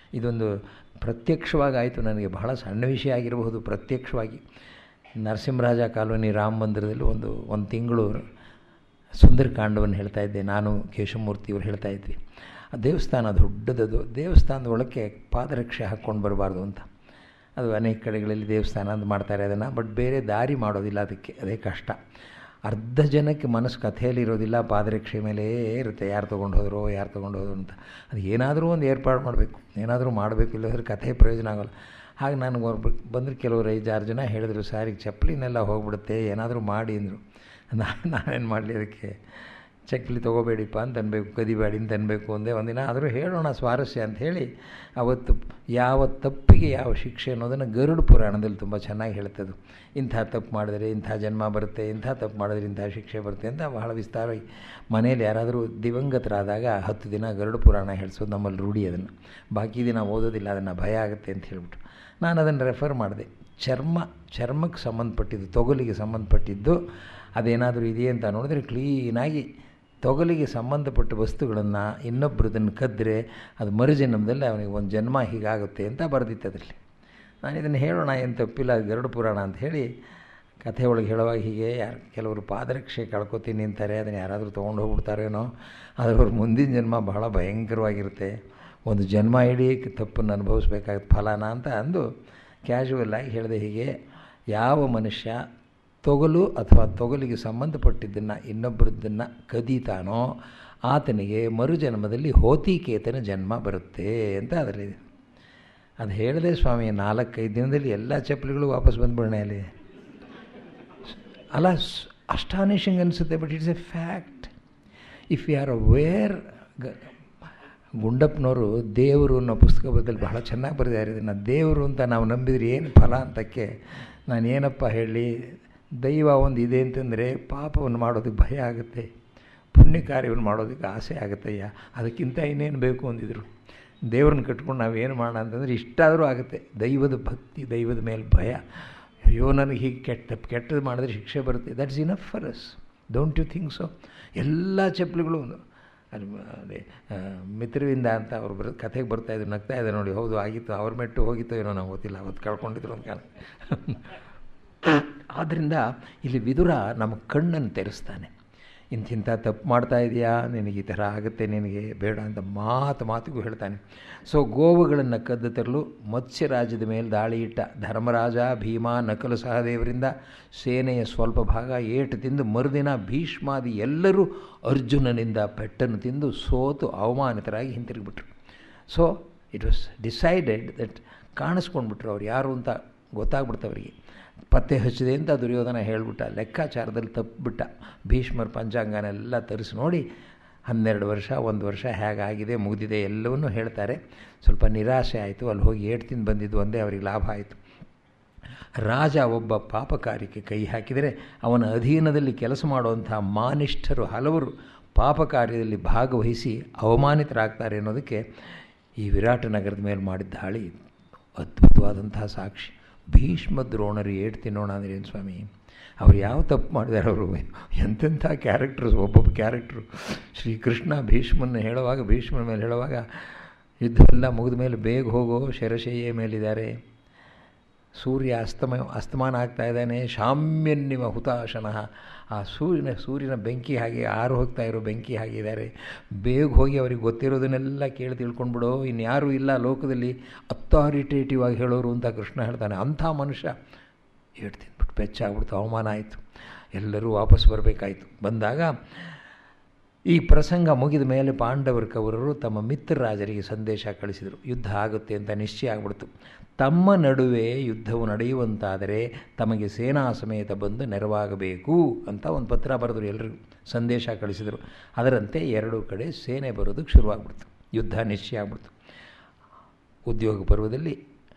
ಇದೊಂದು ಪ್ರತ್ಯಕ್ಷವಾಗಿ ಆಯಿತು ನನಗೆ. ಬಹಳ ಸಣ್ಣ ವಿಷಯ ಆಗಿರಬಹುದು, ಪ್ರತ್ಯಕ್ಷವಾಗಿ ನರಸಿಂಹರಾಜ ಕಾಲೋನಿ ರಾಮ ಮಂದಿರದಲ್ಲಿ ಒಂದು ಒಂದು ತಿಂಗಳು ಸುಂದರಕಾಂಡವನ್ನು ಹೇಳ್ತಾ ಇದ್ದೆ ನಾನು, ಕೇಶವಮೂರ್ತಿಯವರು ಹೇಳ್ತಾ ಇದ್ವಿ. ಆ ದೇವಸ್ಥಾನ ದೊಡ್ಡದದು, ದೇವಸ್ಥಾನದ ಒಳಕ್ಕೆ ಪಾದರಕ್ಷೆ ಹಾಕ್ಕೊಂಡು ಬರಬಾರ್ದು ಅಂತ. ಅದು ಅನೇಕ ಕಡೆಗಳಲ್ಲಿ ದೇವಸ್ಥಾನ ಅಂತ ಮಾಡ್ತಾರೆ ಅದನ್ನು, ಬಟ್ ಬೇರೆ ದಾರಿ ಮಾಡೋದಿಲ್ಲ ಅದಕ್ಕೆ, ಅದೇ ಕಷ್ಟ. ಅರ್ಧ ಜನಕ್ಕೆ ಮನಸ್ಸು ಕಥೆಯಲ್ಲಿ ಇರೋದಿಲ್ಲ, ಪಾದರಕ್ಷೆ ಮೇಲೇ ಇರುತ್ತೆ, ಯಾರು ತೊಗೊಂಡು ಹೋದ್ರು ಯಾರು ತೊಗೊಂಡು ಹೋದ್ರು ಅಂತ. ಅದು ಏನಾದರೂ ಒಂದು ಏರ್ಪಾಡು ಮಾಡಬೇಕು, ಏನಾದರೂ ಮಾಡಬೇಕು, ಇಲ್ಲದ್ರೆ ಕಥೆ ಪ್ರಯೋಜನ ಆಗೋಲ್ಲ. ಹಾಗೆ ನನಗೆ ಬರ್ಬೇಕು ಬಂದರೆ ಕೆಲವರು ಐದಾರು ಜನ ಹೇಳಿದ್ರು, ಸರ್ ಈಗ ಚಪ್ಪಲಿನೆಲ್ಲ ಹೋಗ್ಬಿಡುತ್ತೆ, ಏನಾದರೂ ಮಾಡಿ ಅಂದರು. ನಾನು ನಾನೇನು ಮಾಡಲಿ, ಅದಕ್ಕೆ ಚಪ್ಪಲಿ ತೊಗೋಬೇಡಿಪ್ಪ ಅಂತ ಅನ್ಬೇಕು, ಕದಿಬೇಡಿ ಅಂತ ಅನ್ಬೇಕು ಒಂದೇ ಒಂದಿನ. ಆದರೂ ಹೇಳೋಣ ಸ್ವಾರಸ್ಯ ಅಂತ ಹೇಳಿ ಅವತ್ತು ಯಾವ ತಪ್ಪಿಗೆ ಯಾವ ಶಿಕ್ಷೆ ಅನ್ನೋದನ್ನು ಗರುಡ ಪುರಾಣದಲ್ಲಿ ತುಂಬ ಚೆನ್ನಾಗಿ ಹೇಳ್ತದ್ದು. ಇಂಥ ತಪ್ಪು ಮಾಡಿದರೆ ಇಂಥ ಜನ್ಮ ಬರುತ್ತೆ, ಇಂಥ ತಪ್ಪು ಮಾಡಿದ್ರೆ ಇಂಥ ಶಿಕ್ಷೆ ಬರುತ್ತೆ ಅಂತ ಬಹಳ ವಿಸ್ತಾರವಾಗಿ. ಮನೇಲಿ ಯಾರಾದರೂ ದಿವಂಗತರಾದಾಗ ಹತ್ತು ದಿನ ಗರುಡ ಪುರಾಣ ಹೇಳಿಸೋದು ನಮ್ಮಲ್ಲಿ ರೂಢಿ. ಅದನ್ನು ಬಾಕಿ ದಿನ ಓದೋದಿಲ್ಲ, ಅದನ್ನು ಭಯ ಆಗುತ್ತೆ ಅಂತ ಹೇಳ್ಬಿಟ್ಟು ನಾನು ಅದನ್ನು ರೆಫರ್ ಮಾಡಿದೆ. ಚರ್ಮ ಚರ್ಮಕ್ಕೆ ಸಂಬಂಧಪಟ್ಟಿದ್ದು, ತೊಗಲಿಗೆ ಸಂಬಂಧಪಟ್ಟಿದ್ದು ಅದೇನಾದರೂ ಇದೆಯೇ ಅಂತ ನೋಡಿದ್ರೆ ಕ್ಲೀನಾಗಿ ತೊಗಲಿಗೆ ಸಂಬಂಧಪಟ್ಟ ವಸ್ತುಗಳನ್ನು ಇನ್ನೊಬ್ಬರದನ್ನು ಕದ್ದರೆ ಅದು ಮರುಜನ್ಮದಲ್ಲಿ ಅವನಿಗೆ ಒಂದು ಜನ್ಮ ಹೀಗಾಗುತ್ತೆ ಅಂತ ಬರೆದಿತ್ತು ಅದರಲ್ಲಿ. ನಾನು ಇದನ್ನು ಹೇಳೋಣ ಏನು ತಪ್ಪಿಲ್ಲ, ಗರುಡ ಪುರಾಣ ಅಂತ ಹೇಳಿ ಕಥೆ ಒಳಗೆ ಹೇಳುವಾಗ ಹೀಗೆ ಯಾರು ಕೆಲವರು ಪಾದರಕ್ಷೆ ಕಳ್ಕೊತೀನಿ ಅಂತಾರೆ, ಅದನ್ನು ಯಾರಾದರೂ ತೊಗೊಂಡು ಹೋಗ್ಬಿಡ್ತಾರೇನೋ, ಆದರೆ ಅವ್ರ ಮುಂದಿನ ಜನ್ಮ ಬಹಳ ಭಯಂಕರವಾಗಿರುತ್ತೆ, ಒಂದು ಜನ್ಮ ಇಡೀ ತಪ್ಪನ್ನು ಅನುಭವಿಸ್ಬೇಕಾಗುತ್ತೆ ಫಲಾನ ಅಂತ ಅಂದು ಕ್ಯಾಶುವಲ್ಲಾಗಿ ಹೇಳಿದೆ. ಹೀಗೆ ಯಾವ ಮನುಷ್ಯ ತೊಗಲು ಅಥವಾ ತೊಗಲಿಗೆ ಸಂಬಂಧಪಟ್ಟಿದ್ದನ್ನು ಇನ್ನೊಬ್ಬರದ್ದನ್ನು ಕದೀತಾನೋ ಆತನಿಗೆ ಮರುಜನ್ಮದಲ್ಲಿ ಹೋತಿಕೇತನ ಜನ್ಮ ಬರುತ್ತೆ ಅಂತ ಅದರಲ್ಲಿದೆ. ಅದು ಹೇಳಿದೆ ಸ್ವಾಮಿ, ನಾಲ್ಕೈದು ದಿನದಲ್ಲಿ ಎಲ್ಲ ಚಪ್ಪಲಿಗಳು ವಾಪಸ್ ಬಂದ್ಬಿಡೋಣ ಅಲ್ಲಿ. ಅಲ್ಲ, ಅಸ್ಟಾನಿಷಿಂಗ್ ಅನಿಸುತ್ತೆ, but it's a fact. If you are aware. ಗುಂಡಪ್ಪನವರು ದೇವರು ಅನ್ನೋ ಪುಸ್ತಕ ಬದಲು ಬಹಳ ಚೆನ್ನಾಗಿ ಬರೆದಿದ್ದಾರೆ ಇದನ್ನು. ದೇವರು ಅಂತ ನಾವು ನಂಬಿದರೆ ಏನು ಫಲ ಅಂತಕ್ಕೆ ನಾನೇನಪ್ಪ ಹೇಳಿ. ದೈವ ಒಂದು ಇದೆ ಅಂತಂದರೆ ಪಾಪವನ್ನು ಮಾಡೋದಕ್ಕೆ ಭಯ ಆಗುತ್ತೆ, ಪುಣ್ಯ ಕಾರ್ಯವನ್ನು ಮಾಡೋದಕ್ಕೆ ಆಸೆ ಆಗುತ್ತಯ್ಯ, ಅದಕ್ಕಿಂತ ಇನ್ನೇನು ಬೇಕು ಅಂದಿದ್ರು. ದೇವ್ರನ್ನ ಕಟ್ಕೊಂಡು ನಾವೇನು ಮಾಡೋಣ ಅಂತಂದರೆ ಇಷ್ಟಾದರೂ ಆಗುತ್ತೆ. ದೈವದ ಭಕ್ತಿ, ದೈವದ ಮೇಲೆ ಭಯ. ಅಯ್ಯೋ ನನಗೆ ಹೀಗೆ ಕೆಟ್ಟ ಕೆಟ್ಟದ್ದು ಮಾಡಿದ್ರೆ ಶಿಕ್ಷೆ ಬರುತ್ತೆ, that's enough for us. Don't you think so? ಎಲ್ಲ ಚಪ್ಪಲಿಗಳು ಅದು ಅದೇ ಮಿತ್ರವಿಂದ ಅಂತ ಅವ್ರು ಬರೋ ಕಥೆಗೆ ಬರ್ತಾಯಿದ್ರು, ನಗ್ತಾ ಇದೆ ನೋಡಿ. ಹೌದು ಆಗಿತ್ತು, ಅವ್ರ ಮೆಟ್ಟು ಹೋಗಿತ್ತೋ ಏನೋ ನಾವು ಗೊತ್ತಿಲ್ಲ, ಅವತ್ತು ಕಳ್ಕೊಂಡಿದ್ರು ಅಂತ ಕಾಣ. ಆದ್ದರಿಂದ ಇಲ್ಲಿ ವಿದುರ ನಮ್ಮ ಕಣ್ಣನ್ನು ತೆರೆಸ್ತಾನೆ. ಇಂತಿಂಥ ತಪ್ಪು ಮಾಡ್ತಾ ಇದೆಯಾ, ನಿನಗೆ ಈ ಥರ ಆಗುತ್ತೆ, ನಿನಗೆ ಬೇಡ ಅಂತ ಮಾತು ಮಾತಿಗೂ ಹೇಳ್ತಾನೆ. ಸೊ ಗೋವುಗಳನ್ನು ಕದ್ದು ತರಲು ಮತ್ಸ್ಯರಾಜ್ಯದ ಮೇಲೆ ದಾಳಿ ಇಟ್ಟ ಧರ್ಮರಾಜ, ಭೀಮ, ನಕಲು ಸಹದೇವರಿಂದ ಸೇನೆಯ ಸ್ವಲ್ಪ ಭಾಗ ಏಟು ತಿಂದು ಮರುದಿನ ಭೀಷ್ಮಾದಿ ಎಲ್ಲರೂ ಅರ್ಜುನನಿಂದ ಪೆಟ್ಟನ್ನು ತಿಂದು ಸೋತು ಅವಮಾನಿತರಾಗಿ ಹಿಂತಿರುಗಿಬಿಟ್ರು. So it was decided that ಕಾಣಿಸ್ಕೊಂಡ್ಬಿಟ್ರು ಅವ್ರು ಯಾರು ಅಂತ ಗೊತ್ತಾಗ್ಬಿಡ್ತವರಿಗೆ. ಪತ್ತೆ ಹಚ್ಚಿದೆ ಅಂತ ದುರ್ಯೋಧನ ಹೇಳಿಬಿಟ್ಟ, ಲೆಕ್ಕಾಚಾರದಲ್ಲಿ ತಪ್ಪಿಬಿಟ್ಟ. ಭೀಷ್ಮರ ಪಂಚಾಂಗನೆಲ್ಲ ತರಿಸಿ ನೋಡಿ ಹನ್ನೆರಡು ವರ್ಷ ಒಂದು ವರ್ಷ ಹೇಗಾಗಿದೆ ಮುಗಿದಿದೆ ಎಲ್ಲವನ್ನೂ ಹೇಳ್ತಾರೆ. ಸ್ವಲ್ಪ ನಿರಾಶೆ ಆಯಿತು, ಅಲ್ಲಿ ಹೋಗಿ ಏಟು ತಿಂದು ಬಂದಿದ್ದು ಒಂದೇ ಅವರಿಗೆ ಲಾಭ ಆಯಿತು. ರಾಜ ಒಬ್ಬ ಪಾಪ ಕಾರ್ಯಕ್ಕೆ ಕೈ ಹಾಕಿದರೆ ಅವನ ಅಧೀನದಲ್ಲಿ ಕೆಲಸ ಮಾಡುವಂಥ ಮಾನಿಷ್ಠರು ಹಲವರು ಪಾಪ ಕಾರ್ಯದಲ್ಲಿ ಭಾಗವಹಿಸಿ ಅವಮಾನಿತರಾಗ್ತಾರೆ ಅನ್ನೋದಕ್ಕೆ ಈ ವಿರಾಟ ನಗರದ ಮೇಲೆ ಮಾಡಿದ ದಾಳಿ ಅದ್ಭುತವಾದಂತಹ ಸಾಕ್ಷಿ. ಭೀಷ್ಮ ದ್ರೋಣರು ಏಟು ತಿನ್ನೋಣ ಅಂದರೆ ಏನು ಸ್ವಾಮಿ, ಅವ್ರು ಯಾವ ತಪ್ಪು ಮಾಡಿದ್ದಾರೆ, ಅವರು ಎಂತೆಂಥ ಕ್ಯಾರೆಕ್ಟರ್ಸ್, ಒಬ್ಬೊಬ್ಬ ಕ್ಯಾರೆಕ್ಟ್ರು. ಶ್ರೀಕೃಷ್ಣ ಭೀಷ್ಮನ ಹೇಳುವಾಗ, ಭೀಷ್ಮನ ಮೇಲೆ ಹೇಳುವಾಗ ಯುದ್ಧವೆಲ್ಲ ಮುಗಿದ ಮೇಲೆ ಬೇಗ ಹೋಗೋ ಶರಶಯ್ಯ ಮೇಲಿದ್ದಾರೆ, ಸೂರ್ಯ ಅಸ್ತಮ ಅಸ್ತಮಾನ ಆಗ್ತಾ ಇದ್ದಾನೆ, ಶಾಮ್ಯನ್ನಿವ ಹುತಾಶನಃ, ಆ ಸೂರ್ಯನ ಸೂರ್ಯನ ಬೆಂಕಿ ಹಾಗೆ ಆರು ಹೋಗ್ತಾ ಇರೋ ಬೆಂಕಿ ಹಾಗಿದ್ದಾರೆ, ಬೇಗ ಹೋಗಿ ಅವ್ರಿಗೆ ಗೊತ್ತಿರೋದನ್ನೆಲ್ಲ ಕೇಳಿ ತಿಳ್ಕೊಂಡ್ಬಿಡೋ, ಇನ್ಯಾರೂ ಇಲ್ಲ ಲೋಕದಲ್ಲಿ ಅಥಾರಿಟೇಟಿವ್ ಆಗಿ ಹೇಳೋರು ಅಂತ ಕೃಷ್ಣ ಹೇಳ್ತಾನೆ. ಅಂಥ ಮನುಷ್ಯ ಏಟು ತಿಂದ್ಬಿಟ್ಟು ಬೆಚ್ಚಾಗ್ಬಿಡ್ತು, ಅವಮಾನ ಆಯಿತು, ಎಲ್ಲರೂ ವಾಪಸ್ ಬರಬೇಕಾಯಿತು. ಬಂದಾಗ ಈ ಪ್ರಸಂಗ ಮುಗಿದ ಮೇಲೆ ಪಾಂಡವರ ಕೌರವರು ತಮ್ಮ ಮಿತ್ರರಾಜರಿಗೆ ಸಂದೇಶ ಕಳಿಸಿದರು, ಯುದ್ಧ ಆಗುತ್ತೆ ಅಂತ ನಿಶ್ಚಯ ಆಗ್ಬಿಡ್ತು. ತಮ್ಮ ನಡುವೆ ಯುದ್ಧವು ನಡೆಯುವಂತಾದರೆ ತಮಗೆ ಸೇನಾ ಸಮೇತ ಬಂದು ನೆರವಾಗಬೇಕು ಅಂತ ಒಂದು ಪತ್ರ ಬರೆದರು, ಎಲ್ಲರಿಗೂ ಸಂದೇಶ ಕಳಿಸಿದರು. ಅದರಂತೆ ಎರಡೂ ಕಡೆ ಸೇನೆ ಬರೋದಕ್ಕೆ ಶುರುವಾಗ್ಬಿಡ್ತು, ಯುದ್ಧ ನಿಶ್ಚಯ ಆಗ್ಬಿಡ್ತು. ಉದ್ಯೋಗ ಪರ್ವದಲ್ಲಿ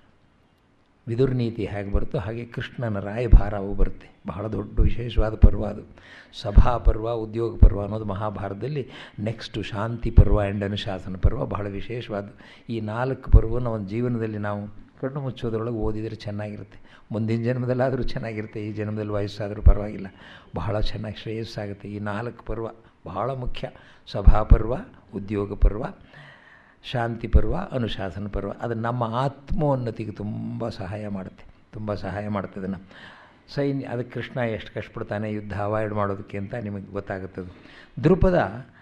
ವಿದುರ್ನೀತಿ ಹೇಗೆ ಬರುತ್ತೋ ಹಾಗೆ ಕೃಷ್ಣನ ರಾಯಭಾರವು ಬರುತ್ತೆ. ಬಹಳ ದೊಡ್ಡ ವಿಶೇಷವಾದ ಪರ್ವ ಅದು. ಸಭಾ ಪರ್ವ, ಉದ್ಯೋಗ ಪರ್ವ ಅನ್ನೋದು ಮಹಾಭಾರತದಲ್ಲಿ ನೆಕ್ಸ್ಟು ಶಾಂತಿ ಪರ್ವ ಆ್ಯಂಡ್ ಅನುಶಾಸನ ಪರ್ವ ಬಹಳ ವಿಶೇಷವಾದ. ಈ ನಾಲ್ಕು ಪರ್ವನ ಒಂದು ಜೀವನದಲ್ಲಿ ನಾವು ಕಣ್ಣು ಮುಚ್ಚೋದ್ರೊಳಗೆ ಓದಿದರೆ ಚೆನ್ನಾಗಿರುತ್ತೆ. ಮುಂದಿನ ಜನ್ಮದಲ್ಲಾದರೂ ಚೆನ್ನಾಗಿರುತ್ತೆ, ಈ ಜನ್ಮದಲ್ಲಿ ವಯಸ್ಸಾದರೂ ಪರವಾಗಿಲ್ಲ, ಬಹಳ ಚೆನ್ನಾಗಿ ಶ್ರೇಯಸ್ಸಾಗುತ್ತೆ. ಈ ನಾಲ್ಕು ಪರ್ವ ಬಹಳ ಮುಖ್ಯ. ಸಭಾ ಪರ್ವ, ಉದ್ಯೋಗ ಪರ್ವ, ಶಾಂತಿ ಪರ್ವ, ಅನುಶಾಸನ ಪರ್ವ. ಅದು ನಮ್ಮ ಆತ್ಮೋನ್ನತಿಗೆ ತುಂಬ ಸಹಾಯ ಮಾಡುತ್ತೆ, ತುಂಬ ಸಹಾಯ ಮಾಡ್ತದೆ. ಅದನ್ನು ಸೈನ್ಯ ಅದಕ್ಕೆ ಕೃಷ್ಣ ಎಷ್ಟು ಕಷ್ಟಪಡ್ತಾನೆ ಯುದ್ಧ ಅವಾಯ್ಡ್ ಮಾಡೋದಕ್ಕೆ ಅಂತ ನಿಮಗೆ ಗೊತ್ತಾಗುತ್ತದೆ. ದೃಪದ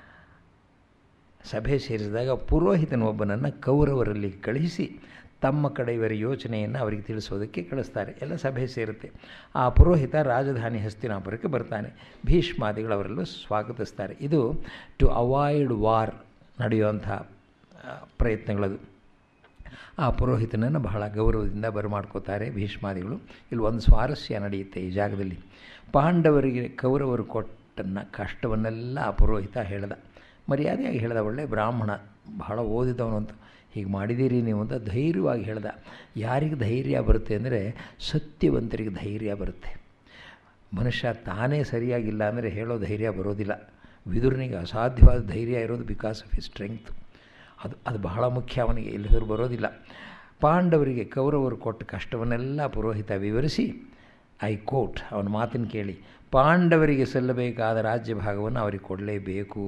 ಸಭೆ ಸೇರಿಸಿದಾಗ ಪುರೋಹಿತನೊಬ್ಬನನ್ನು ಕೌರವರಲ್ಲಿ ಕಳುಹಿಸಿ ತಮ್ಮ ಕಡೆಯವರ ಯೋಚನೆಯನ್ನು ಅವರಿಗೆ ತಿಳಿಸೋದಕ್ಕೆ ಕಳಿಸ್ತಾರೆ. ಎಲ್ಲ ಸಭೆ ಸೇರುತ್ತೆ. ಆ ಪುರೋಹಿತ ರಾಜಧಾನಿ ಹಸ್ತಿನಾಪುರಕ್ಕೆ ಬರ್ತಾನೆ. ಭೀಷ್ಮಾದಿಗಳು ಅವರೆಲ್ಲೂ ಸ್ವಾಗತಿಸ್ತಾರೆ. ಇದು ಟು ಅವಾಯ್ಡ್ ವಾರ್ ನಡೆಯುವಂಥ ಪ್ರಯತ್ನಗಳದು. ಆ ಪುರೋಹಿತನನ್ನು ಬಹಳ ಗೌರವದಿಂದ ಬರಮಾಡ್ಕೋತಾರೆ ಭೀಷ್ಮಾದಿಗಳು. ಇಲ್ಲಿ ಒಂದು ಸ್ವಾರಸ್ಯ ನಡೆಯುತ್ತೆ ಈ ಜಾಗದಲ್ಲಿ. ಪಾಂಡವರಿಗೆ ಕೌರವರು ಕೊಟ್ಟನ್ನು ಕಷ್ಟವನ್ನೆಲ್ಲ ಆ ಪುರೋಹಿತ ಹೇಳ್ದ. ಮರ್ಯಾದೆಯಾಗಿ ಹೇಳ್ದ. ಒಳ್ಳೆ ಬ್ರಾಹ್ಮಣ, ಬಹಳ ಓದಿದವನು ಅಂತ. ಹೀಗೆ ಮಾಡಿದ್ದೀರಿ ನೀವು ಅಂತ ಧೈರ್ಯವಾಗಿ ಹೇಳ್ದ. ಯಾರಿಗೆ ಧೈರ್ಯ ಬರುತ್ತೆ ಅಂದರೆ ಸತ್ಯವಂತರಿಗೆ ಧೈರ್ಯ ಬರುತ್ತೆ. ಮನುಷ್ಯ ತಾನೇ ಸರಿಯಾಗಿಲ್ಲ ಅಂದರೆ ಹೇಳೋ ಧೈರ್ಯ ಬರೋದಿಲ್ಲ. ವಿದುರನಿಗೆ ಅಸಾಧ್ಯವಾದ ಧೈರ್ಯ ಇರೋದು ಬಿಕಾಸ್ ಆಫ್ ಹಿ ಸ್ಟ್ರೆಂಗ್ತ್. ಅದು ಅದು ಬಹಳ ಮುಖ್ಯ ಅವನಿಗೆ, ಇಲ್ಲದರೂ ಬರೋದಿಲ್ಲ. ಪಾಂಡವರಿಗೆ ಕೌರವರು ಕೊಟ್ಟ ಕಷ್ಟವನ್ನೆಲ್ಲ ಪುರೋಹಿತ ವಿವರಿಸಿ, ಐ ಕೋಟ್ ಅವನ ಮಾತನ್ನು ಕೇಳಿ, ಪಾಂಡವರಿಗೆ ಸಲ್ಲಬೇಕಾದ ರಾಜ್ಯ ಭಾಗವನ್ನು ಅವರಿಗೆ ಕೊಡಲೇಬೇಕು.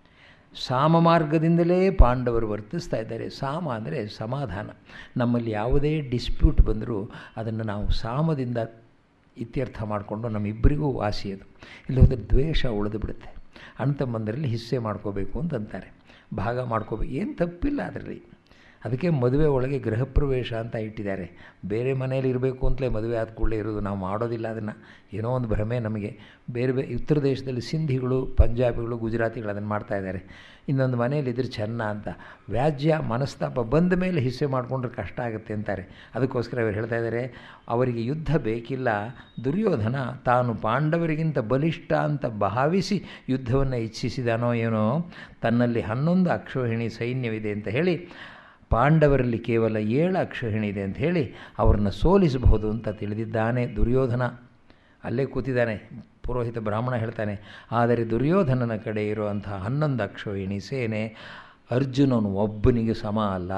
ಸಾಮ ಮಾರ್ಗದಿಂದಲೇ ಪಾಂಡವರು ವರ್ತಿಸ್ತಾ ಇದ್ದಾರೆ. ಸಾಮ ಅಂದರೆ ಸಮಾಧಾನ. ನಮ್ಮಲ್ಲಿ ಯಾವುದೇ ಡಿಸ್ಪ್ಯೂಟ್ ಬಂದರೂ ಅದನ್ನು ನಾವು ಸಾಮದಿಂದ ಇತ್ಯರ್ಥ ಮಾಡಿಕೊಂಡು ನಮ್ಮಿಬ್ಬರಿಗೂ ವಾಸಿ ಅದು. ಇಲ್ಲಿ ಹೋದರೆ ದ್ವೇಷ ಉಳಿದು ಬಿಡುತ್ತೆ. ಅಣ್ಣ ತಮ್ಮಂದರಲ್ಲಿ ಹಿಸ್ಸೆ ಮಾಡ್ಕೋಬೇಕು ಅಂತಂತಾರೆ, ಭಾಗ ಮಾಡ್ಕೋಬೇಕು. ಏನು ತಪ್ಪಿಲ್ಲ ಅದರಲ್ಲಿ. ಅದಕ್ಕೆ ಮದುವೆ ಒಳಗೆ ಗೃಹ ಪ್ರವೇಶ ಅಂತ ಇಟ್ಟಿದ್ದಾರೆ. ಬೇರೆ ಮನೇಲಿ ಇರಬೇಕು ಅಂತಲೇ ಮದುವೆ ಆದ ಕೂಡಲೇ ಇರೋದು. ನಾವು ಮಾಡೋದಿಲ್ಲ ಅದನ್ನು. ಏನೋ ಒಂದು ಭ್ರಮೆ ನಮಗೆ. ಬೇರೆ ಬೇರೆ ಉತ್ತರ ದೇಶದಲ್ಲಿ ಸಿಂಧಿಗಳು, ಪಂಜಾಬಿಗಳು, ಗುಜರಾತಿಗಳು ಅದನ್ನು ಮಾಡ್ತಾಯಿದ್ದಾರೆ. ಇನ್ನೊಂದು ಮನೇಲಿ ಇದ್ರೆ ಚೆನ್ನ ಅಂತ. ವ್ಯಾಜ್ಯ ಮನಸ್ತಾಪ ಬಂದ ಮೇಲೆ ಹಿಸ್ಸೆ ಮಾಡಿಕೊಂಡ್ರೆ ಕಷ್ಟ ಆಗುತ್ತೆ ಅಂತಾರೆ. ಅದಕ್ಕೋಸ್ಕರ ಅವರು ಹೇಳ್ತಾ ಇದ್ದಾರೆ, ಅವರಿಗೆ ಯುದ್ಧ ಬೇಕಿಲ್ಲ. ದುರ್ಯೋಧನ ತಾನು ಪಾಂಡವರಿಗಿಂತ ಬಲಿಷ್ಠ ಅಂತ ಭಾವಿಸಿ ಯುದ್ಧವನ್ನು ಇಚ್ಛಿಸಿದಾನೋ ಏನೋ. ತನ್ನಲ್ಲಿ ಹನ್ನೊಂದು ಅಕ್ಷೋಹಿಣಿ ಸೈನ್ಯವಿದೆ ಅಂತ ಹೇಳಿ, ಪಾಂಡವರಲ್ಲಿ ಕೇವಲ ಏಳು ಅಕ್ಷೋಹಿಣಿ ಇದೆ ಅಂತ ಹೇಳಿ ಅವ್ರನ್ನ ಸೋಲಿಸಬಹುದು ಅಂತ ತಿಳಿದಿದ್ದಾನೆ ದುರ್ಯೋಧನ. ಅಲ್ಲೇ ಕೂತಿದ್ದಾನೆ. ಪುರೋಹಿತ ಬ್ರಾಹ್ಮಣ ಹೇಳ್ತಾನೆ, ಆದರೆ ದುರ್ಯೋಧನನ ಕಡೆ ಇರುವಂಥ ಹನ್ನೊಂದು ಅಕ್ಷೋಹಿಣಿ ಸೇನೆ ಅರ್ಜುನನು ಒಬ್ಬನಿಗೆ ಸಮ ಅಲ್ಲ.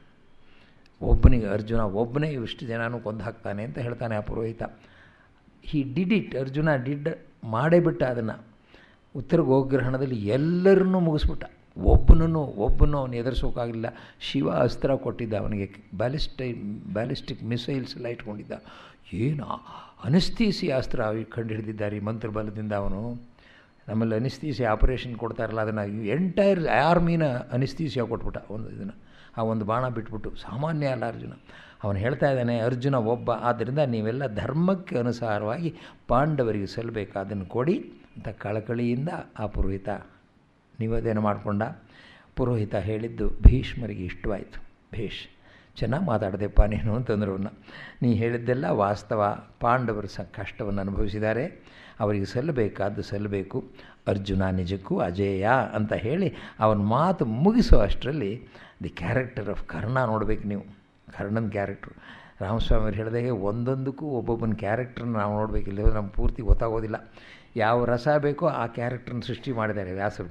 ಒಬ್ಬನಿಗೆ ಅರ್ಜುನ ಒಬ್ಬನೇ ಇಷ್ಟು ಜನನೂ ಕೊಂದು ಹಾಕ್ತಾನೆ ಅಂತ ಹೇಳ್ತಾನೆ ಆ ಪುರೋಹಿತ. He did it. Arjuna did ಮಾಡೇ ಬಿಟ್ಟ ಅದನ್ನು. ಉತ್ತರ ಗೋಗ್ರಹಣದಲ್ಲಿ ಎಲ್ಲರನ್ನೂ ಮುಗಿಸ್ಬಿಟ್ಟ. ಒಬ್ಬನೂ ಒಬ್ಬನೂ ಅವನು ಎದುರಿಸೋಕ್ಕಾಗಲಿಲ್ಲ. ಶಿವ ಅಸ್ತ್ರ ಕೊಟ್ಟಿದ್ದ ಅವನಿಗೆ. ಬ್ಯಾಲಿಸ್ಟೈ ಬ್ಯಾಲಿಸ್ಟಿಕ್ ಮಿಸೈಲ್ಸ್ ಎಲ್ಲ ಇಟ್ಕೊಂಡಿದ್ದ. ಏನು ಅನಿಸ್ತೀಸಿ ಅಸ್ತ್ರ ಕಂಡು ಹಿಡಿದಿದ್ದಾರೆ ಈ ಮಂತ್ರಬಲದಿಂದ ಅವನು. ನಮ್ಮಲ್ಲಿ ಅನಿಸ್ತೀಸಿ ಆಪರೇಷನ್ ಕೊಡ್ತಾರಲ್ಲ, ಅದನ್ನು ಎಂಟೈರ್ ಆರ್ಮಿನ ಅನಿಸ್ತೀಸಿಯ ಕೊಟ್ಬಿಟ್ಟ ಒಂದು ಇದನ್ನು. ಆ ಒಂದು ಬಾಣ ಬಿಟ್ಬಿಟ್ಟು. ಸಾಮಾನ್ಯ ಅಲ್ಲ ಅರ್ಜುನ. ಅವನು ಹೇಳ್ತಾ ಇದ್ದಾನೆ, ಅರ್ಜುನ ಒಬ್ಬ, ಆದ್ದರಿಂದ ನೀವೆಲ್ಲ ಧರ್ಮಕ್ಕೆ ಅನುಸಾರವಾಗಿ ಪಾಂಡವರಿಗೆ ಸಲ್ಲಬೇಕಾದನ್ನು ಕೊಡಿ ಅಂತ ಕಳಕಳಿಯಿಂದ ಆ ಪುರೋಹಿತ ನಿವೇದನೆ ಮಾಡಿಕೊಂಡ. ಪುರೋಹಿತ ಹೇಳಿದ್ದು ಭೀಷ್ಮರಿಗೆ ಇಷ್ಟವಾಯಿತು. ಭೀಷ್ ಚೆನ್ನಾಗಿ ಮಾತಾಡದೆಪ್ಪ ನೀನು ಅಂತಂದ್ರು. ಅವನ್ನ ನೀ ಹೇಳಿದ್ದೆಲ್ಲ ವಾಸ್ತವ. ಪಾಂಡವರು ಸ ಕಷ್ಟವನ್ನು ಅನುಭವಿಸಿದ್ದಾರೆ, ಅವರಿಗೆ ಸಲ್ಲಬೇಕಾದ್ದು ಸಲ್ಲಬೇಕು. ಅರ್ಜುನ ನಿಜಕ್ಕೂ ಅಜೇಯ ಅಂತ ಹೇಳಿ ಅವನ ಮಾತು ಮುಗಿಸೋ ಅಷ್ಟರಲ್ಲಿ ದಿ ಕ್ಯಾರೆಕ್ಟರ್ ಆಫ್ ಕರ್ಣ ನೋಡಬೇಕು ನೀವು. ಕರ್ಣನ ಕ್ಯಾರೆಕ್ಟ್ರು ರಾಮಸ್ವಾಮಿ ಅವರು ಹೇಳಿದಾಗೆ ಒಂದೊಂದಕ್ಕೂ ಒಬ್ಬೊಬ್ಬನ ಕ್ಯಾರೆಕ್ಟ್ರನ್ನ ನಾವು ನೋಡಬೇಕಿಲ್ಲ, ನಮ್ಗೆ ಪೂರ್ತಿ ಗೊತ್ತಾಗೋದಿಲ್ಲ. ಯಾವ ರಸ ಬೇಕೋ ಆ ಕ್ಯಾರೆಕ್ಟ್ರನ್ನ ಸೃಷ್ಟಿ ಮಾಡಿದ್ದಾರೆ ವ್ಯಾಸರು.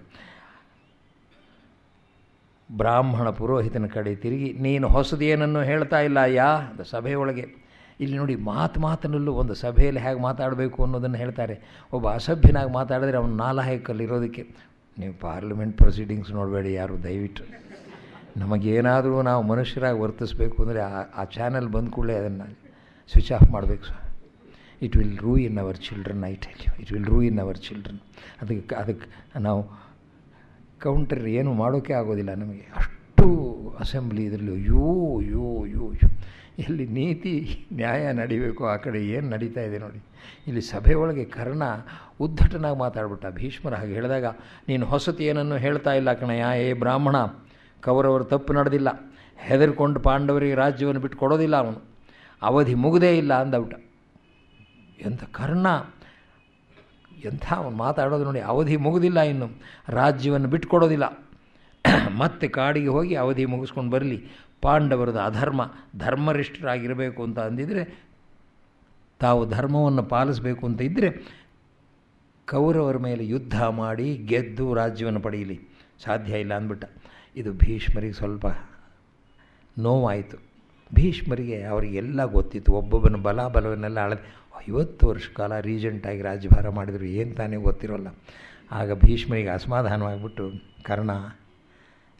ಬ್ರಾಹ್ಮಣ ಪುರೋಹಿತನ ಕಡೆ ತಿರುಗಿ, ನೀನು ಹೊಸದೇನನ್ನು ಹೇಳ್ತಾ ಇಲ್ಲ ಯಾ ಅಂತ ಸಭೆಯೊಳಗೆ. ಇಲ್ಲಿ ನೋಡಿ, ಮಾತು ಮಾತಿನಲ್ಲೂ ಒಂದು ಸಭೆಯಲ್ಲಿ ಹೇಗೆ ಮಾತಾಡಬೇಕು ಅನ್ನೋದನ್ನು ಹೇಳ್ತಾರೆ. ಒಬ್ಬ ಅಸಭ್ಯನಾಗಿ ಮಾತಾಡಿದ್ರೆ ಅವನು ನಾಲಾಯಕಲ್ಲಿರೋದಕ್ಕೆ. ನೀವು ಪಾರ್ಲಿಮೆಂಟ್ ಪ್ರೊಸೀಡಿಂಗ್ಸ್ ನೋಡಬೇಡಿ ಯಾರು ದಯವಿಟ್ಟು. ನಮಗೇನಾದರೂ ನಾವು ಮನುಷ್ಯರಾಗಿ ವರ್ತಿಸಬೇಕು ಅಂದರೆ ಆ ಆ ಚಾನಲ್ ಬಂದ ಕೂಡಲೇ ಅದನ್ನು ಸ್ವಿಚ್ ಆಫ್ ಮಾಡಬೇಕು sir. It will ruin our children. I tell you, it will ruin our children. ಅದಕ್ಕೆ ಅದಕ್ಕೆ ನಾವು ಕೌಂಟರ್ ಏನು ಮಾಡೋಕ್ಕೆ ಆಗೋದಿಲ್ಲ ನಮಗೆ. ಅಷ್ಟು ಅಸೆಂಬ್ಲಿ ಇದರಲ್ಲಿ ಅಯ್ಯೋ ಅಯ್ಯೋ ಅಯ್ಯೋ ಅಯ್ಯೋ ಎಲ್ಲಿ ನೀತಿ ನ್ಯಾಯ ನಡಿಬೇಕು ಆ ಕಡೆ ಏನು ನಡೀತಾ ಇದೆ ನೋಡಿ. ಇಲ್ಲಿ ಸಭೆಯೊಳಗೆ ಕರ್ಣ ಉದ್ಧಟನಾಗಿ ಮಾತಾಡ್ಬಿಟ್ಟ. ಭೀಷ್ಮರ ಹಾಗೆ ಹೇಳಿದಾಗ, ನೀನು ಹೊಸತು ಏನನ್ನು ಹೇಳ್ತಾ ಇಲ್ಲ ಕಣಯ್ಯ. ಏ ಬ್ರಾಹ್ಮಣ, ಕೌರವರು ತಪ್ಪು ನಡೆದಿಲ್ಲ. ಹೆದರ್ಕೊಂಡು ಪಾಂಡವರಿಗೆ ರಾಜ್ಯವನ್ನು ಬಿಟ್ಟು ಕೊಡೋದಿಲ್ಲ ಅವನು. ಅವಧಿ ಮುಗದೇ ಇಲ್ಲ ಅಂದಬಿಟ್ಟ. ಎಂಥ ಕರ್ಣ, ಎಂಥ ಅವನು ಮಾತಾಡೋದು ನೋಡಿ. ಅವಧಿ ಮುಗುದಿಲ್ಲ, ಇನ್ನು ರಾಜ್ಯವನ್ನು ಬಿಟ್ಟುಕೊಡೋದಿಲ್ಲ. ಮತ್ತೆ ಕಾಡಿಗೆ ಹೋಗಿ ಅವಧಿ ಮುಗಿಸ್ಕೊಂಡು ಬರಲಿ. ಪಾಂಡವರದ ಅಧರ್ಮ, ಧರ್ಮರಿಷ್ಠರಾಗಿರಬೇಕು ಅಂತ ಅಂದಿದ್ರೆ, ತಾವು ಧರ್ಮವನ್ನು ಪಾಲಿಸಬೇಕು ಅಂತ ಇದ್ದರೆ ಕೌರವರ ಮೇಲೆ ಯುದ್ಧ ಮಾಡಿ ಗೆದ್ದು ರಾಜ್ಯವನ್ನು ಪಡೆಯಲಿ. ಸಾಧ್ಯ ಇಲ್ಲ ಅಂದ್ಬಿಟ್ಟ. ಇದು ಭೀಷ್ಮರಿಗೆ ಸ್ವಲ್ಪ ನೋವಾಯಿತು. ಭೀಷ್ಮರಿಗೆ ಅವರಿಗೆಲ್ಲ ಗೊತ್ತಿತ್ತು. ಒಬ್ಬೊಬ್ಬನ ಬಲ ಬಲವನ್ನೆಲ್ಲ ಅಳದೆ ಐವತ್ತು ವರ್ಷ ಕಾಲ ರೀಜೆಂಟಾಗಿ ರಾಜ್ಯಭಾರ ಮಾಡಿದರು, ಏನು ತಾನೇ ಗೊತ್ತಿರೋಲ್ಲ. ಆಗ ಭೀಷ್ಮರಿಗೆ ಅಸಮಾಧಾನವಾಗಿಬಿಟ್ಟು, ಕರ್ಣ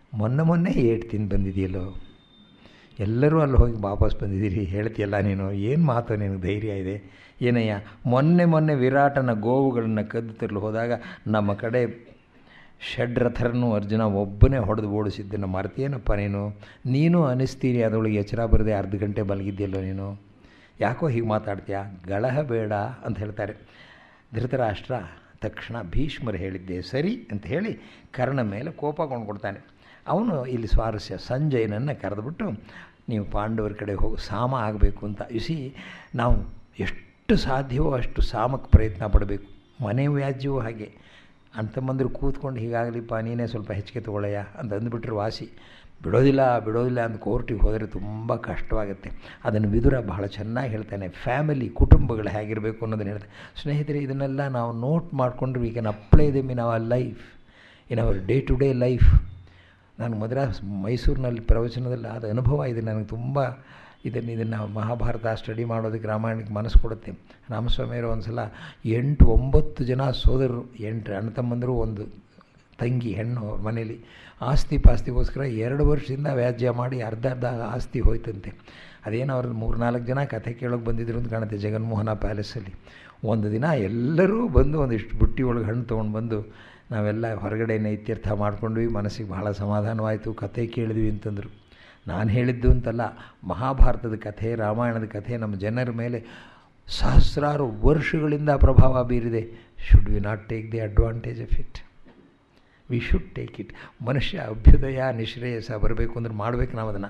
ಮೊನ್ನೆ ಮೊನ್ನೆ ಏಟು ತಿಂದು ಬಂದಿದೆಯಲ್ಲೋ, ಎಲ್ಲರೂ ಅಲ್ಲಿ ಹೋಗಿ ವಾಪಸ್ ಬಂದಿದ್ದೀರಿ, ಹೇಳ್ತೀಯಲ್ಲ ನೀನು, ಏನು ಮಾತು ನಿನಗೆ ಧೈರ್ಯ ಇದೆ ಏನಯ್ಯ? ಮೊನ್ನೆ ಮೊನ್ನೆ ವಿರಾಟನ ಗೋವುಗಳನ್ನು ಕದ್ದು ತರಲು ಹೋದಾಗ ನಮ್ಮ ಕಡೆ ಷಡ್ರಥರನ್ನು ಅರ್ಜುನ ಒಬ್ಬನೇ ಹೊಡೆದು ಓಡಿಸಿದ್ದನ್ನು ಮರ್ತೀಯೇನಪ್ಪ ನೀನು? ನೀನು ಅನಿಸ್ತೀರಿ ಅದರೊಳಗೆ ಎಚ್ಚರ ಬರದೆ ಅರ್ಧ ಗಂಟೆ ಮಲಗಿದ್ಯಲ್ಲೋ ನೀನು, ಯಾಕೋ ಹೀಗೆ ಮಾತಾಡ್ತೀಯಾ? ಗಳಹ ಬೇಡ ಅಂತ ಹೇಳ್ತಾರೆ. ಧೃತರಾಷ್ಟ್ರ ತಕ್ಷಣ ಭೀಷ್ಮರು ಹೇಳಿದ್ದೆ ಸರಿ ಅಂತ ಹೇಳಿ ಕರ್ಣ ಮೇಲೆ ಕೋಪ ಕೊಂಡ್ಕೊಡ್ತಾನೆ. ಅವನು ಇಲ್ಲಿ ಸ್ವಾರಸ್ಯ, ಸಂಜಯನನ್ನು ಕರೆದುಬಿಟ್ಟು ನೀವು ಪಾಂಡವರ ಕಡೆ ಹೋಗಿ ಸಾಮ ಆಗಬೇಕು ಅಂತ. ಇಸಿ ನಾವು ಎಷ್ಟು ಸಾಧ್ಯವೋ ಅಷ್ಟು ಸಾಮಕ್ಕೆ ಪ್ರಯತ್ನ ಪಡಬೇಕು. ಮನೆ ವ್ಯಾಜ್ಯವೂ ಹಾಗೆ, ಅಂತಮ್ಮಂದರು ಕೂತ್ಕೊಂಡು ಹೀಗಾಗಲಿಪ್ಪ ನೀನೇ ಸ್ವಲ್ಪ ಹೆಚ್ಚಿಗೆ ತೊಗೊಳ್ಳಯ್ಯ ಅಂತ ಅಂದುಬಿಟ್ರೆ ವಾಸಿ. ಬಿಡೋದಿಲ್ಲ ಬಿಡೋದಿಲ್ಲ ಅಂತ ಕೋರ್ಟಿಗೆ ಹೋದರೆ ತುಂಬ ಕಷ್ಟವಾಗುತ್ತೆ. ಅದನ್ನು ವಿದುರ ಬಹಳ ಚೆನ್ನಾಗಿ ಹೇಳ್ತಾನೆ. ಫ್ಯಾಮಿಲಿ, ಕುಟುಂಬಗಳು ಹೇಗಿರಬೇಕು ಅನ್ನೋದನ್ನು ಹೇಳ್ತಾನೆ. ಸ್ನೇಹಿತರೆ, ಇದನ್ನೆಲ್ಲ ನಾವು ನೋಟ್ ಮಾಡಿಕೊಂಡ್ರೆ we can apply them in our life, in our day to day life. ನಾನು ಮದ್ರಾಸ್ ಮೈಸೂರಿನಲ್ಲಿ ಪ್ರವಚನದಲ್ಲಿ ಆದ ಅನುಭವ ಇದೆ ನನಗೆ ತುಂಬ. ಇದನ್ನು ಇದನ್ನು ಮಹಾಭಾರತ ಸ್ಟಡಿ ಮಾಡೋದಕ್ಕೆ, ರಾಮಾಯಣಕ್ಕೆ ಮನಸ್ಸು ಕೊಡುತ್ತೆ. ರಾಮಸ್ವಾಮಿಯವರು ಒಂದು ಸಲ ಎಂಟು ಒಂಬತ್ತು ಜನ ಸೋದರರು, ಎಂಟು ಅಣ್ಣ ತಮ್ಮಂದರು, ಒಂದು ತಂಗಿ ಹೆಣ್ಣು ಅವ್ರ ಮನೇಲಿ. ಆಸ್ತಿ ಪಾಸ್ತಿಗೋಸ್ಕರ ಎರಡು ವರ್ಷದಿಂದ ವ್ಯಾಜ್ಯ ಮಾಡಿ ಅರ್ಧ ಅರ್ಧ ಆಸ್ತಿ ಹೋಯ್ತಂತೆ. ಅದೇನು ಅವ್ರದ್ದು ಮೂರು ನಾಲ್ಕು ಜನ ಕಥೆ ಕೇಳೋಕೆ ಬಂದಿದ್ರು ಅಂತ ಕಾಣುತ್ತೆ ಜಗನ್ಮೋಹನ ಪ್ಯಾಲೇಸಲ್ಲಿ. ಒಂದು ದಿನ ಎಲ್ಲರೂ ಬಂದು ಒಂದಿಷ್ಟು ಬುಟ್ಟಿ ಒಳಗೆ ಹಣ್ಣು ತೊಗೊಂಡು ಬಂದು ನಾವೆಲ್ಲ ಹೊರಗಡೆ ನೈತ್ಯರ್ಥ ಮಾಡ್ಕೊಂಡ್ವಿ, ಮನಸ್ಸಿಗೆ ಭಾಳ ಸಮಾಧಾನವಾಯಿತು, ಕಥೆ ಕೇಳಿದ್ವಿ ಅಂತಂದರು. ನಾನು ಹೇಳಿದ್ದು ಅಂತಲ್ಲ, ಮಹಾಭಾರತದ ಕಥೆ, ರಾಮಾಯಣದ ಕಥೆ ನಮ್ಮ ಜನರ ಮೇಲೆ ಸಹಸ್ರಾರು ವರ್ಷಗಳಿಂದ ಪ್ರಭಾವ ಬೀರಿದೆ. Should we not take the advantage of it? We should take it. ಮನುಷ್ಯ ಅಭ್ಯುದಯ ನಿಶ್ರೇಯಸ ಬರಬೇಕು ಅಂದ್ರೆ ಮಾಡಬೇಕು ನಾವು ಅದನ್ನು.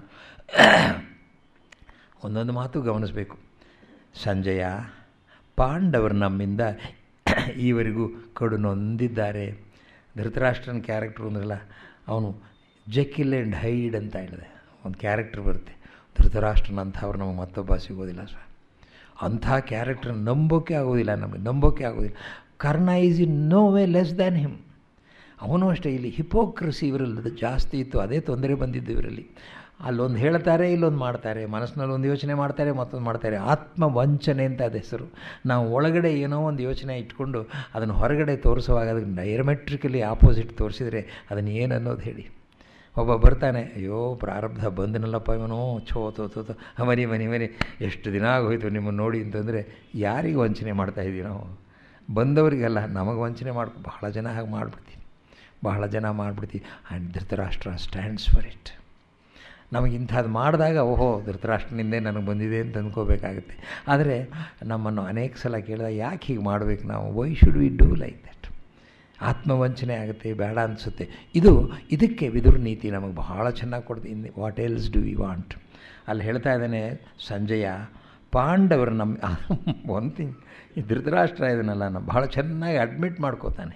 ಒಂದೊಂದು ಮಾತು ಗಮನಿಸಬೇಕು. ಸಂಜಯ, ಪಾಂಡವರು ನಮ್ಮಿಂದ ಈವರೆಗೂ ಕಡು ನೊಂದಿದ್ದಾರೆ. ಧೃತರಾಷ್ಟ್ರನ ಕ್ಯಾರೆಕ್ಟ್ರು ಅಂದ್ರಲ್ಲ, ಅವನು ಜೆಕಿಲ್ ಆ್ಯಂಡ್ ಹೈಡ್ ಅಂತ ಹೇಳಿದೆ, ಒಂದು ಕ್ಯಾರೆಕ್ಟರ್ ಬರುತ್ತೆ. ಧೃತರಾಷ್ಟ್ರನಂಥವ್ರು ನಮಗೆ ಮತ್ತೊಬ್ಬ ಸಿಗೋದಿಲ್ಲ ಸರ್. ಅಂಥ ಕ್ಯಾರೆಕ್ಟ್ರನ್ನ ನಂಬೋಕೆ ಆಗೋದಿಲ್ಲ, ನಮಗೆ ನಂಬೋಕೆ ಆಗೋದಿಲ್ಲ. Karna is in no way less than him. ಅವನು ಅಷ್ಟೇ. ಇಲ್ಲಿ ಹಿಪೋಕ್ರಸಿ ಇವರಲ್ಲಿ ಜಾಸ್ತಿ ಇತ್ತು, ಅದೇ ತೊಂದರೆ ಬಂದಿದ್ದು ಇವರಲ್ಲಿ. ಅಲ್ಲೊಂದು ಹೇಳ್ತಾರೆ, ಇಲ್ಲೊಂದು ಮಾಡ್ತಾರೆ, ಮನಸ್ಸಿನಲ್ಲಿ ಒಂದು ಯೋಚನೆ ಮಾಡ್ತಾರೆ, ಮತ್ತೊಂದು ಮಾಡ್ತಾರೆ. ಆತ್ಮವಂಚನೆ ಅಂತ ಅದು ಹೆಸರು. ನಾವು ಒಳಗಡೆ ಏನೋ ಒಂದು ಯೋಚನೆ ಇಟ್ಕೊಂಡು ಅದನ್ನು ಹೊರಗಡೆ ತೋರಿಸುವಾಗ ಅದಕ್ಕೆ ಡೈರಮೆಟ್ರಿಕಲಿ ಆಪೋಸಿಟ್ ತೋರಿಸಿದರೆ ಅದನ್ನು ಏನು ಅನ್ನೋದು ಹೇಳಿ. ಒಬ್ಬ ಬರ್ತಾನೆ, ಅಯ್ಯೋ ಪ್ರಾರಬ್ಧ ಬಂದನಲ್ಲಪ್ಪ ಇವನು, ಛೋ ತೋ ತೋ ತೋ ಮನಿ ಮನಿ ಮನಿ ಎಷ್ಟು ದಿನ ಆಗೋಯ್ತು ನಿಮ್ಮನ್ನು ನೋಡಿ ಅಂತಂದರೆ, ಯಾರಿಗೆ ವಂಚನೆ ಮಾಡ್ತಾಯಿದ್ದೀವಿ ನಾವು? ಬಂದವರಿಗೆಲ್ಲ, ನಮಗೆ ವಂಚನೆ ಮಾಡ್ಕೊ ಬಹಳ ಜನ ಹಾಗೆ ಮಾಡಿಬಿಡ್ತೀವಿ, ಬಹಳ ಜನ ಮಾಡಿಬಿಡ್ತೀವಿ. And Dhritarashtra stands for it. ನಮಗೆ ಇಂಥದ್ದು ಮಾಡಿದಾಗ ಓಹೋ ಧೃತರಾಷ್ಟ್ರನಿಂದೇ ನನಗೆ ಬಂದಿದೆ ಅಂತ ಅಂದ್ಕೋಬೇಕಾಗುತ್ತೆ. ಆದರೆ ನಮ್ಮನ್ನು ಅನೇಕ ಸಲ ಕೇಳಿದಾಗ ಯಾಕೆ ಹೀಗೆ ಮಾಡಬೇಕು ನಾವು? Why should we do like that? ಆತ್ಮವಂಚನೆ ಆಗುತ್ತೆ, ಬೇಡ ಅನಿಸುತ್ತೆ. ಇದು ಇದಕ್ಕೆ ವಿದುರ ನೀತಿ ನಮಗೆ ಬಹಳ ಚೆನ್ನಾಗಿ ಕೊಡ್ತೀವಿ. In what else do we want? ಅಲ್ಲಿ ಹೇಳ್ತಾ ಇದ್ದಾನೆ ಸಂಜಯ, ಪಾಂಡವರು ನಮ್ಮ ಒಂದು ಥಿಂಗ್, ಈ ಧೃತರಾಷ್ಟ್ರ ಇದನ್ನೆಲ್ಲ ನಮ್ಮ ಭಾಳ ಚೆನ್ನಾಗಿ ಅಡ್ಮಿಟ್ ಮಾಡ್ಕೋತಾನೆ.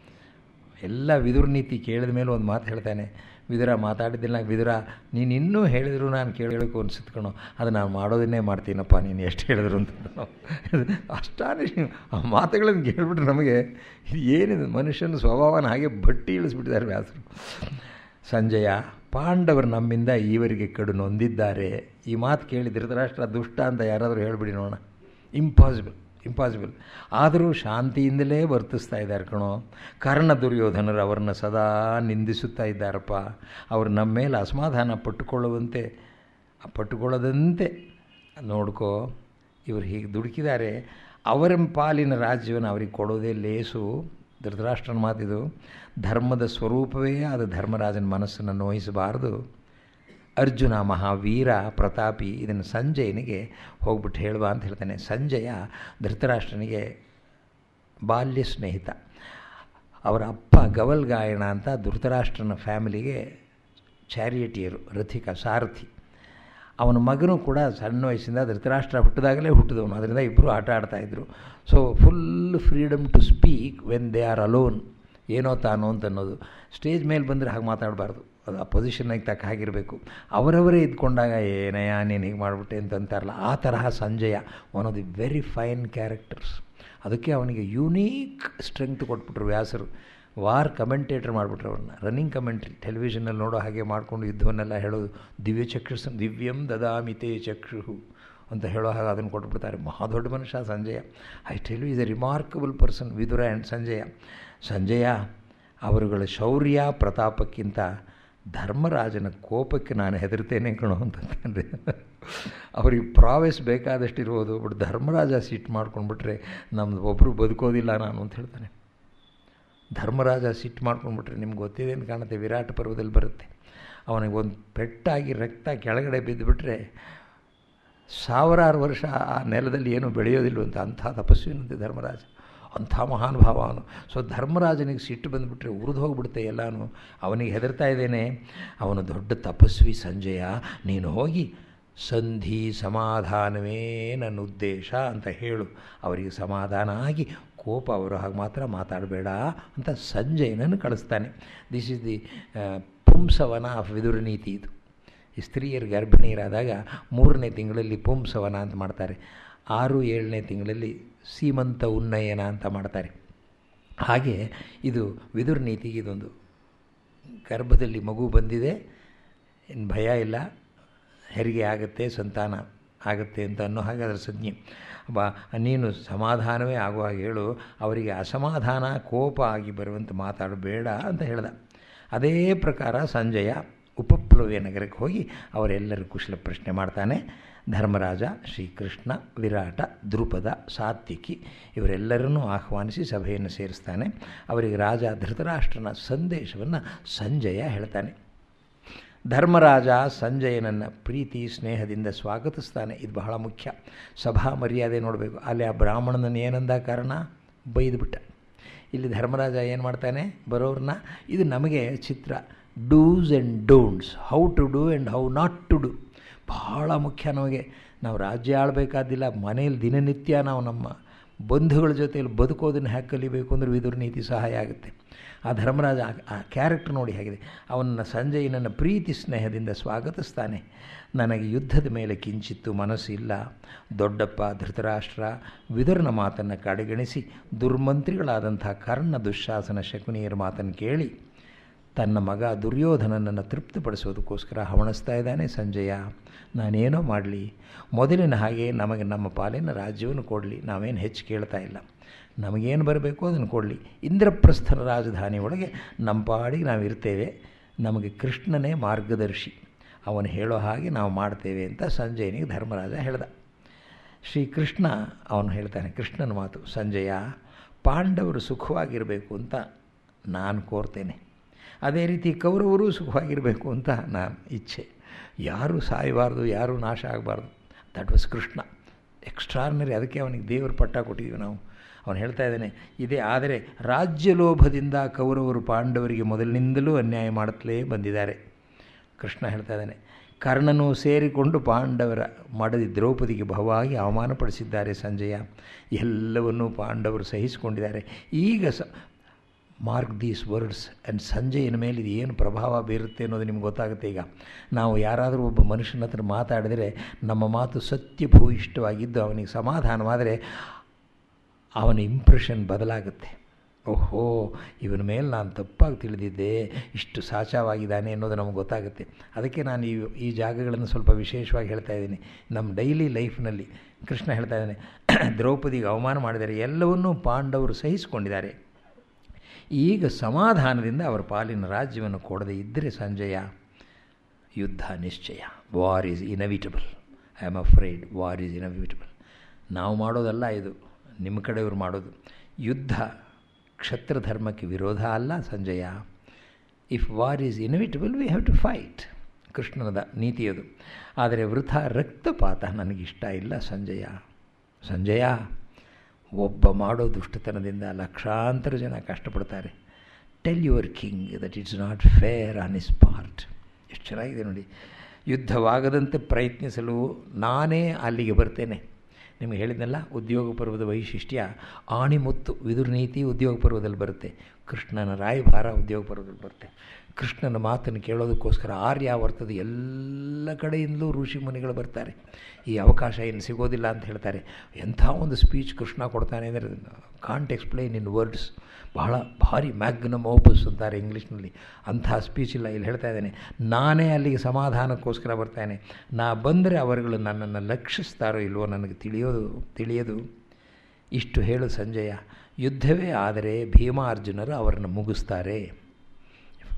ಎಲ್ಲ ವಿದುರ ನೀತಿ ಕೇಳಿದ ಮೇಲೆ ಒಂದು ಮಾತು ಹೇಳ್ತಾನೆ. ವಿದುರ ಮಾತಾಡಿದ್ದಿಲ್ಲ, ವಿದುರ ನೀನು ಇನ್ನೂ ಹೇಳಿದ್ರು ನಾನು ಕೇಳಬೇಕು ಅನ್ಸುತ್ತೆ ಕಣೋ, ಅದು ನಾನು ಮಾಡೋದನ್ನೇ ಮಾಡ್ತೀನಪ್ಪ ನೀನು ಎಷ್ಟು ಹೇಳಿದ್ರು ಅಂತ. ಅಷ್ಟಾನಿಶ್ ಆ ಮಾತುಗಳನ್ನು ಕೇಳಿಬಿಟ್ರೆ ನಮಗೆ ಏನಿದೆ, ಮನುಷ್ಯನ ಸ್ವಭಾವನ ಹಾಗೆ ಬಟ್ಟಿ ಇಳಿಸ್ಬಿಟ್ಟಿದ್ದಾರೆ ವ್ಯಾಸರು. ಸಂಜಯ, ಪಾಂಡವರು ನಮ್ಮಿಂದ ಈವರೆಗೆ ಕಡು ನೊಂದಿದ್ದಾರೆ. ಈ ಮಾತು ಕೇಳಿ ಧೃತರಾಷ್ಟ್ರ ದುಷ್ಟ ಅಂತ ಯಾರಾದರೂ ಹೇಳಿಬಿಡಿ ನೋಡೋಣ. ಇಂಪಾಸಿಬಲ್ ಇಂಪಾಸಿಬಲ್ ಆದರೂ ಶಾಂತಿಯಿಂದಲೇ ವರ್ತಿಸ್ತಾ ಇದ್ದಾರೆ ಕಣೋ. ಕರ್ಣ ದುರ್ಯೋಧನರು ಅವರನ್ನು ಸದಾ ನಿಂದಿಸುತ್ತಾ ಇದ್ದಾರಪ್ಪ. ಅವರು ನಮ್ಮ ಮೇಲೆ ಅಸಮಾಧಾನ ಪಟ್ಟುಕೊಳ್ಳುವಂತೆ ಪಟ್ಟುಕೊಳ್ಳದಂತೆ ನೋಡ್ಕೋ. ಇವರು ಹೀಗೆ ದುಡುಕಿದ್ದಾರೆ. ಅವರ ಪಾಲಿನ ರಾಜ್ಯವನ್ನು ಅವರಿಗೆ ಕೊಡೋದೇ ಲೇಸು. ಧೃತರಾಷ್ಟ್ರನ ಮಾತಿದು. ಧರ್ಮದ ಸ್ವರೂಪವೇ ಅದು ಧರ್ಮರಾಜನ ಮನಸ್ಸನ್ನು ನೋಯಿಸಬಾರ್ದು. ಅರ್ಜುನ ಮಹಾವೀರ ಪ್ರತಾಪಿ ಇದನ್ನು ಸಂಜಯನಿಗೆ ಹೋಗ್ಬಿಟ್ಟು ಹೇಳುವ ಅಂತ ಹೇಳ್ತಾನೆ. ಸಂಜಯ ಧೃತರಾಷ್ಟ್ರನಿಗೆ ಬಾಲ್ಯ ಸ್ನೇಹಿತ. ಅವರ ಅಪ್ಪ ಗವಲ್ಗಾಯಣ ಅಂತ ಧೃತರಾಷ್ಟ್ರನ ಫ್ಯಾಮಿಲಿಗೆ ಚಾರಿಯಟಿಯರು, ರಥಿಕ, ಸಾರಥಿ. ಅವನ ಮಗನೂ ಕೂಡ ಸಣ್ಣ ವಯಸ್ಸಿಂದ ಧೃತರಾಷ್ಟ್ರ ಹುಟ್ಟಿದಾಗಲೇ ಹುಟ್ಟಿದವನು. ಅದರಿಂದ ಇಬ್ಬರು ಆಟ ಆಡ್ತಾಯಿದ್ರು. So full freedom to speak when they are alone. ಏನೋ ತಾನೋ ಅಂತ ಅನ್ನೋದು. ಸ್ಟೇಜ್ ಮೇಲೆ ಬಂದರೆ ಹಾಗೆ ಮಾತಾಡಬಾರ್ದು, ಅದು ಆ ಪೊಸಿಷನ್ನಾಗಿ ತಕ್ಕ ಹಾಗಿರಬೇಕು. ಅವರವರೇ ಇದ್ಕೊಂಡಾಗ ಏನಯ್ಯ ನೀನು ಹೀಗೆ ಮಾಡಿಬಿಟ್ಟೆ ಅಂತ ಅಂತಾರಲ್ಲ, ಆ ತರಹ Sanjaya one of the very fine characters. ಅದಕ್ಕೆ ಅವನಿಗೆ ಯೂನೀಕ್ ಸ್ಟ್ರೆಂಗ್ತ್ ಕೊಟ್ಬಿಟ್ರು ವ್ಯಾಸರು. ವಾರ್ ಕಮೆಂಟೇಟರ್ ಮಾಡಿಬಿಟ್ರು ಅವ್ರನ್ನ. ರನ್ನಿಂಗ್ ಕಮೆಂಟ್ರಿ ಟೆಲಿವಿಷನಲ್ಲಿ ನೋಡೋ ಹಾಗೆ ಮಾಡಿಕೊಂಡು ಯುದ್ಧವನ್ನೆಲ್ಲ ಹೇಳೋದು. ದಿವ್ಯ ಚಕ್ಷುಸ್ ದಿವ್ಯಂ ದದಾಮಿತೆ ಚಕ್ಷು ಅಂತ ಹೇಳೋ ಹಾಗೆ ಅದನ್ನು ಕೊಟ್ಬಿಡ್ತಾರೆ. ಮಹಾ ದೊಡ್ಡ ಮನುಷ್ಯ Sanjaya. I tell you is a remarkable person Vidura and Sanjaya. Sanjaya ಅವರುಗಳ ಶೌರ್ಯ ಪ್ರತಾಪಕ್ಕಿಂತ ಧರ್ಮರಾಜನ ಕೋಪಕ್ಕೆ ನಾನು ಹೆದರ್ತೇನೆ ಕಣೋ ಅಂತಂದರೆ ಅವ್ರಿಗೆ ಪ್ರಾವೆಸ್ ಬೇಕಾದಷ್ಟು ಇರ್ಬೋದು, ಬಟ್ ಧರ್ಮರಾಜ ಸಿಟ್ಟು ಮಾಡ್ಕೊಂಡ್ಬಿಟ್ರೆ ನಮ್ಮದು ಒಬ್ಬರು ಬದುಕೋದಿಲ್ಲ ನಾನು ಅಂತ ಹೇಳ್ತಾನೆ. ಧರ್ಮರಾಜ ಸಿಟ್ಟು ಮಾಡ್ಕೊಂಡ್ಬಿಟ್ರೆ ನಿಮ್ಗೆ ಗೊತ್ತಿದೆ ಅಂತ ಕಾಣುತ್ತೆ, ವಿರಾಟ ಪರ್ವದಲ್ಲಿ ಬರುತ್ತೆ. ಅವನಿಗೆ ಒಂದು ಪೆಟ್ಟಾಗಿ ರಕ್ತ ಕೆಳಗಡೆ ಬಿದ್ದುಬಿಟ್ರೆ ಸಾವಿರಾರು ವರ್ಷ ಆ ನೆಲದಲ್ಲಿ ಏನೂ ಬೆಳೆಯೋದಿಲ್ವಂತ, ಅಂಥ ತಪಸ್ವಿನಂತೆ ಧರ್ಮರಾಜ, ಅಂಥ ಮಹಾನುಭಾವ ಅವನು. ಸೊ ಧರ್ಮರಾಜನಿಗೆ ಸಿಟ್ಟು ಬಂದುಬಿಟ್ರೆ ಉರಿದು ಹೋಗಿಬಿಡುತ್ತೆ ಎಲ್ಲನೂ. ಅವನಿಗೆ ಹೆದರ್ತಾ ಇದ್ದೇನೆ, ಅವನು ದೊಡ್ಡ ತಪಸ್ವಿ ಸಂಜಯ, ನೀನು ಹೋಗಿ ಸಂಧಿ ಸಮಾಧಾನವೇ ನನ್ನ ಉದ್ದೇಶ ಅಂತ ಹೇಳು, ಅವರಿಗೆ ಸಮಾಧಾನ ಆಗಿ ಕೋಪ ಅವರು ಹಾಗೆ ಮಾತ್ರ ಮಾತಾಡಬೇಡ ಅಂತ ಸಂಜಯನನ್ನು ಕಳಿಸ್ತಾನೆ. This is the pumsavana of Vidura Niti. ಇದು ಈ ಸ್ತ್ರೀಯರು ಗರ್ಭಿಣಿಯರಾದಾಗ ಮೂರನೇ ತಿಂಗಳಲ್ಲಿ ಪುಂಸವನ ಅಂತ ಮಾಡ್ತಾರೆ, ಆರು ಏಳನೇ ತಿಂಗಳಲ್ಲಿ ಸೀಮಂತ ಉನ್ನಯನ ಅಂತ ಮಾಡ್ತಾರೆ. ಹಾಗೆ ಇದು ವಿದುರ ನೀತಿಗೆ ಇದೊಂದು ಗರ್ಭದಲ್ಲಿ ಮಗು ಬಂದಿದೆ, ಇನ್ನು ಭಯ ಇಲ್ಲ, ಹೆರಿಗೆ ಆಗುತ್ತೆ, ಸಂತಾನ ಆಗುತ್ತೆ ಅಂತ ಅನ್ನೋ ಹಾಗೆ ಅದರ ಸಂಜ್ಞೆ. ಬಾ ನೀನು ಸಮಾಧಾನವೇ ಆಗುವ ಹಾಗೆ ಹೇಳು, ಅವರಿಗೆ ಅಸಮಾಧಾನ ಕೋಪ ಆಗಿ ಬರುವಂತೆ ಮಾತಾಡಬೇಡ ಅಂತ ಹೇಳ್ದ. ಅದೇ ಪ್ರಕಾರ ಸಂಜಯ ಉಪಪ್ಲವ್ಯ ನಗರಕ್ಕೆ ಹೋಗಿ ಅವರೆಲ್ಲರೂ ಕುಶಲ ಪ್ರಶ್ನೆ ಮಾಡ್ತಾನೆ. ಧರ್ಮರಾಜ, ಶ್ರೀಕೃಷ್ಣ, ವಿರಾಟ, ದ್ರುಪದ, ಸಾತ್ವಿಕಿ ಇವರೆಲ್ಲರನ್ನೂ ಆಹ್ವಾನಿಸಿ ಸಭೆಯನ್ನು ಸೇರಿಸ್ತಾನೆ. ಅವರಿಗೆ ರಾಜ ಧೃತರಾಷ್ಟ್ರನ ಸಂದೇಶವನ್ನು ಸಂಜಯ ಹೇಳ್ತಾನೆ. ಧರ್ಮರಾಜ ಸಂಜಯನನ್ನು ಪ್ರೀತಿ ಸ್ನೇಹದಿಂದ ಸ್ವಾಗತಿಸ್ತಾನೆ. ಇದು ಬಹಳ ಮುಖ್ಯ. ಸಭಾ ಮರ್ಯಾದೆ ನೋಡಬೇಕು. ಅಲ್ಲಿ ಆ ಬ್ರಾಹ್ಮಣನನ್ನು ಏನಂದ ಕಾರಣ ಬೈದುಬಿಟ್ಟ. ಇಲ್ಲಿ ಧರ್ಮರಾಜ ಏನು ಮಾಡ್ತಾನೆ, ಬರೋರನ್ನ, ಇದು ನಮಗೆ ಚಿತ್ರ, dos and don'ts, how to do and how not to do ಬಹಳ ಮುಖ್ಯ ನಮಗೆ. ನಾವು ರಾಜ್ಯ ಆಳಬೇಕಾದಿಲ್ಲ, ಮನೆಯಲ್ಲಿ ದಿನನಿತ್ಯ ನಾವು ನಮ್ಮ ಬಂಧುಗಳ ಜೊತೆಯಲ್ಲಿ ಬದುಕೋದನ್ನು ಹ್ಯಾಕೆ ಕಲಿಬೇಕು ಅಂದರೆ ವಿದುರ ನೀತಿ ಸಹಾಯ ಆಗುತ್ತೆ. ಆ ಧರ್ಮರಾಜ ಆ ಕ್ಯಾರೆಕ್ಟರ್ ನೋಡಿ ಹೇಗಿದೆ. ಅವನನ್ನು ಸಂಜಯನನ್ನು ಪ್ರೀತಿ ಸ್ನೇಹದಿಂದ ಸ್ವಾಗತಿಸ್ತಾನೆ. ನನಗೆ ಯುದ್ಧದ ಮೇಲೆ ಕಿಂಚಿತ್ತು ಮನಸ್ಸಿಲ್ಲ. ದೊಡ್ಡಪ್ಪ ಧೃತರಾಷ್ಟ್ರ ವಿದುರನ ಮಾತನ್ನು ಕಡೆಗಣಿಸಿ ದುರ್ಮಂತ್ರಿಗಳಾದಂಥ ಕರ್ಣ, ದುಶ್ಯಾಸನ, ಶಕುನಿಯರ ಮಾತನ್ನು ಕೇಳಿ ತನ್ನ ಮಗ ದುರ್ಯೋಧನನನ್ನು ತೃಪ್ತಿಪಡಿಸೋದಕ್ಕೋಸ್ಕರ ಹವಣಿಸ್ತಾ ಇದ್ದಾನೆ ಸಂಜಯ. ನಾನೇನೋ ಮಾಡಲಿ, ಮೊದಲಿನ ಹಾಗೆ ನಮಗೆ ನಮ್ಮ ಪಾಲಿನ ರಾಜ್ಯವನ್ನು ಕೊಡಲಿ, ನಾವೇನು ಹೆಚ್ಚು ಕೇಳ್ತಾ ಇಲ್ಲ, ನಮಗೇನು ಬರಬೇಕು ಅದನ್ನು ಕೊಡಲಿ. ಇಂದ್ರಪ್ರಸ್ಥನ ರಾಜಧಾನಿ ಒಳಗೆ ನಮ್ಮ ಪಾಡಿಗೆ ನಾವು ಇರ್ತೇವೆ, ನಮಗೆ ಕೃಷ್ಣನೇ ಮಾರ್ಗದರ್ಶಿ, ಅವನು ಹೇಳೋ ಹಾಗೆ ನಾವು ಮಾಡ್ತೇವೆ ಅಂತ ಸಂಜಯನಿಗೆ ಧರ್ಮರಾಜ ಹೇಳ್ದ. ಶ್ರೀಕೃಷ್ಣ ಅವನು ಹೇಳ್ತಾನೆ, ಕೃಷ್ಣನ ಮಾತು, ಸಂಜಯ, ಪಾಂಡವರು ಸುಖವಾಗಿರಬೇಕು ಅಂತ ನಾನು ಕೋರ್ತೇನೆ, ಅದೇ ರೀತಿ ಕೌರವರು ಸುಖವಾಗಿರಬೇಕು ಅಂತ ನಾನು ಇಚ್ಛೆ. ಯಾರೂ ಸಾಯಬಾರ್ದು, ಯಾರೂ ನಾಶ ಆಗಬಾರ್ದು. That was Krishna. ಎಕ್ಸ್ಟ್ರಾರ್ನರಿ. ಅದಕ್ಕೆ ಅವನಿಗೆ ದೇವರ ಪಟ್ಟ ಕೊಟ್ಟಿದ್ದೀವಿ ನಾವು. ಅವನು ಹೇಳ್ತಾ ಇದ್ದಾನೆ, ಇದೇ ಆದರೆ ರಾಜ್ಯಲೋಭದಿಂದ ಕೌರವರು ಪಾಂಡವರಿಗೆ ಮೊದಲಿನಿಂದಲೂ ಅನ್ಯಾಯ ಮಾಡುತ್ತಲೇ ಬಂದಿದ್ದಾರೆ. ಕೃಷ್ಣ ಹೇಳ್ತಾ ಇದ್ದಾನೆ, ಕರ್ಣನು ಸೇರಿಕೊಂಡು ಪಾಂಡವರ ಮಡದಿ ದ್ರೌಪದಿಗೆ ಬಹುವಾಗಿ ಅವಮಾನಪಡಿಸಿದ್ದಾರೆ ಸಂಜಯ. ಎಲ್ಲವನ್ನೂ ಪಾಂಡವರು ಸಹಿಸಿಕೊಂಡಿದ್ದಾರೆ. ಈಗ ಸ ಮಾರ್ಕ್ ದೀಸ್ ವರ್ಡ್ಸ್ ಆ್ಯಂಡ್ ಸಂಜಯನ ಮೇಲೆ ಇದು ಏನು ಪ್ರಭಾವ ಬೀರುತ್ತೆ ಅನ್ನೋದು ನಿಮ್ಗೆ ಗೊತ್ತಾಗುತ್ತೆ. ಈಗ ನಾವು ಯಾರಾದರೂ ಒಬ್ಬ ಮನುಷ್ಯನ ಹತ್ರ ಮಾತಾಡಿದರೆ ನಮ್ಮ ಮಾತು ಸತ್ಯಭೂಯಿಷ್ಠವಾಗಿದ್ದು ಅವನಿಗೆ ಸಮಾಧಾನವಾದರೆ ಅವನ ಇಂಪ್ರೆಷನ್ ಬದಲಾಗುತ್ತೆ. ಓಹೋ, ಇವನ ಮೇಲೆ ನಾನು ತಪ್ಪಾಗಿ ತಿಳಿದಿದ್ದೆ, ಇಷ್ಟು ಸಾಚಾವಾಗಿದ್ದಾನೆ ಅನ್ನೋದು ನಮಗೆ ಗೊತ್ತಾಗುತ್ತೆ. ಅದಕ್ಕೆ ನಾನು ಈ ಈ ಜಾಗಗಳನ್ನು ಸ್ವಲ್ಪ ವಿಶೇಷವಾಗಿ ಹೇಳ್ತಾ ಇದ್ದೀನಿ. ನಮ್ಮ ಡೈಲಿ ಲೈಫ್ನಲ್ಲಿ ಕೃಷ್ಣ ಹೇಳ್ತಾ ಇದ್ದಾನೆ, ದ್ರೌಪದಿಗೆ ಅವಮಾನ ಮಾಡಿದ್ದಾರೆ, ಎಲ್ಲವನ್ನೂ ಪಾಂಡವರು ಸಹಿಸಿಕೊಂಡಿದ್ದಾರೆ. ಈಗ ಸಮಾಧಾನದಿಂದ ಅವರ ಪಾಲಿನ ರಾಜ್ಯವನ್ನು ಕೊಡದೇ ಇದ್ದರೆ ಸಂಜಯ, ಯುದ್ಧ ನಿಶ್ಚಯ. War is inevitable. I am afraid war is inevitable. ನಾವು ಮಾಡೋದಲ್ಲ ಇದು, ನಿಮ್ಮ ಕಡೆಯವರು ಮಾಡೋದು. ಯುದ್ಧ ಕ್ಷತ್ರ ಧರ್ಮಕ್ಕೆ ವಿರೋಧ ಅಲ್ಲ Sanjaya. If war is inevitable we have to fight. ಕೃಷ್ಣನದ ನೀತಿಯದು. ಆದರೆ ವೃಥ ರಕ್ತಪಾತ ನನಗಿಷ್ಟ ಇಲ್ಲ ಸಂಜಯ. ಸಂಜಯ, ಒಬ್ಬ ಮಾಡೋ ದುಷ್ಟತನದಿಂದ ಲಕ್ಷಾಂತರ ಜನ ಕಷ್ಟಪಡ್ತಾರೆ. Tell your king that it's not fair on his part. ಎಷ್ಟು ಚೆನ್ನಾಗಿದೆ ನೋಡಿ. ಯುದ್ಧವಾಗದಂತೆ ಪ್ರಯತ್ನಿಸಲು ನಾನೇ ಅಲ್ಲಿಗೆ ಬರ್ತೇನೆ. ನಿಮಗೆ ಹೇಳಿದ್ನಲ್ಲ, ಉದ್ಯೋಗ ಪರ್ವದ ವೈಶಿಷ್ಟ್ಯ ಆಣಿಮುತ್ತು ವಿದುರ ನೀತಿ ಉದ್ಯೋಗ ಪರ್ವದಲ್ಲಿ ಬರುತ್ತೆ. ಕೃಷ್ಣನ ರಾಯಭಾರ ಉದ್ಯೋಗ ಪರ್ವದಲ್ಲಿ ಬರುತ್ತೆ. ಕೃಷ್ಣನ ಮಾತನ್ನು ಕೇಳೋದಕ್ಕೋಸ್ಕರ ಆರ್ಯಾವರ್ತದ ಎಲ್ಲ ಕಡೆಯಿಂದಲೂ ಋಷಿ ಮುನಿಗಳು ಬರ್ತಾರೆ. ಈ ಅವಕಾಶ ಏನು ಸಿಗೋದಿಲ್ಲ ಅಂತ ಹೇಳ್ತಾರೆ. ಎಂಥ ಒಂದು ಸ್ಪೀಚ್ ಕೃಷ್ಣ ಕೊಡ್ತಾನೆ ಅಂದರೆ ಕಾಂಟ್ ಎಕ್ಸ್ಪ್ಲೈನ್ ಇನ್ ವರ್ಡ್ಸ್. ಬಹಳ ಭಾರಿ ಮ್ಯಾಗ್ನಮ್ ಓಪಸ್ ಅಂತಾರೆ ಇಂಗ್ಲೀಷ್ನಲ್ಲಿ. ಅಂಥ ಸ್ಪೀಚ್ ಇಲ್ಲ. ಇಲ್ಲಿ ಹೇಳ್ತಾ ಇದ್ದೇನೆ, ನಾನೇ ಅಲ್ಲಿಗೆ ಸಮಾಧಾನಕ್ಕೋಸ್ಕರ ಬರ್ತಾನೆ. ನಾ ಬಂದರೆ ಅವರುಗಳು ನನ್ನನ್ನು ಲಕ್ಷಿಸ್ತಾರೋ ಇಲ್ವೋ ನನಗೆ ತಿಳಿಯೋದು ತಿಳಿಯೋದು ಇಷ್ಟು ಹೇಳು ಸಂಜಯ. ಯುದ್ಧವೇ ಆದರೆ ಭೀಮಾರ್ಜುನರು ಅವರನ್ನು ಮುಗಿಸ್ತಾರೆ.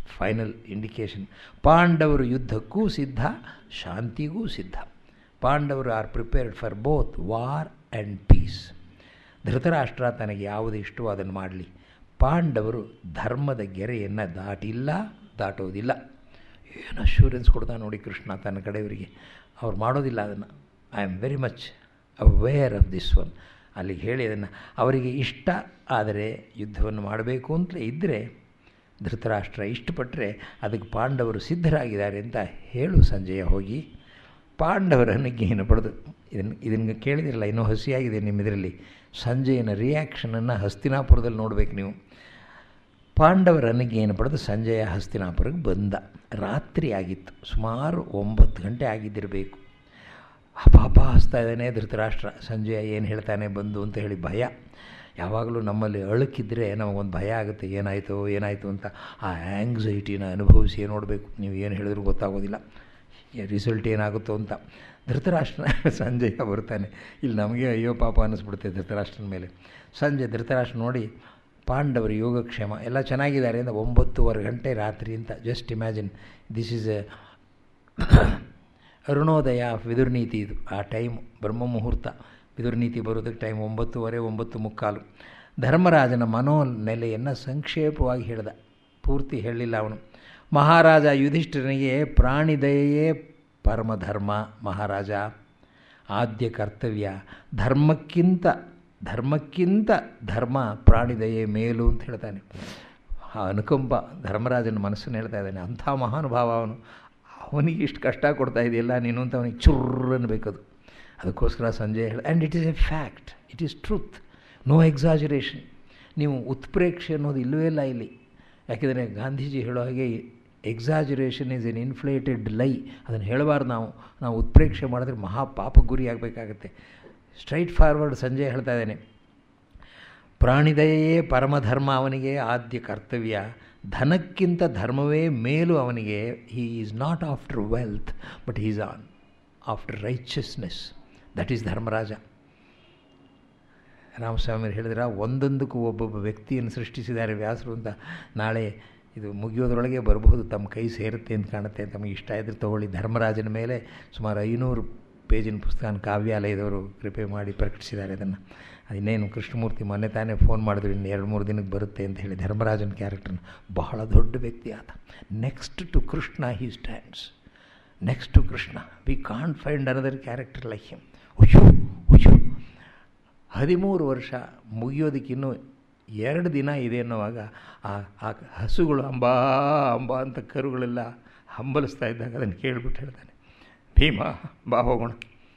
Final indication. ಪಾಂಡವರು ಯುದ್ಧಕ್ಕೂ ಸಿದ್ಧ, ಶಾಂತಿಗೂ ಸಿದ್ಧ. ಪಾಂಡವರು are prepared for both war and peace. Dhritarashtra ತನಗೆ ಯಾವುದು ಇಷ್ಟವೋ ಅದನ್ನು ಮಾಡಲಿ. ಪಾಂಡವರು ಧರ್ಮದ ಗೆರೆಯನ್ನು ದಾಟಿಲ್ಲ, ದಾಟೋದಿಲ್ಲ. ಏನು ಅಶ್ಯೂರೆನ್ಸ್ ಕೊಡ್ತಾ ನೋಡಿ ಕೃಷ್ಣ ತನ್ನ ಕಡೆಯವರಿಗೆ. ಅವ್ರು ಮಾಡೋದಿಲ್ಲ ಅದನ್ನು. I am very much aware of this one. ಅಲ್ಲಿಗೆ ಹೇಳಿ ಅದನ್ನು ಅವರಿಗೆ ಇಷ್ಟ ಆದರೆ ಯುದ್ಧವನ್ನು ಮಾಡಬೇಕು ಅಂತಲೇ ಇದ್ದರೆ, ಧೃತರಾಷ್ಟ್ರ ಇಷ್ಟಪಟ್ಟರೆ ಅದಕ್ಕೆ ಪಾಂಡವರು ಸಿದ್ಧರಾಗಿದ್ದಾರೆ ಅಂತ ಹೇಳು ಸಂಜಯ ಹೋಗಿ. ಪಾಂಡವರ ಅನುಜ್ಞೆಯನ್ನು ಪಡೆದು ಇದನ್ನು ಇದನ್ನು ಕೇಳಿದಿರಲ್ಲ, ಇನ್ನೂ ಹಸಿಯಾಗಿದೆ ನಿಮ್ಮ ಇದರಲ್ಲಿ. ಸಂಜಯನ ರಿಯಾಕ್ಷನನ್ನು ಹಸ್ತಿನಾಪುರದಲ್ಲಿ ನೋಡಬೇಕು ನೀವು. ಪಾಂಡವರ ಅನುಜ್ಞೆಯನ್ನು ಪಡೆದು ಸಂಜಯ ಹಸ್ತಿನಾಪುರಕ್ಕೆ ಬಂದ. ರಾತ್ರಿ ಆಗಿತ್ತು, ಸುಮಾರು ಒಂಬತ್ತು ಗಂಟೆ ಆಗಿದ್ದಿರಬೇಕು. ಪಾಪ ಹಸ್ತಾ ಇದ್ದಾನೆ ಧೃತರಾಷ್ಟ್ರ. ಸಂಜಯ ಏನು ಹೇಳ್ತಾನೆ ಬಂದು ಅಂತ ಹೇಳಿ ಭಯ. ಯಾವಾಗಲೂ ನಮ್ಮಲ್ಲಿ ಅಳುಕಿದ್ರೆ ನಮಗೊಂದು ಭಯ ಆಗುತ್ತೆ, ಏನಾಯಿತು ಏನಾಯಿತು ಅಂತ. ಆ ಆ್ಯಂಗ್ಸೈಟಿನ ಅನುಭವಿಸಿ ನೋಡಬೇಕು. ನೀವು ಏನು ಹೇಳಿದ್ರು ಗೊತ್ತಾಗೋದಿಲ್ಲ ರಿಸಲ್ಟ್ ಏನಾಗುತ್ತೋ ಅಂತ. ಧೃತರಾಷ್ಟ್ರನ ಸಂಜಯ ಬರ್ತಾನೆ. ಇಲ್ಲಿ ನಮಗೆ ಅಯ್ಯೋ ಪಾಪ ಅನ್ನಿಸ್ಬಿಡುತ್ತೆ ಧೃತರಾಷ್ಟ್ರನ ಮೇಲೆ. ಸಂಜೆ ಧೃತರಾಷ್ಟ್ರ ನೋಡಿ ಪಾಂಡವರ ಯೋಗಕ್ಷೇಮ ಎಲ್ಲ ಚೆನ್ನಾಗಿದ್ದಾರೆ ಅಂತ. ಒಂಬತ್ತುವರೆ ಗಂಟೆ ರಾತ್ರಿ ಅಂತ. Just imagine, this is a arunodaya Vidurniti. ಇದು ಆ ಟೈಮ್ ಬ್ರಹ್ಮ ಮುಹೂರ್ತ. ವಿದುರ್ನೀತಿ ಬರೋದಕ್ಕೆ ಟೈಮ್ ಒಂಬತ್ತುವರೆ ಒಂಬತ್ತು ಮುಕ್ಕಾಲು. ಧರ್ಮರಾಜನ ಮನೋನೆಲೆಯನ್ನು ಸಂಕ್ಷೇಪವಾಗಿ ಹೇಳಿದ, ಪೂರ್ತಿ ಹೇಳಲಿಲ್ಲ ಅವನು. ಮಹಾರಾಜ ಯುಧಿಷ್ಠಿರನಿಗೆ ಪ್ರಾಣಿದಯೆಯೇ ಪರಮಧರ್ಮ. ಮಹಾರಾಜ, ಆದ್ಯ ಕರ್ತವ್ಯ ಧರ್ಮಕ್ಕಿಂತ ಧರ್ಮಕ್ಕಿಂತ ಧರ್ಮ ಪ್ರಾಣಿದಯೆ ಮೇಲು ಅಂತ ಹೇಳ್ತಾನೆ. ಆ ಅನುಕಂಪ ಧರ್ಮರಾಜನ ಮನಸ್ಸನ್ನು ಹೇಳ್ತಾ ಇದ್ದಾನೆ. ಅಂಥ ಮಹಾನುಭಾವ ಅವನು. ಅವನಿಗೆ ಇಷ್ಟು ಕಷ್ಟ ಕೊಡ್ತಾ ಇದೆಯಲ್ಲ ನೀನು ಅಂತ ಅವನಿಗೆ ಚುರ್ರ್ ಅನ್ನಬೇಕದು. ಅದಕ್ಕೋಸ್ಕರ ಸಂಜಯ್ ಹೇಳ, and it is a fact, it is truth, no exaggeration. ನೀವು ಉತ್ಪ್ರೇಕ್ಷೆ ಅನ್ನೋದು ಇಲ್ಲವೇ ಇಲ್ಲ ಇಲ್ಲಿ. ಯಾಕೆಂದರೆ ಗಾಂಧೀಜಿ ಹೇಳೋ ಹಾಗೆ ಎಕ್ಸಾಜರೇಷನ್ ಈಸ್ ಎನ್ ಇನ್ಫ್ಲೇಟೆಡ್ ಲೈ. ಅದನ್ನು ಹೇಳಬಾರ್ದು ನಾವು. ನಾವು ಉತ್ಪ್ರೇಕ್ಷೆ ಮಾಡಿದ್ರೆ ಮಹಾಪಾಪ ಗುರಿ ಆಗಬೇಕಾಗತ್ತೆ. ಸ್ಟ್ರೈಟ್ ಫಾರ್ವರ್ಡ್ ಸಂಜಯ್ ಹೇಳ್ತಾ ಇದ್ದೇನೆ. ಪ್ರಾಣಿದಯೆಯೇ ಪರಮಧರ್ಮ ಅವನಿಗೆ, ಆದ್ಯ ಕರ್ತವ್ಯ. ಧನಕ್ಕಿಂತ ಧರ್ಮವೇ ಮೇಲು ಅವನಿಗೆ. He is not after wealth but he is on after righteousness. That is Dharmaraja. Ramaswamy ಹೇಳಿದ್ರೆ ಒಂದೊಂದಕ್ಕೂ ಒಬ್ಬೊಬ್ಬ ವ್ಯಕ್ತಿಯನ್ನು ಸೃಷ್ಟಿಸಿದ್ದಾರೆ ವ್ಯಾಸರು ಅಂತ. ನಾಳೆ ಇದು ಮುಗಿಯೋದ್ರೊಳಗೆ ಬರಬಹುದು, ತಮ್ಮ ಕೈ ಸೇರುತ್ತೆ ಅಂತ ಕಾಣುತ್ತೆ. ತಮಗೆ ಇಷ್ಟ ಇದ್ದರೆ ತೊಗೊಳ್ಳಿ. ಧರ್ಮರಾಜನ ಮೇಲೆ ಸುಮಾರು ಐನೂರು ಪೇಜಿನ ಪುಸ್ತಕ ಕಾವ್ಯಾಲಯದವರು ಕೃಪೆ ಮಾಡಿ ಪ್ರಕಟಿಸಿದ್ದಾರೆ ಅದನ್ನು. ಇನ್ನೇನು ಕೃಷ್ಣಮೂರ್ತಿ ಮೊನ್ನೆ ತಾನೇ ಫೋನ್ ಮಾಡಿದ್ರು, ಇನ್ನು ಎರಡು ಮೂರು ದಿನಕ್ಕೆ ಬರುತ್ತೆ ಅಂತ ಹೇಳಿ. ಧರ್ಮರಾಜನ ಕ್ಯಾರೆಕ್ಟರ್ನ ಬಹಳ ದೊಡ್ಡ ವ್ಯಕ್ತಿ ಆತ. Next to Krishna he stands. Next to Krishna we can't find another character like him. ಅಯ್ಯೋ ಅಯ್ಯೋ ಹದಿಮೂರು ವರ್ಷ ಮುಗಿಯೋದಕ್ಕಿನ್ನೂ ಎರಡು ದಿನ ಇದೆ ಅನ್ನೋವಾಗ ಆ ಆ ಹಸುಗಳು ಅಂಬಾ ಅಂಬಾ ಅಂತ ಕರುಗಳೆಲ್ಲ ಹಂಬಲಿಸ್ತಾ ಇದ್ದಾಗ ಅದನ್ನು ಕೇಳಿಬಿಟ್ಟು ಹೇಳ್ತಾನೆ, ಭೀಮ ಬಾ ಹೋಗೋಣ,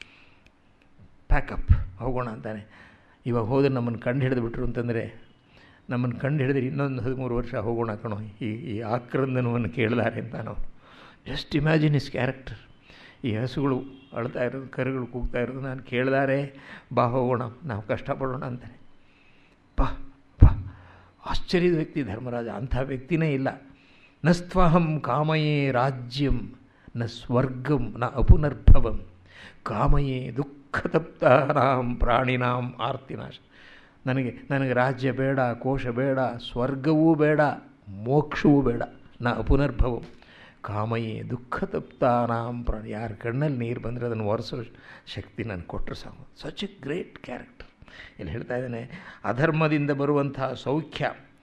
ಪ್ಯಾಕಪ್ ಹೋಗೋಣ ಅಂತಾನೆ. ಇವಾಗ ಹೋದರೆ ನಮ್ಮನ್ನು ಕಂಡು ಹಿಡಿದು ಅಂತಂದರೆ, ನಮ್ಮನ್ನು ಕಂಡು ಹಿಡಿದ್ರೆ ಇನ್ನೊಂದು ಹದಿಮೂರು ವರ್ಷ ಹೋಗೋಣ ಕಣೋ, ಈ ಈ ಆಕ್ರಂದನವನ್ನು ಕೇಳಿದಾರೆ ಅಂತ ನಾವು. Just imagine is character. ಈ ಹಸುಗಳು ಅಳ್ತಾ ಇರೋದು, ಕರುಗಳು ಕೂಗ್ತಾ ಇರೋದು ನಾನು ಕೇಳಿದಾರೆ, ಬಾ ಹೋಗೋಣ, ನಾವು ಕಷ್ಟಪಡೋಣ ಅಂತಾನೆ. ಬಾ ಬಾ ಆಶ್ಚರ್ಯದ ವ್ಯಕ್ತಿ ಧರ್ಮರಾಜ. ಅಂಥ ವ್ಯಕ್ತಿನೇ ಇಲ್ಲ. ನಸ್ತ್ವಹಂ ಕಾಮಯೇ ರಾಜ್ಯಂ ನ ಸ್ವರ್ಗಂ ನ ಅಪುನರ್ಭವಂ ಕಾಮಯೇ ದುಃಖತಪ್ತಾನಾಂ ಪ್ರಾಣಿನಾಂ ಆರ್ತಿನಾಶ. ನನಗೆ ನನಗೆ ರಾಜ್ಯ ಬೇಡ, ಕೋಶ ಬೇಡ, ಸ್ವರ್ಗವೂ ಬೇಡ, ಮೋಕ್ಷವೂ ಬೇಡ. ನ ಅಪುನರ್ಭವಂ ಕಾಮಯೇ ದುಃಖತಪ್ತಾನಾಂ ಪ್ರಾಣಿ. ಯಾರ ಕಣ್ಣಲ್ಲಿ ನೀರು ಬಂದರೆ ಅದನ್ನು ಒರೆಸೋ ಶಕ್ತಿ ನಾನು ಕೊಟ್ಟರು ಸಾಕು. Such a great character. ಇಲ್ಲಿ ಹೇಳ್ತಾ ಇದ್ದಾನೆ, ಅಧರ್ಮದಿಂದ ಬರುವಂಥ ಸೌಖ್ಯ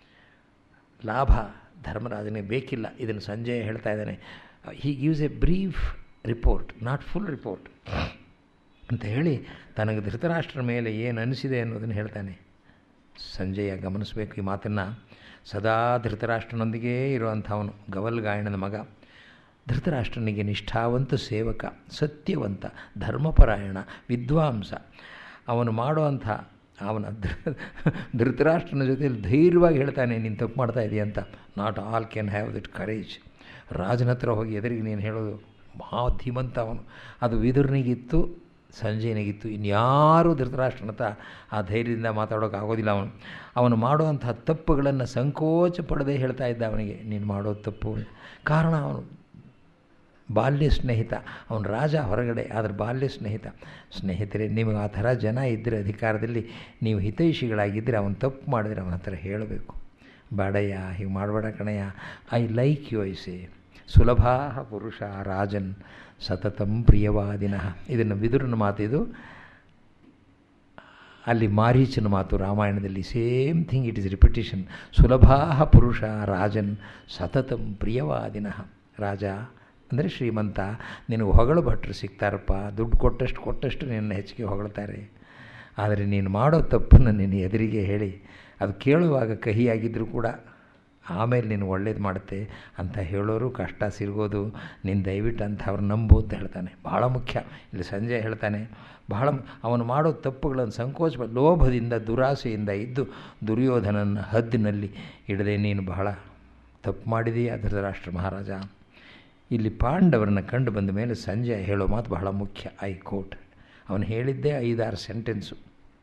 ಲಾಭ ಧರ್ಮರಾಜನಿಗೆ ಬೇಕಿಲ್ಲ. ಇದನ್ನು ಸಂಜಯ್ ಹೇಳ್ತಾ ಇದ್ದಾನೆ. He gives a brief report, not full report ಅಂತ ಹೇಳಿ ತನಗೆ ಧೃತರಾಷ್ಟ್ರ ಮೇಲೆ ಏನು ಅನಿಸಿದೆ ಅನ್ನೋದನ್ನು ಹೇಳ್ತಾನೆ. ಸಂಜಯ ಗಮನಿಸಬೇಕು ಈ ಮಾತನ್ನು. ಸದಾ ಧೃತರಾಷ್ಟ್ರನೊಂದಿಗೇ ಇರುವಂಥವನು, ಗವಲ್ಗಾಯಣನ ಮಗ. ಧೃತರಾಷ್ಟ್ರನಿಗೆ ನಿಷ್ಠಾವಂತ ಸೇವಕ, ಸತ್ಯವಂತ, ಧರ್ಮಪರಾಯಣ, ವಿದ್ವಾಂಸ. ಅವನು ಮಾಡುವಂಥ ಅವನ ಧೃತರಾಷ್ಟ್ರನ ಜೊತೆಯಲ್ಲಿ ಧೈರ್ಯವಾಗಿ ಹೇಳ್ತಾನೆ, ನೀನು ತಪ್ಪು ಮಾಡ್ತಾ ಇದೆಯಾ ಅಂತ. Not all can have that courage. ರಾಜನ ಹತ್ರ ಹೋಗಿ ಎದುರಿಗೆ ನೀನು ಹೇಳೋದು ಮಹಾ ಧೀಮಂತ ಅವನು. ಅದು ವಿದುರನಿಗಿತ್ತು, ಸಂಜಯನಿಗಿತ್ತು. ಇನ್ಯಾರೂ ಧೃತರಾಷ್ಟ್ರನ ಹತ್ರ ಆ ಧೈರ್ಯದಿಂದ ಮಾತಾಡೋಕೆ ಆಗೋದಿಲ್ಲ. ಅವನು ಅವನು ಮಾಡುವಂಥ ತಪ್ಪುಗಳನ್ನು ಸಂಕೋಚ ಪಡದೆ ಹೇಳ್ತಾ ಇದ್ದ ಅವನಿಗೆ, ನೀನು ಮಾಡೋದು ತಪ್ಪು. ಕಾರಣ ಅವನು ಬಾಲ್ಯ ಸ್ನೇಹಿತ. ಅವನು ರಾಜ ಹೊರಗಡೆ, ಆದರೆ ಬಾಲ್ಯ ಸ್ನೇಹಿತ. ಸ್ನೇಹಿತರೆ, ನಿಮಗೆ ಆ ಥರ ಜನ ಇದ್ದರೆ ಅಧಿಕಾರದಲ್ಲಿ, ನೀವು ಹಿತೈಷಿಗಳಾಗಿದ್ದರೆ ಅವನು ತಪ್ಪು ಮಾಡಿದರೆ ಅವನ ಹತ್ರ ಹೇಳಬೇಕು. ಬಾಡಯ್ಯ, ಹೀಗೆ ಮಾಡಬೇಡ ಕಣಯ್ಯ, ಐ ಲೈಕ್ ಯು ಐಸೆ ಸುಲಭಾ ಪುರುಷ ರಾಜನ್ ಸತತಂ ಪ್ರಿಯವಾದಿನಃ. ಇದನ್ನು ವಿದುರನ ಮಾತಿದು, ಅಲ್ಲಿ ಮಾರೀಚನ ಮಾತು ರಾಮಾಯಣದಲ್ಲಿ. Same thing, it is repetition. ಸುಲಭಾ ಪುರುಷ ರಾಜನ್ ಸತತಂ ಪ್ರಿಯವಾದಿನಃ. ರಾಜ ಅಂದರೆ ಶ್ರೀಮಂತ, ನಿನಗೆ ಹೊಗಳು ಭಟ್ರು ಸಿಗ್ತಾರಪ್ಪ, ದುಡ್ಡು ಕೊಟ್ಟಷ್ಟು ಕೊಟ್ಟಷ್ಟು ನಿನ್ನ ಹೆಚ್ಚಿಗೆ ಹೊಗಳ್ತಾರೆ. ಆದರೆ ನೀನು ಮಾಡೋ ತಪ್ಪನ್ನು ನಿನ್ನ ಎದುರಿಗೆ ಹೇಳಿ, ಅದು ಕೇಳುವಾಗ ಕಹಿಯಾಗಿದ್ದರೂ ಕೂಡ ಆಮೇಲೆ ನೀನು ಒಳ್ಳೇದು ಮಾಡುತ್ತೆ ಅಂತ ಹೇಳೋರು ಕಷ್ಟ ಸಿಗೋದು. ನೀನು ದಯವಿಟ್ಟು ಅಂಥವ್ರು ನಂಬು ಅಂತ ಹೇಳ್ತಾನೆ. ಭಾಳ ಮುಖ್ಯ. ಇಲ್ಲಿ ಸಂಜೆ ಹೇಳ್ತಾನೆ, ಬಹಳ ಅವನು ಮಾಡೋ ತಪ್ಪುಗಳನ್ನು ಸಂಕೋಚ ಲೋಭದಿಂದ ದುರಾಸೆಯಿಂದ ಇದ್ದು ದುರ್ಯೋಧನನ ಹದ್ದಿನಲ್ಲಿ ಇಡದೆ ನೀನು ಬಹಳ ತಪ್ಪು ಮಾಡಿದೀಯ ಧೃತರಾಷ್ಟ್ರ ಮಹಾರಾಜ. ಇಲ್ಲಿ ಪಾಂಡವರನ್ನ ಕಂಡು ಬಂದ ಮೇಲೆ ಸಂಜೆ ಹೇಳೋ ಮಾತು ಬಹಳ ಮುಖ್ಯ. ಐ ಕೋಟ್, ಅವನು ಹೇಳಿದ್ದೇ ಐದಾರು ಸೆಂಟೆನ್ಸು.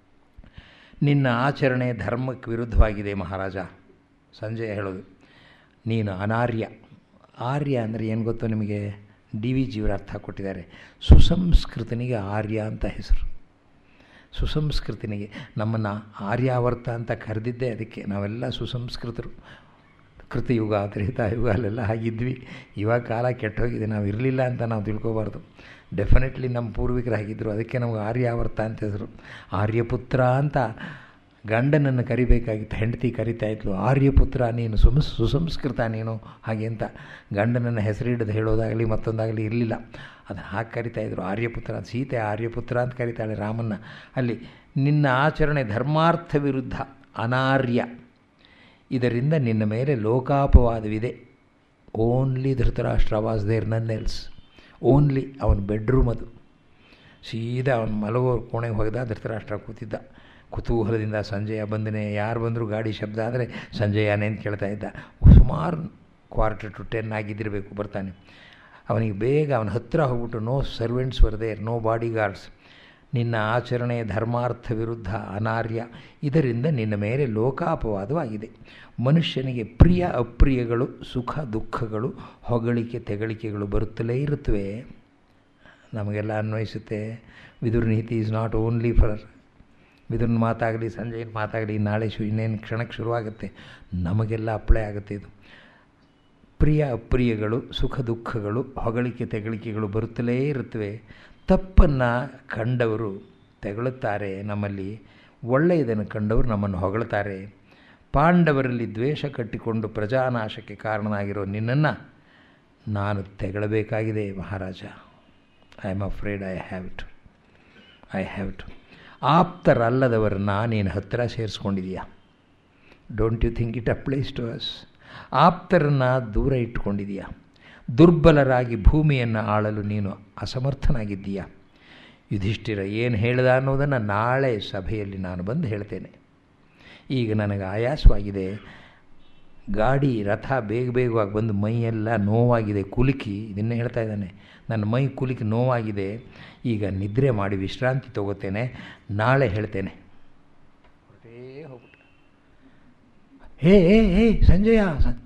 ನಿನ್ನ ಆಚರಣೆ ಧರ್ಮಕ್ಕೆ ವಿರುದ್ಧವಾಗಿದೆ ಮಹಾರಾಜ. ಸಂಜೆ ಹೇಳೋದು, ನೀನು ಅನಾರ್ಯ. ಆರ್ಯ ಅಂದರೆ ಏನು ಗೊತ್ತೋ ನಿಮಗೆ? ಡಿ ವಿ ಜಿಯವರು ಅರ್ಥ ಕೊಟ್ಟಿದ್ದಾರೆ. ಸುಸಂಸ್ಕೃತನಿಗೆ ಆರ್ಯ ಅಂತ ಹೆಸರು. ಸುಸಂಸ್ಕೃತನಿಗೆ ನಮ್ಮನ್ನು ಆರ್ಯಾವರ್ತ ಅಂತ ಕರೆದಿದ್ದೇ ಅದಕ್ಕೆ. ನಾವೆಲ್ಲ ಸುಸಂಸ್ಕೃತರು. ಕೃತಯುಗ ತ್ರೇತಾಯುಗ ಅಲ್ಲೆಲ್ಲ ಆಗಿದ್ವಿ. ಇವಾಗ ಕಾಲ ಕೆಟ್ಟೋಗಿದೆ, ನಾವು ಇರಲಿಲ್ಲ ಅಂತ ನಾವು ತಿಳ್ಕೊಬಾರ್ದು. ಡೆಫಿನೆಟ್ಲಿ ನಮ್ಮ ಪೂರ್ವಿಕರು ಆಗಿದ್ದರು. ಅದಕ್ಕೆ ನಮಗೆ ಆರ್ಯಾವರ್ತ ಅಂತ ಹೆಸರು. ಆರ್ಯಪುತ್ರ ಅಂತ ಗಂಡನನ್ನು ಕರಿಬೇಕಾಗಿತ್ತು, ಹೆಂಡತಿ ಕರಿತಾ ಇದ್ಲು, ಆರ್ಯಪುತ್ರ ನೀನು ಸುಮ್ ಸುಸಂಸ್ಕೃತ ನೀನು ಹಾಗೆ ಅಂತ. ಗಂಡನನ್ನು ಹೆಸರಿಡದು ಹೇಳೋದಾಗಲಿ ಮತ್ತೊಂದಾಗಲಿ ಇರಲಿಲ್ಲ. ಅದನ್ನು ಹಾಗೆ ಕರಿತಾಯಿದ್ರು, ಆರ್ಯಪುತ್ರ. ಸೀತೆ ಆರ್ಯಪುತ್ರ ಅಂತ ಕರಿತಾಳೆ ರಾಮನ್ನ. ಅಲ್ಲಿ ನಿನ್ನ ಆಚರಣೆ ಧರ್ಮಾರ್ಥ ವಿರುದ್ಧ, ಅನಾರ್ಯ. ಇದರಿಂದ ನಿನ್ನ ಮೇಲೆ ಲೋಕಾಪವಾದವಿದೆ. Only Dhritarashtra was there, none else. Only ಅವನ ಬೆಡ್ರೂಮ್ ಅದು. ಸೀದಾ ಅವನು ಮಲಗೋ ಕೋಣೆಗೆ ಹೋಗಿದ್ದ, ಧೃತರಾಷ್ಟ್ರ ಕೂತಿದ್ದ ಕುತೂಹಲದಿಂದ. ಸಂಜಯ ಬಂದನೆ, ಯಾರು ಬಂದರೂ ಗಾಡಿ ಶಬ್ದ ಆದರೆ ಸಂಜಯನೇ ಅಂತ ಕೇಳ್ತಾ ಇದ್ದ. ಸುಮಾರು ಕ್ವಾರ್ಟರ್ ಟು ಟೆನ್ ಆಗಿದ್ದಿರಬೇಕು ಬರ್ತಾನೆ. ಅವನಿಗೆ ಬೇಗ ಅವನ ಹತ್ತಿರ ಹೋಗ್ಬಿಟ್ಟು, no servants were there, no body guards. ನಿನ್ನ ಆಚರಣೆ ಧರ್ಮಾರ್ಥ ವಿರುದ್ಧ, ಅನಾರ್ಯ. ಇದರಿಂದ ನಿನ್ನ ಮೇಲೆ ಲೋಕಾಪವಾದವಾಗಿದೆ. ಮನುಷ್ಯನಿಗೆ ಪ್ರಿಯ ಅಪ್ರಿಯಗಳು, ಸುಖ ದುಃಖಗಳು, ಹೊಗಳಿಕೆ ತೆಗಳಿಕೆಗಳು ಬರುತ್ತಲೇ ಇರುತ್ತವೆ. ನಮಗೆಲ್ಲ ಅನ್ವಯಿಸುತ್ತೆ. Vidura Niti is not only for ವಿದುರನ ಮಾತಾಗಲಿ ಸಂಜೆಯ ಮಾತಾಗಲಿ ನಾಳೆ ಶು ಇನ್ನೇನು ಕ್ಷಣಕ್ಕೆ ಶುರುವಾಗುತ್ತೆ, ನಮಗೆಲ್ಲ ಅಪ್ಲೈ ಆಗುತ್ತೆ ಇದು. ಪ್ರಿಯ ಅಪ್ರಿಯಗಳು, ಸುಖ ದುಃಖಗಳು, ಹೊಗಳಿಕೆ ತೆಗಳಿಕೆಗಳು ಬರುತ್ತಲೇ ಇರುತ್ತವೆ. ತಪ್ಪನ್ನು ಕಂಡವರು ತೆಗಳುತ್ತಾರೆ ನಮ್ಮಲ್ಲಿ, ಒಳ್ಳೆಯದನ್ನು ಕಂಡವರು ನಮ್ಮನ್ನು ಹೊಗಳ್ತಾರೆ. ಪಾಂಡವರಲ್ಲಿ ದ್ವೇಷ ಕಟ್ಟಿಕೊಂಡು ಪ್ರಜಾನಾಶಕ್ಕೆ ಕಾರಣನಾಗಿರೋ ನಿನ್ನನ್ನು ನಾನು ತೆಗಳಬೇಕಾಗಿದೆ Maharaja. I am afraid I have to I have to ಆಪ್ತರಲ್ಲದವರನ್ನ ನೀನು ಹತ್ತಿರ ಸೇರಿಸ್ಕೊಂಡಿದೀಯಾ. Don't you think it applies to us? ಆಪ್ತರನ್ನು ದೂರ ಇಟ್ಟುಕೊಂಡಿದೀಯಾ. ದುರ್ಬಲರಾಗಿ ಭೂಮಿಯನ್ನು ಆಳಲು ನೀನು ಅಸಮರ್ಥನಾಗಿದ್ದೀಯಾ. ಯುಧಿಷ್ಠಿರ ಏನು ಹೇಳ್ದ ಅನ್ನೋದನ್ನು ನಾಳೆ ಸಭೆಯಲ್ಲಿ ನಾನು ಬಂದು ಹೇಳ್ತೇನೆ. ಈಗ ನನಗೆ ಆಯಾಸವಾಗಿದೆ, ಗಾಡಿ ರಥ ಬೇಗ ಬೇಗವಾಗಿ ಬಂದು ಮೈಯೆಲ್ಲ ನೋವಾಗಿದೆ, ಕುಲುಕಿ. ಇದನ್ನೇ ಹೇಳ್ತಾ ಇದ್ದಾನೆ, ನನ್ನ ಮೈ ಕುಲುಕಿ ನೋವಾಗಿದೆ, ಈಗ ನಿದ್ರೆ ಮಾಡಿ ವಿಶ್ರಾಂತಿ ತಗೋತೇನೆ, ನಾಳೆ ಹೇಳ್ತೇನೆ. ಹೊರಟೇ ಹೋಗ್ಬಿಟ್ಟ. ಹೇ ಹೇ ಹೇ ಸಂಜಯ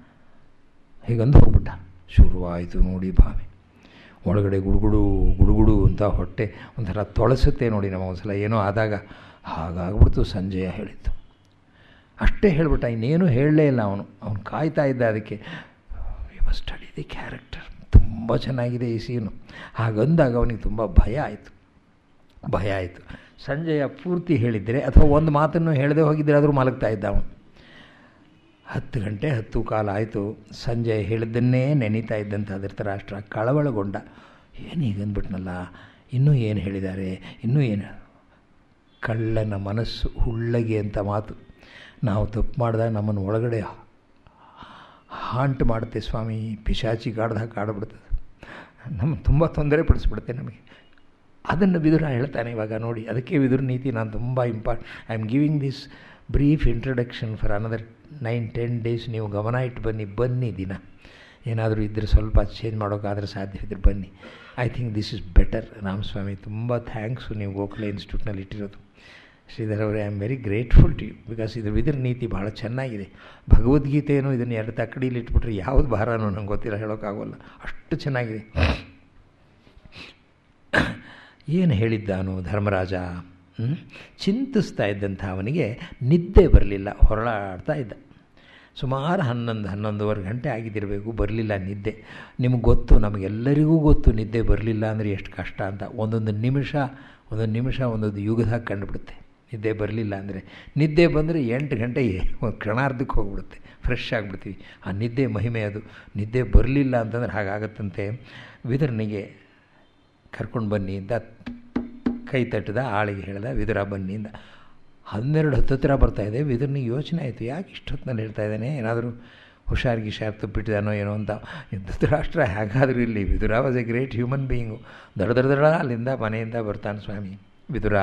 ಹೀಗಂದು ಹೋಗ್ಬಿಟ್ಟ. ಶುರುವಾಯಿತು ನೋಡಿ ಭಾವೆ. ಒಳಗಡೆ ಗುಡುಗುಡು ಗುಡುಗುಡು ಅಂತ ಹೊಟ್ಟೆ ಒಂಥರ ತೊಳಸುತ್ತೆ ನೋಡಿ. ನಮ್ಮ ಒಂದು ಸಲ ಏನೋ ಆದಾಗ ಹಾಗಾಗ್ಬಿಡ್ತು. ಸಂಜಯ ಹೇಳಿತ್ತು ಅಷ್ಟೇ ಹೇಳಿಬಿಟ್ಟ, ಇನ್ನೇನು ಹೇಳಲೇ ಇಲ್ಲ. ಅವನು ಅವನು ಕಾಯ್ತಾ ಇದ್ದ ಅದಕ್ಕೆ. We must study the character, ತುಂಬ ಚೆನ್ನಾಗಿದೆ ಈ ಸೀನು. ಹಾಗಂದಾಗ ಅವನಿಗೆ ತುಂಬ ಭಯ ಆಯಿತು ಭಯ ಆಯಿತು ಸಂಜಯ ಪೂರ್ತಿ ಹೇಳಿದರೆ ಅಥವಾ ಒಂದು ಮಾತನ್ನು ಹೇಳದೆ ಹೋಗಿದ್ದರೆ ಆದರೂ ಮಲಗ್ತಾ ಇದ್ದ ಅವನು. ಹತ್ತು ಗಂಟೆ ಹತ್ತು ಕಾಲ ಆಯಿತು. ಸಂಜೆ ಹೇಳಿದ್ದನ್ನೇ ನೆನೀತಾ ಇದ್ದಂಥ ಧೃತರಾಷ್ಟ್ರ ಕಳವಳಗೊಂಡ. ಏನು ಹೀಗಂದ್ಬಿಟ್ನಲ್ಲ, ಇನ್ನೂ ಏನು ಹೇಳಿದ್ದಾರೆ, ಇನ್ನೂ ಏನು. ಕಳ್ಳನ ಮನಸ್ಸು ಹುಳ್ಳಗೆ ಅಂತ ಮಾತು. ನಾವು ತಪ್ಪು ಮಾಡಿದಾಗ ನಮ್ಮನ್ನು ಒಳಗಡೆ ಹಾಂಟ್ ಮಾಡುತ್ತೆ ಸ್ವಾಮಿ, ಪಿಶಾಚಿ ಕಾಡ್ದಾಗ ಕಾಡ್ಬಿಡ್ತದೆ, ನಮಗೆ ತುಂಬ ತೊಂದರೆ ಪಡಿಸ್ಬಿಡುತ್ತೆ ನಮಗೆ. ಅದನ್ನು ವಿದುರ ಹೇಳ್ತಾನೆ ಇವಾಗ ನೋಡಿ. ಅದಕ್ಕೆ ವಿದುರ ನೀತಿ ನಾನು ತುಂಬ import. I am giving this brief introduction for another nine ten days. ನೀವು ಗಮನ ಇಟ್ಟು ಬನ್ನಿ ಬನ್ನಿ ದಿನ ಏನಾದರೂ ಇದ್ದರೆ ಸ್ವಲ್ಪ ಚೇಂಜ್ ಮಾಡೋಕ್ಕಾದರೆ ಸಾಧ್ಯವಿದ್ದರೆ ಬನ್ನಿ. I think this is better. Ramaswamy ತುಂಬ ಥ್ಯಾಂಕ್ಸು ನೀವು ಗೋಖಲೆ ಇನ್ಸ್ಟಿಟ್ಯೂಟ್ನಲ್ಲಿ ಇಟ್ಟಿರೋದು. ಶ್ರೀಧರ್ ಅವರೇ, I am very grateful to you because ಇದು ವಿದುರ ನೀತಿ ಭಾಳ ಚೆನ್ನಾಗಿದೆ. ಭಗವದ್ಗೀತೆಯನ್ನು ಇದನ್ನು ಎರಡು ತಕ್ಕಡಿಯಲ್ಲಿ ಇಟ್ಬಿಟ್ರೆ ಯಾವುದು ಭಾರನೋ ನಂಗೆ ಗೊತ್ತಿಲ್ಲ, ಹೇಳೋಕ್ಕಾಗೋಲ್ಲ, ಅಷ್ಟು ಚೆನ್ನಾಗಿದೆ. ಏನು ಹೇಳಿದ್ದಾನು ಧರ್ಮರಾಜ? ಚಿಂತಿಸ್ತಾ ಇದ್ದಂಥ ಅವನಿಗೆ ನಿದ್ದೆ ಬರಲಿಲ್ಲ, ಹೊರಳಾಡ್ತಾ ಇದ್ದ. ಸುಮಾರು ಹನ್ನೊಂದು ಹನ್ನೊಂದುವರೆ ಗಂಟೆ ಆಗಿದ್ದಿರಬೇಕು, ಬರಲಿಲ್ಲ ನಿದ್ದೆ. ನಿಮಗೆ ಗೊತ್ತು, ನಮಗೆಲ್ಲರಿಗೂ ಗೊತ್ತು ನಿದ್ದೆ ಬರಲಿಲ್ಲ ಅಂದರೆ ಎಷ್ಟು ಕಷ್ಟ ಅಂತ. ಒಂದೊಂದು ನಿಮಿಷ ಒಂದೊಂದು ನಿಮಿಷ ಒಂದೊಂದು ಯುಗದಾಗ ಕಂಡುಬಿಡುತ್ತೆ ನಿದ್ದೆ ಬರಲಿಲ್ಲ ಅಂದರೆ. ನಿದ್ದೆ ಬಂದರೆ ಎಂಟು ಗಂಟೆಗೆ ಒಂದು ಕ್ಷಣಾರ್ಧಕ್ಕೆ ಹೋಗ್ಬಿಡುತ್ತೆ, ಫ್ರೆಶ್ ಆಗಿಬಿಡ್ತೀವಿ. ಆ ನಿದ್ದೆ ಮಹಿಮೆ ಅದು. ನಿದ್ದೆ ಬರಲಿಲ್ಲ ಅಂತಂದ್ರೆ ಹಾಗಾಗತ್ತಂತೆ. ವಿದುರನಿಗೆ ಕರ್ಕೊಂಡು ಬನ್ನಿ ಅಂತ ಕೈ ತಟ್ಟದ, ಆಳಿಗೆ ಹೇಳ್ದ, ವಿದುರ ಬನ್ನಿಂದ. ಹನ್ನೆರಡು ಹತ್ತತ್ರ ಬರ್ತಾಯಿದೆ. ವಿದುರನಿಗೆ ಯೋಚನೆ ಆಯಿತು, ಯಾಕೆ ಇಷ್ಟೊತ್ತಿನಲ್ಲಿ ಹೇಳ್ತಾ ಇದ್ದಾನೆ, ಏನಾದರೂ ಹುಷಾರಿಗೆ ಶಾರ್ ತುಪ್ಪಿಟ್ಟಿದ್ದಾನೋ ಏನೋ ಅಂತ. ಧೃತರಾಷ್ಟ್ರ ಹೇಗಾದರೂ ಇಲ್ಲಿ, Vidura was a great human being. ದಡ ದಡ ದಡ ಅಲ್ಲಿಂದ ಮನೆಯಿಂದ ಬರ್ತಾನೆ ಸ್ವಾಮಿ. ವಿದುರ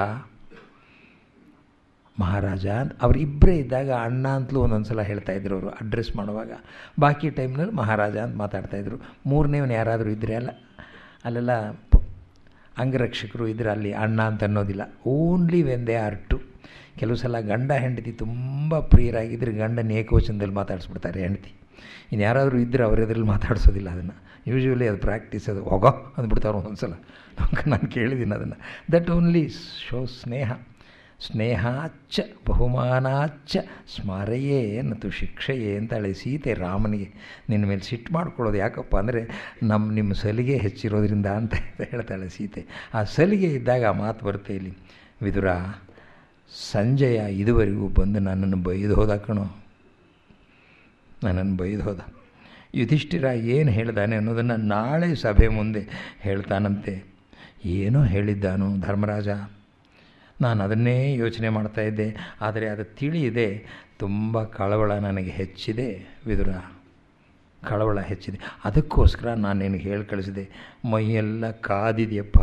ಮಹಾರಾಜ ಅವರಿಬ್ಬರೇ ಇದ್ದಾಗ ಅಣ್ಣ ಅಂತಲೂ ಒಂದೊಂದು ಸಲ ಹೇಳ್ತಾಯಿದ್ರು ಅವರು ಅಡ್ರೆಸ್ ಮಾಡುವಾಗ. ಬಾಕಿ ಟೈಮ್ನಲ್ಲಿ ಮಹಾರಾಜ ಅಂತ ಮಾತಾಡ್ತಾಯಿದ್ರು. ಮೂರನೇವನು ಯಾರಾದರೂ ಇದ್ದರೆ ಅಲ್ಲ, ಅಲ್ಲೆಲ್ಲ ಅಂಗರಕ್ಷಕರು ಇದ್ದರೆ ಅಲ್ಲಿ ಅಣ್ಣ ಅಂತ ಅನ್ನೋದಿಲ್ಲ. Only when they are two. ಕೆಲವು ಸಲ ಗಂಡ ಹೆಂಡತಿ ತುಂಬ ಪ್ರಿಯರಾಗಿದ್ದರೆ ಗಂಡನ ಏಕವಚನದಲ್ಲಿ ಮಾತಾಡಿಸ್ಬಿಡ್ತಾರೆ ಹೆಂಡತಿ. ಇನ್ನು ಯಾರಾದರೂ ಇದ್ದರೆ ಅವರೆದ್ರಲ್ಲಿ ಮಾತಾಡಿಸೋದಿಲ್ಲ ಅದನ್ನು. ಯೂಶ್ವಲಿ ಅದು ಪ್ರಾಕ್ಟೀಸ್, ಅದು ಹೋಗೋ ಅಂದ್ಬಿಡ್ತಾರೆ ಒಂದೊಂದು ಸಲ. ನಾನು ಕೇಳಿದ್ದೀನಿ ಅದನ್ನು. That only show sneha. ಸ್ನೇಹಾಚ್ಚ ಬಹುಮಾನಾಚ್ಚ ಸ್ಮಾರಯೇ ನತು ಶಿಕ್ಷೆಯೇ ಅಂತಾಳೆ ಸೀತೆ ರಾಮನಿಗೆ. ನಿನ್ನ ಮೇಲೆ ಸಿಟ್ಟು ಮಾಡ್ಕೊಳ್ಳೋದು ಯಾಕಪ್ಪ ಅಂದರೆ ನಮ್ಮ ನಿಮ್ಮ ಸಲಿಗೆ ಹೆಚ್ಚಿರೋದ್ರಿಂದ ಅಂತ ಹೇಳ್ತಾಳೆ ಸೀತೆ. ಆ ಸಲಿಗೆ ಇದ್ದಾಗ ಆ ಮಾತು ಬರುತ್ತೆ ಇಲ್ಲಿ. ವಿದುರ, ಸಂಜಯ ಇದುವರೆಗೂ ಬಂದು ನನ್ನನ್ನು ಬೈದು ಹೋದ ಕಣೋ, ನನ್ನನ್ನು ಬೈದು ಹೋದ. ಯುಧಿಷ್ಠಿರ ಏನು ಹೇಳ್ದಾನೆ ಅನ್ನೋದನ್ನು ನಾಳೆ ಸಭೆ ಮುಂದೆ ಹೇಳ್ತಾನಂತೆ. ಏನೋ ಹೇಳಿದ್ದಾನು ಧರ್ಮರಾಜ, ನಾನು ಅದನ್ನೇ ಯೋಚನೆ ಮಾಡ್ತಾಯಿದ್ದೆ. ಆದರೆ ಅದು ತಿಳಿಯಿದೆ, ತುಂಬ ಕಳವಳ ನನಗೆ ಹೆಚ್ಚಿದೆ ವಿದುರ, ಕಳವಳ ಹೆಚ್ಚಿದೆ. ಅದಕ್ಕೋಸ್ಕರ ನಾನು ನಿನಗೆ ಹೇಳಿ ಕಳಿಸಿದೆ. ಮೈಯೆಲ್ಲ ಕಾದಿದೆಯಪ್ಪ,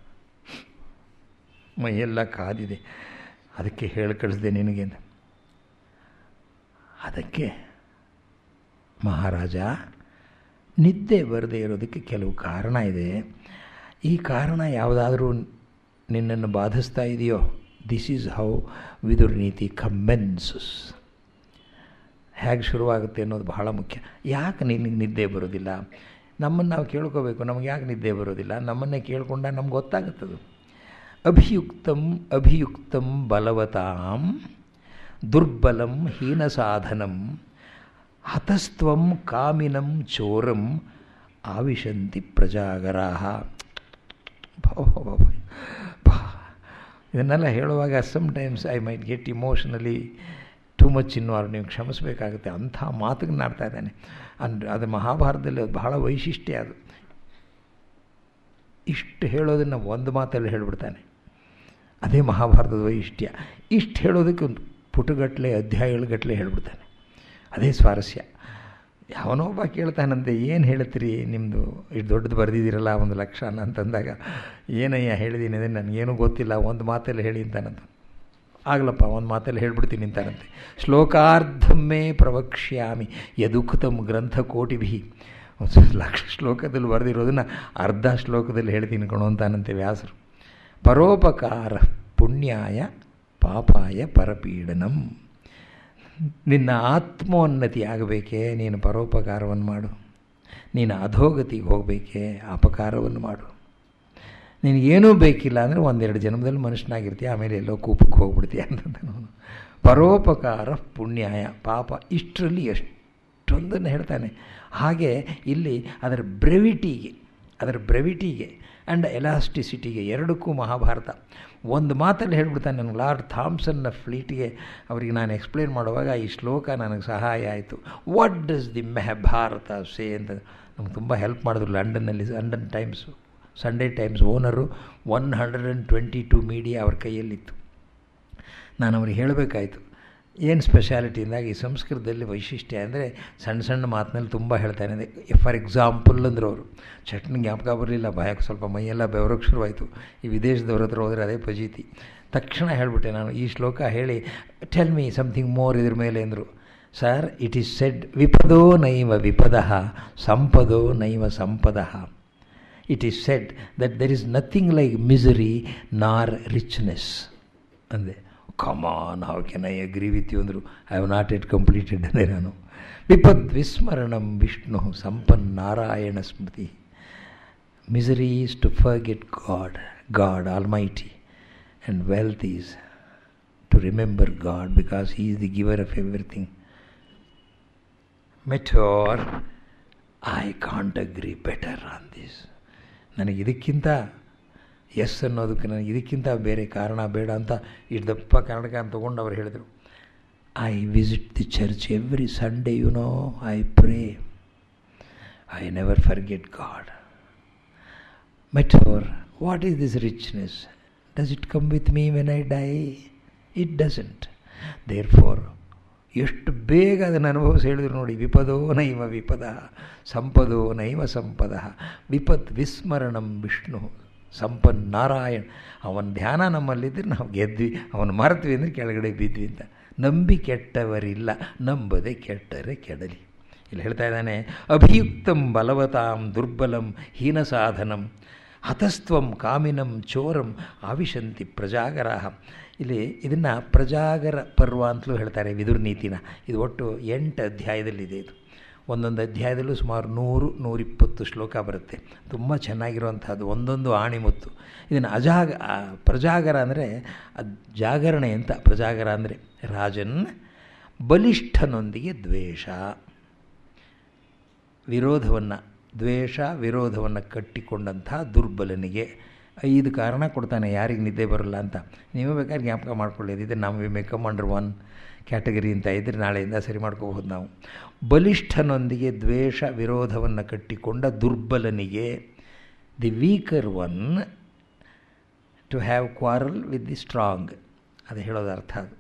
ಮೈಯೆಲ್ಲ ಕಾದಿದೆ, ಅದಕ್ಕೆ ಹೇಳಿ ಕಳಿಸಿದೆ ನಿನಗೆ ಅಂತ. ಅದಕ್ಕೆ ಮಹಾರಾಜ, ನಿದ್ದೆ ಬರದೇ ಇರೋದಕ್ಕೆ ಕೆಲವು ಕಾರಣ ಇದೆ. ಈ ಕಾರಣ ಯಾವುದಾದ್ರೂ ನಿನ್ನನ್ನು ಬಾಧಿಸ್ತಾ ಇದೆಯೋ, ದಿಸ್ ಈಸ್ ಹೌ ವಿದುರ ನೀತಿ ಕಮೆನ್ಸಸ್. ಹೇಗೆ ಶುರುವಾಗುತ್ತೆ ಅನ್ನೋದು ಬಹಳ ಮುಖ್ಯ. ಯಾಕೆ ನಿನಗೆ ನಿದ್ದೆ ಬರೋದಿಲ್ಲ? ನಮ್ಮನ್ನು ನಾವು ಕೇಳ್ಕೋಬೇಕು, ನಮಗೆ ಯಾಕೆ ನಿದ್ದೆ ಬರೋದಿಲ್ಲ? ನಮ್ಮನ್ನೇ ಕೇಳ್ಕೊಂಡ ನಮ್ಗೆ ಗೊತ್ತಾಗುತ್ತದು. ಅಭಿಯುಕ್ತಂ ಅಭಿಯುಕ್ತಂ ಬಲವತಾಂ ದುರ್ಬಲಂ ಹೀನ ಸಾಧನಂ ಹತಸ್ತ್ವಂ ಕಾಮಿನಂ ಚೋರಂ ಆವಿಶಂತಿ ಪ್ರಜಾಗರಾಹ. ಇದನ್ನೆಲ್ಲ ಹೇಳುವಾಗ sometimes I might get emotionally too much involve. ನೀವು ಕ್ಷಮಿಸಬೇಕಾಗುತ್ತೆ, ಅಂಥ ಮಾತುಗಳನ್ನ ಆಡ್ತಾ ಇದ್ದಾನೆ. ಅಂದರೆ ಅದು ಮಹಾಭಾರತದಲ್ಲಿ ಅದು ಬಹಳ ವೈಶಿಷ್ಟ್ಯ. ಅದು ಇಷ್ಟು ಹೇಳೋದನ್ನು ಒಂದು ಮಾತಲ್ಲಿ ಹೇಳಿಬಿಡ್ತಾನೆ. ಅದೇ ಮಹಾಭಾರತದ ವೈಶಿಷ್ಟ್ಯ. ಇಷ್ಟು ಹೇಳೋದಕ್ಕೆ ಒಂದು ಪುಟಗಟ್ಟಲೆ ಅಧ್ಯಾಯಗಟ್ಟಲೆ ಹೇಳಿಬಿಡ್ತಾನೆ. ಅದೇ ಸ್ವಾರಸ್ಯ. ಯಾವನೋ ಒಬ್ಬ ಕೇಳ್ತಾನಂತೆ, ಏನು ಹೇಳ್ತೀರಿ ನಿಮ್ಮದು ಇಷ್ಟು ದೊಡ್ಡದು ಬರೆದಿದ್ದೀರಲ್ಲ ಒಂದು ಲಕ್ಷಣ ಅಂತಂದಾಗ, ಏನಯ್ಯ ಹೇಳಿದ್ದೀನಿ ಅಂದರೆ ನನಗೇನೂ ಗೊತ್ತಿಲ್ಲ, ಒಂದು ಮಾತಲ್ಲಿ ಹೇಳಿ ಅಂತಾನಂತ. ಆಗಲಪ್ಪ ಒಂದು ಮಾತಲ್ಲಿ ಹೇಳ್ಬಿಡ್ತೀನಿ ಅಂತಾನಂತೆ. ಶ್ಲೋಕಾರ್ಧಮ್ಮೇ ಪ್ರವಕ್ಷ್ಯಾಮಿ ಯದುಕ್ತಂ ಗ್ರಂಥ ಕೋಟಿಭಿ. ಲಕ್ಷ ಶ್ಲೋಕದಲ್ಲಿ ಬರೆದಿರೋದನ್ನು ಅರ್ಧ ಶ್ಲೋಕದಲ್ಲಿ ಹೇಳ್ತೀನಿ ಕಣೋ ಅಂತಾನಂತೆ ವ್ಯಾಸರು. ಪರೋಪಕಾರ ಪುಣ್ಯಾಯ ಪಾಪಾಯ ಪರಪೀಡನಂ. ನಿನ್ನ ಆತ್ಮೋನ್ನತಿ ಆಗಬೇಕೇ, ನೀನು ಪರೋಪಕಾರವನ್ನು ಮಾಡು. ನೀನು ಅಧೋಗತಿಗೆ ಹೋಗಬೇಕೇ, ಅಪಕಾರವನ್ನು ಮಾಡು. ನಿನಗೇನೂ ಬೇಕಿಲ್ಲ ಅಂದರೆ ಒಂದೆರಡು ಜನ್ಮದಲ್ಲಿ ಮನುಷ್ಯನಾಗಿರ್ತೀಯ, ಆಮೇಲೆ ಎಲ್ಲೋ ಕೂಪಕ್ಕೆ ಹೋಗ್ಬಿಡ್ತೀಯ ಅಂತಂದನು. ಪರೋಪಕಾರ ಪುಣ್ಯಾಯ ಪಾಪ, ಇಷ್ಟರಲ್ಲಿ ಎಷ್ಟೊಂದನ್ನು ಹೇಳ್ತಾನೆ. ಹಾಗೆ ಇಲ್ಲಿ ಅದರ ಬ್ರೆವಿಟಿಗೆ ಅದರ ಬ್ರೆವಿಟಿಗೆ ಆ್ಯಂಡ್ ಎಲಾಸ್ಟಿಸಿಟಿಗೆ ಎರಡಕ್ಕೂ ಮಹಾಭಾರತ ಒಂದು ಮಾತಲ್ಲಿ ಹೇಳ್ಬಿಡ್ತಾನೆ. ನನಗೆ ಲಾರ್ಡ್ ಥಾಮ್ಸನ್ನ ಫ್ಲೀಟ್ಗೆ ಅವರಿಗೆ ನಾನು ಎಕ್ಸ್ಪ್ಲೇನ್ ಮಾಡುವಾಗ ಈ ಶ್ಲೋಕ ನನಗೆ ಸಹಾಯ ಆಯಿತು. What does the Mahabharata say ಅಂತ ನಮ್ಗೆ ತುಂಬ ಹೆಲ್ಪ್ ಮಾಡಿದ್ರು. ಲಂಡನ್ನಲ್ಲಿ London Times, Sunday Times owner, one hundred and twenty two media ಅವ್ರ ಕೈಯಲ್ಲಿತ್ತು. ನಾನು ಅವ್ರಿಗೆ ಹೇಳಬೇಕಾಯ್ತು ಏನು ಸ್ಪೆಷಾಲಿಟಿ ಅಂದಾಗ, ಈ ಸಂಸ್ಕೃತದಲ್ಲಿ ವೈಶಿಷ್ಟ್ಯ ಅಂದರೆ ಸಣ್ಣ ಸಣ್ಣ ಮಾತಿನಲ್ಲಿ ತುಂಬ ಹೇಳ್ತಾನೆ. ಅಂದರೆ ಫಾರ್ ಎಕ್ಸಾಂಪಲ್ ಅಂದರು ಅವರು. ಚಟ್ನಿ ಜ್ಞಾಪಕ ಬರಲಿಲ್ಲ, ಭಯಕ್ಕೆ ಸ್ವಲ್ಪ ಮೈಯೆಲ್ಲ ಬೆವರೋಕ್ಕೆ ಶುರುವಾಯಿತು. ಈ ವಿದೇಶದವ್ರ ಹತ್ರ ಹೋದರೆ ಅದೇ ಫಜೀತಿ. ತಕ್ಷಣ ಹೇಳಿಬಿಟ್ಟೆ ನಾನು, ಈ ಶ್ಲೋಕ ಹೇಳಿ ಟೆಲ್ ಮೀ ಸಮಥಿಂಗ್ ಮೋರ್ ಇದ್ರ ಮೇಲೆ ಅಂದರು. ಸರ್, ಇಟ್ ಈಸ್ ಸೆಡ್ ವಿಪದೋ ನೈವ ವಿಪದಃ ಸಂಪದೋ ನೈವ ಸಂಪದಃ. It is said that there is nothing like misery nor richness ಅಂದೆ. Come on, how can I agree with you ಅಂದರು. I have not yet completed ಅಂದರೆ ನಾನು. ವಿಪದ್ ವಿಸ್ಮರಣಂ ವಿಷ್ಣು ಸಂಪನ್ ನಾರಾಯಣ ಸ್ಮೃತಿ. Misery is to forget God, God almighty, and wealth is to remember God because he is the giver of everything. ಮೆಟೋರ್, I can't agree better on this. ನನಗೆ ಇದಕ್ಕಿಂತ ಎಸ್ ಅನ್ನೋದಕ್ಕೆ ನನಗೆ ಇದಕ್ಕಿಂತ ಬೇರೆ ಕಾರಣ ಬೇಡ ಅಂತ ಇಷ್ಟು ದಪ್ಪ ಕನ್ನಡಕ ಅಂತ ತೊಗೊಂಡು ಅವ್ರು ಹೇಳಿದರು. I visit the church every Sunday, you know, I pray, I never forget God. ಮೆಟೋರ್, what is this richness? Does it come with me when I die? It doesn't. Therefore ಎಷ್ಟು ಬೇಗ ಅದನ್ನು ಅನುಭವಿಸಿ ಹೇಳಿದ್ರು ನೋಡಿ. ವಿಪದೋ ನೈವ ವಿಪದ, ಸಂಪದೋ ನೈವ ಸಂಪದ, ವಿಪತ್ ವಿಸ್ಮರಣಂ ವಿಷ್ಣು ಸಂಪನ್ ನಾರಾಯಣ್. ಅವನ ಧ್ಯಾನ ನಮ್ಮಲ್ಲಿದ್ದರೆ ನಾವು ಗೆದ್ವಿ, ಅವನು ಮರೆತ್ವಿ ಅಂದರೆ ಕೆಳಗಡೆ ಬಿದ್ವಿ ಅಂತ. ನಂಬಿ ಕೆಟ್ಟವರಿಲ್ಲ, ನಂಬದೆ ಕೆಟ್ಟರೆ ಕೆಡಲಿ. ಇಲ್ಲಿ ಹೇಳ್ತಾ ಇದ್ದಾನೆ, ಅಭಿಯುಕ್ತಂ ಬಲವತಾಂ ದುರ್ಬಲಂ ಹೀನ ಸಾಧನಂ ಹತಸ್ತ್ವಂ ಕಾಮಿನಂ ಚೋರಂ ಆವಿಶಂತಿ ಪ್ರಜಾಗರಾಹ. ಇಲ್ಲಿ ಇದನ್ನು ಪ್ರಜಾಗರ ಪರ್ವ ಅಂತಲೂ ಹೇಳ್ತಾರೆ ವಿದುರ ನೀತಿನ. ಇದು ಒಟ್ಟು ಎಂಟು ಅಧ್ಯಾಯದಲ್ಲಿದೆ. ಇದು ಒಂದೊಂದು ಅಧ್ಯಾಯದಲ್ಲೂ ಸುಮಾರು ನೂರು ನೂರಿಪ್ಪತ್ತು ಶ್ಲೋಕ ಬರುತ್ತೆ. ತುಂಬ ಚೆನ್ನಾಗಿರುವಂಥದ್ದು, ಒಂದೊಂದು ಆಣಿಮುತ್ತು. ಇದನ್ನು ಅಜಾಗ ಪ್ರಜಾಗರ ಅಂದರೆ ಅದು ಜಾಗರಣೆ ಅಂತ. ಪ್ರಜಾಗರ ಅಂದರೆ ರಾಜನ್ ಬಲಿಷ್ಠನೊಂದಿಗೆ ದ್ವೇಷ, ವಿರೋಧವನ್ನು ದ್ವೇಷ ವಿರೋಧವನ್ನು ಕಟ್ಟಿಕೊಂಡಂಥ ದುರ್ಬಲನಿಗೆ ಐದು ಕಾರಣ ಕೊಡ್ತಾನೆ ಯಾರಿಗೆ ನಿದ್ದೆ ಬರೋಲ್ಲ ಅಂತ. ನೀವೇ ಬೇಕಾದ್ರೆ ಜ್ಞಾಪಕ ಮಾಡ್ಕೊಳ್ಳಿ. ಇದು ನಾವು ಮೇಕಮ್ ಅಂಡರ್ ಒನ್ ಕ್ಯಾಟಗರಿ ಅಂತ ಇದ್ದರೆ ನಾಳೆಯಿಂದ ಸರಿ ಮಾಡ್ಕೋಬಹುದು ನಾವು. ಬಲಿಷ್ಠನೊಂದಿಗೆ ದ್ವೇಷ ವಿರೋಧವನ್ನು ಕಟ್ಟಿಕೊಂಡ ದುರ್ಬಲನಿಗೆ, the weaker one to have quarrel with the strong, ಅದು ಹೇಳೋದು ಅರ್ಥ. ಅದು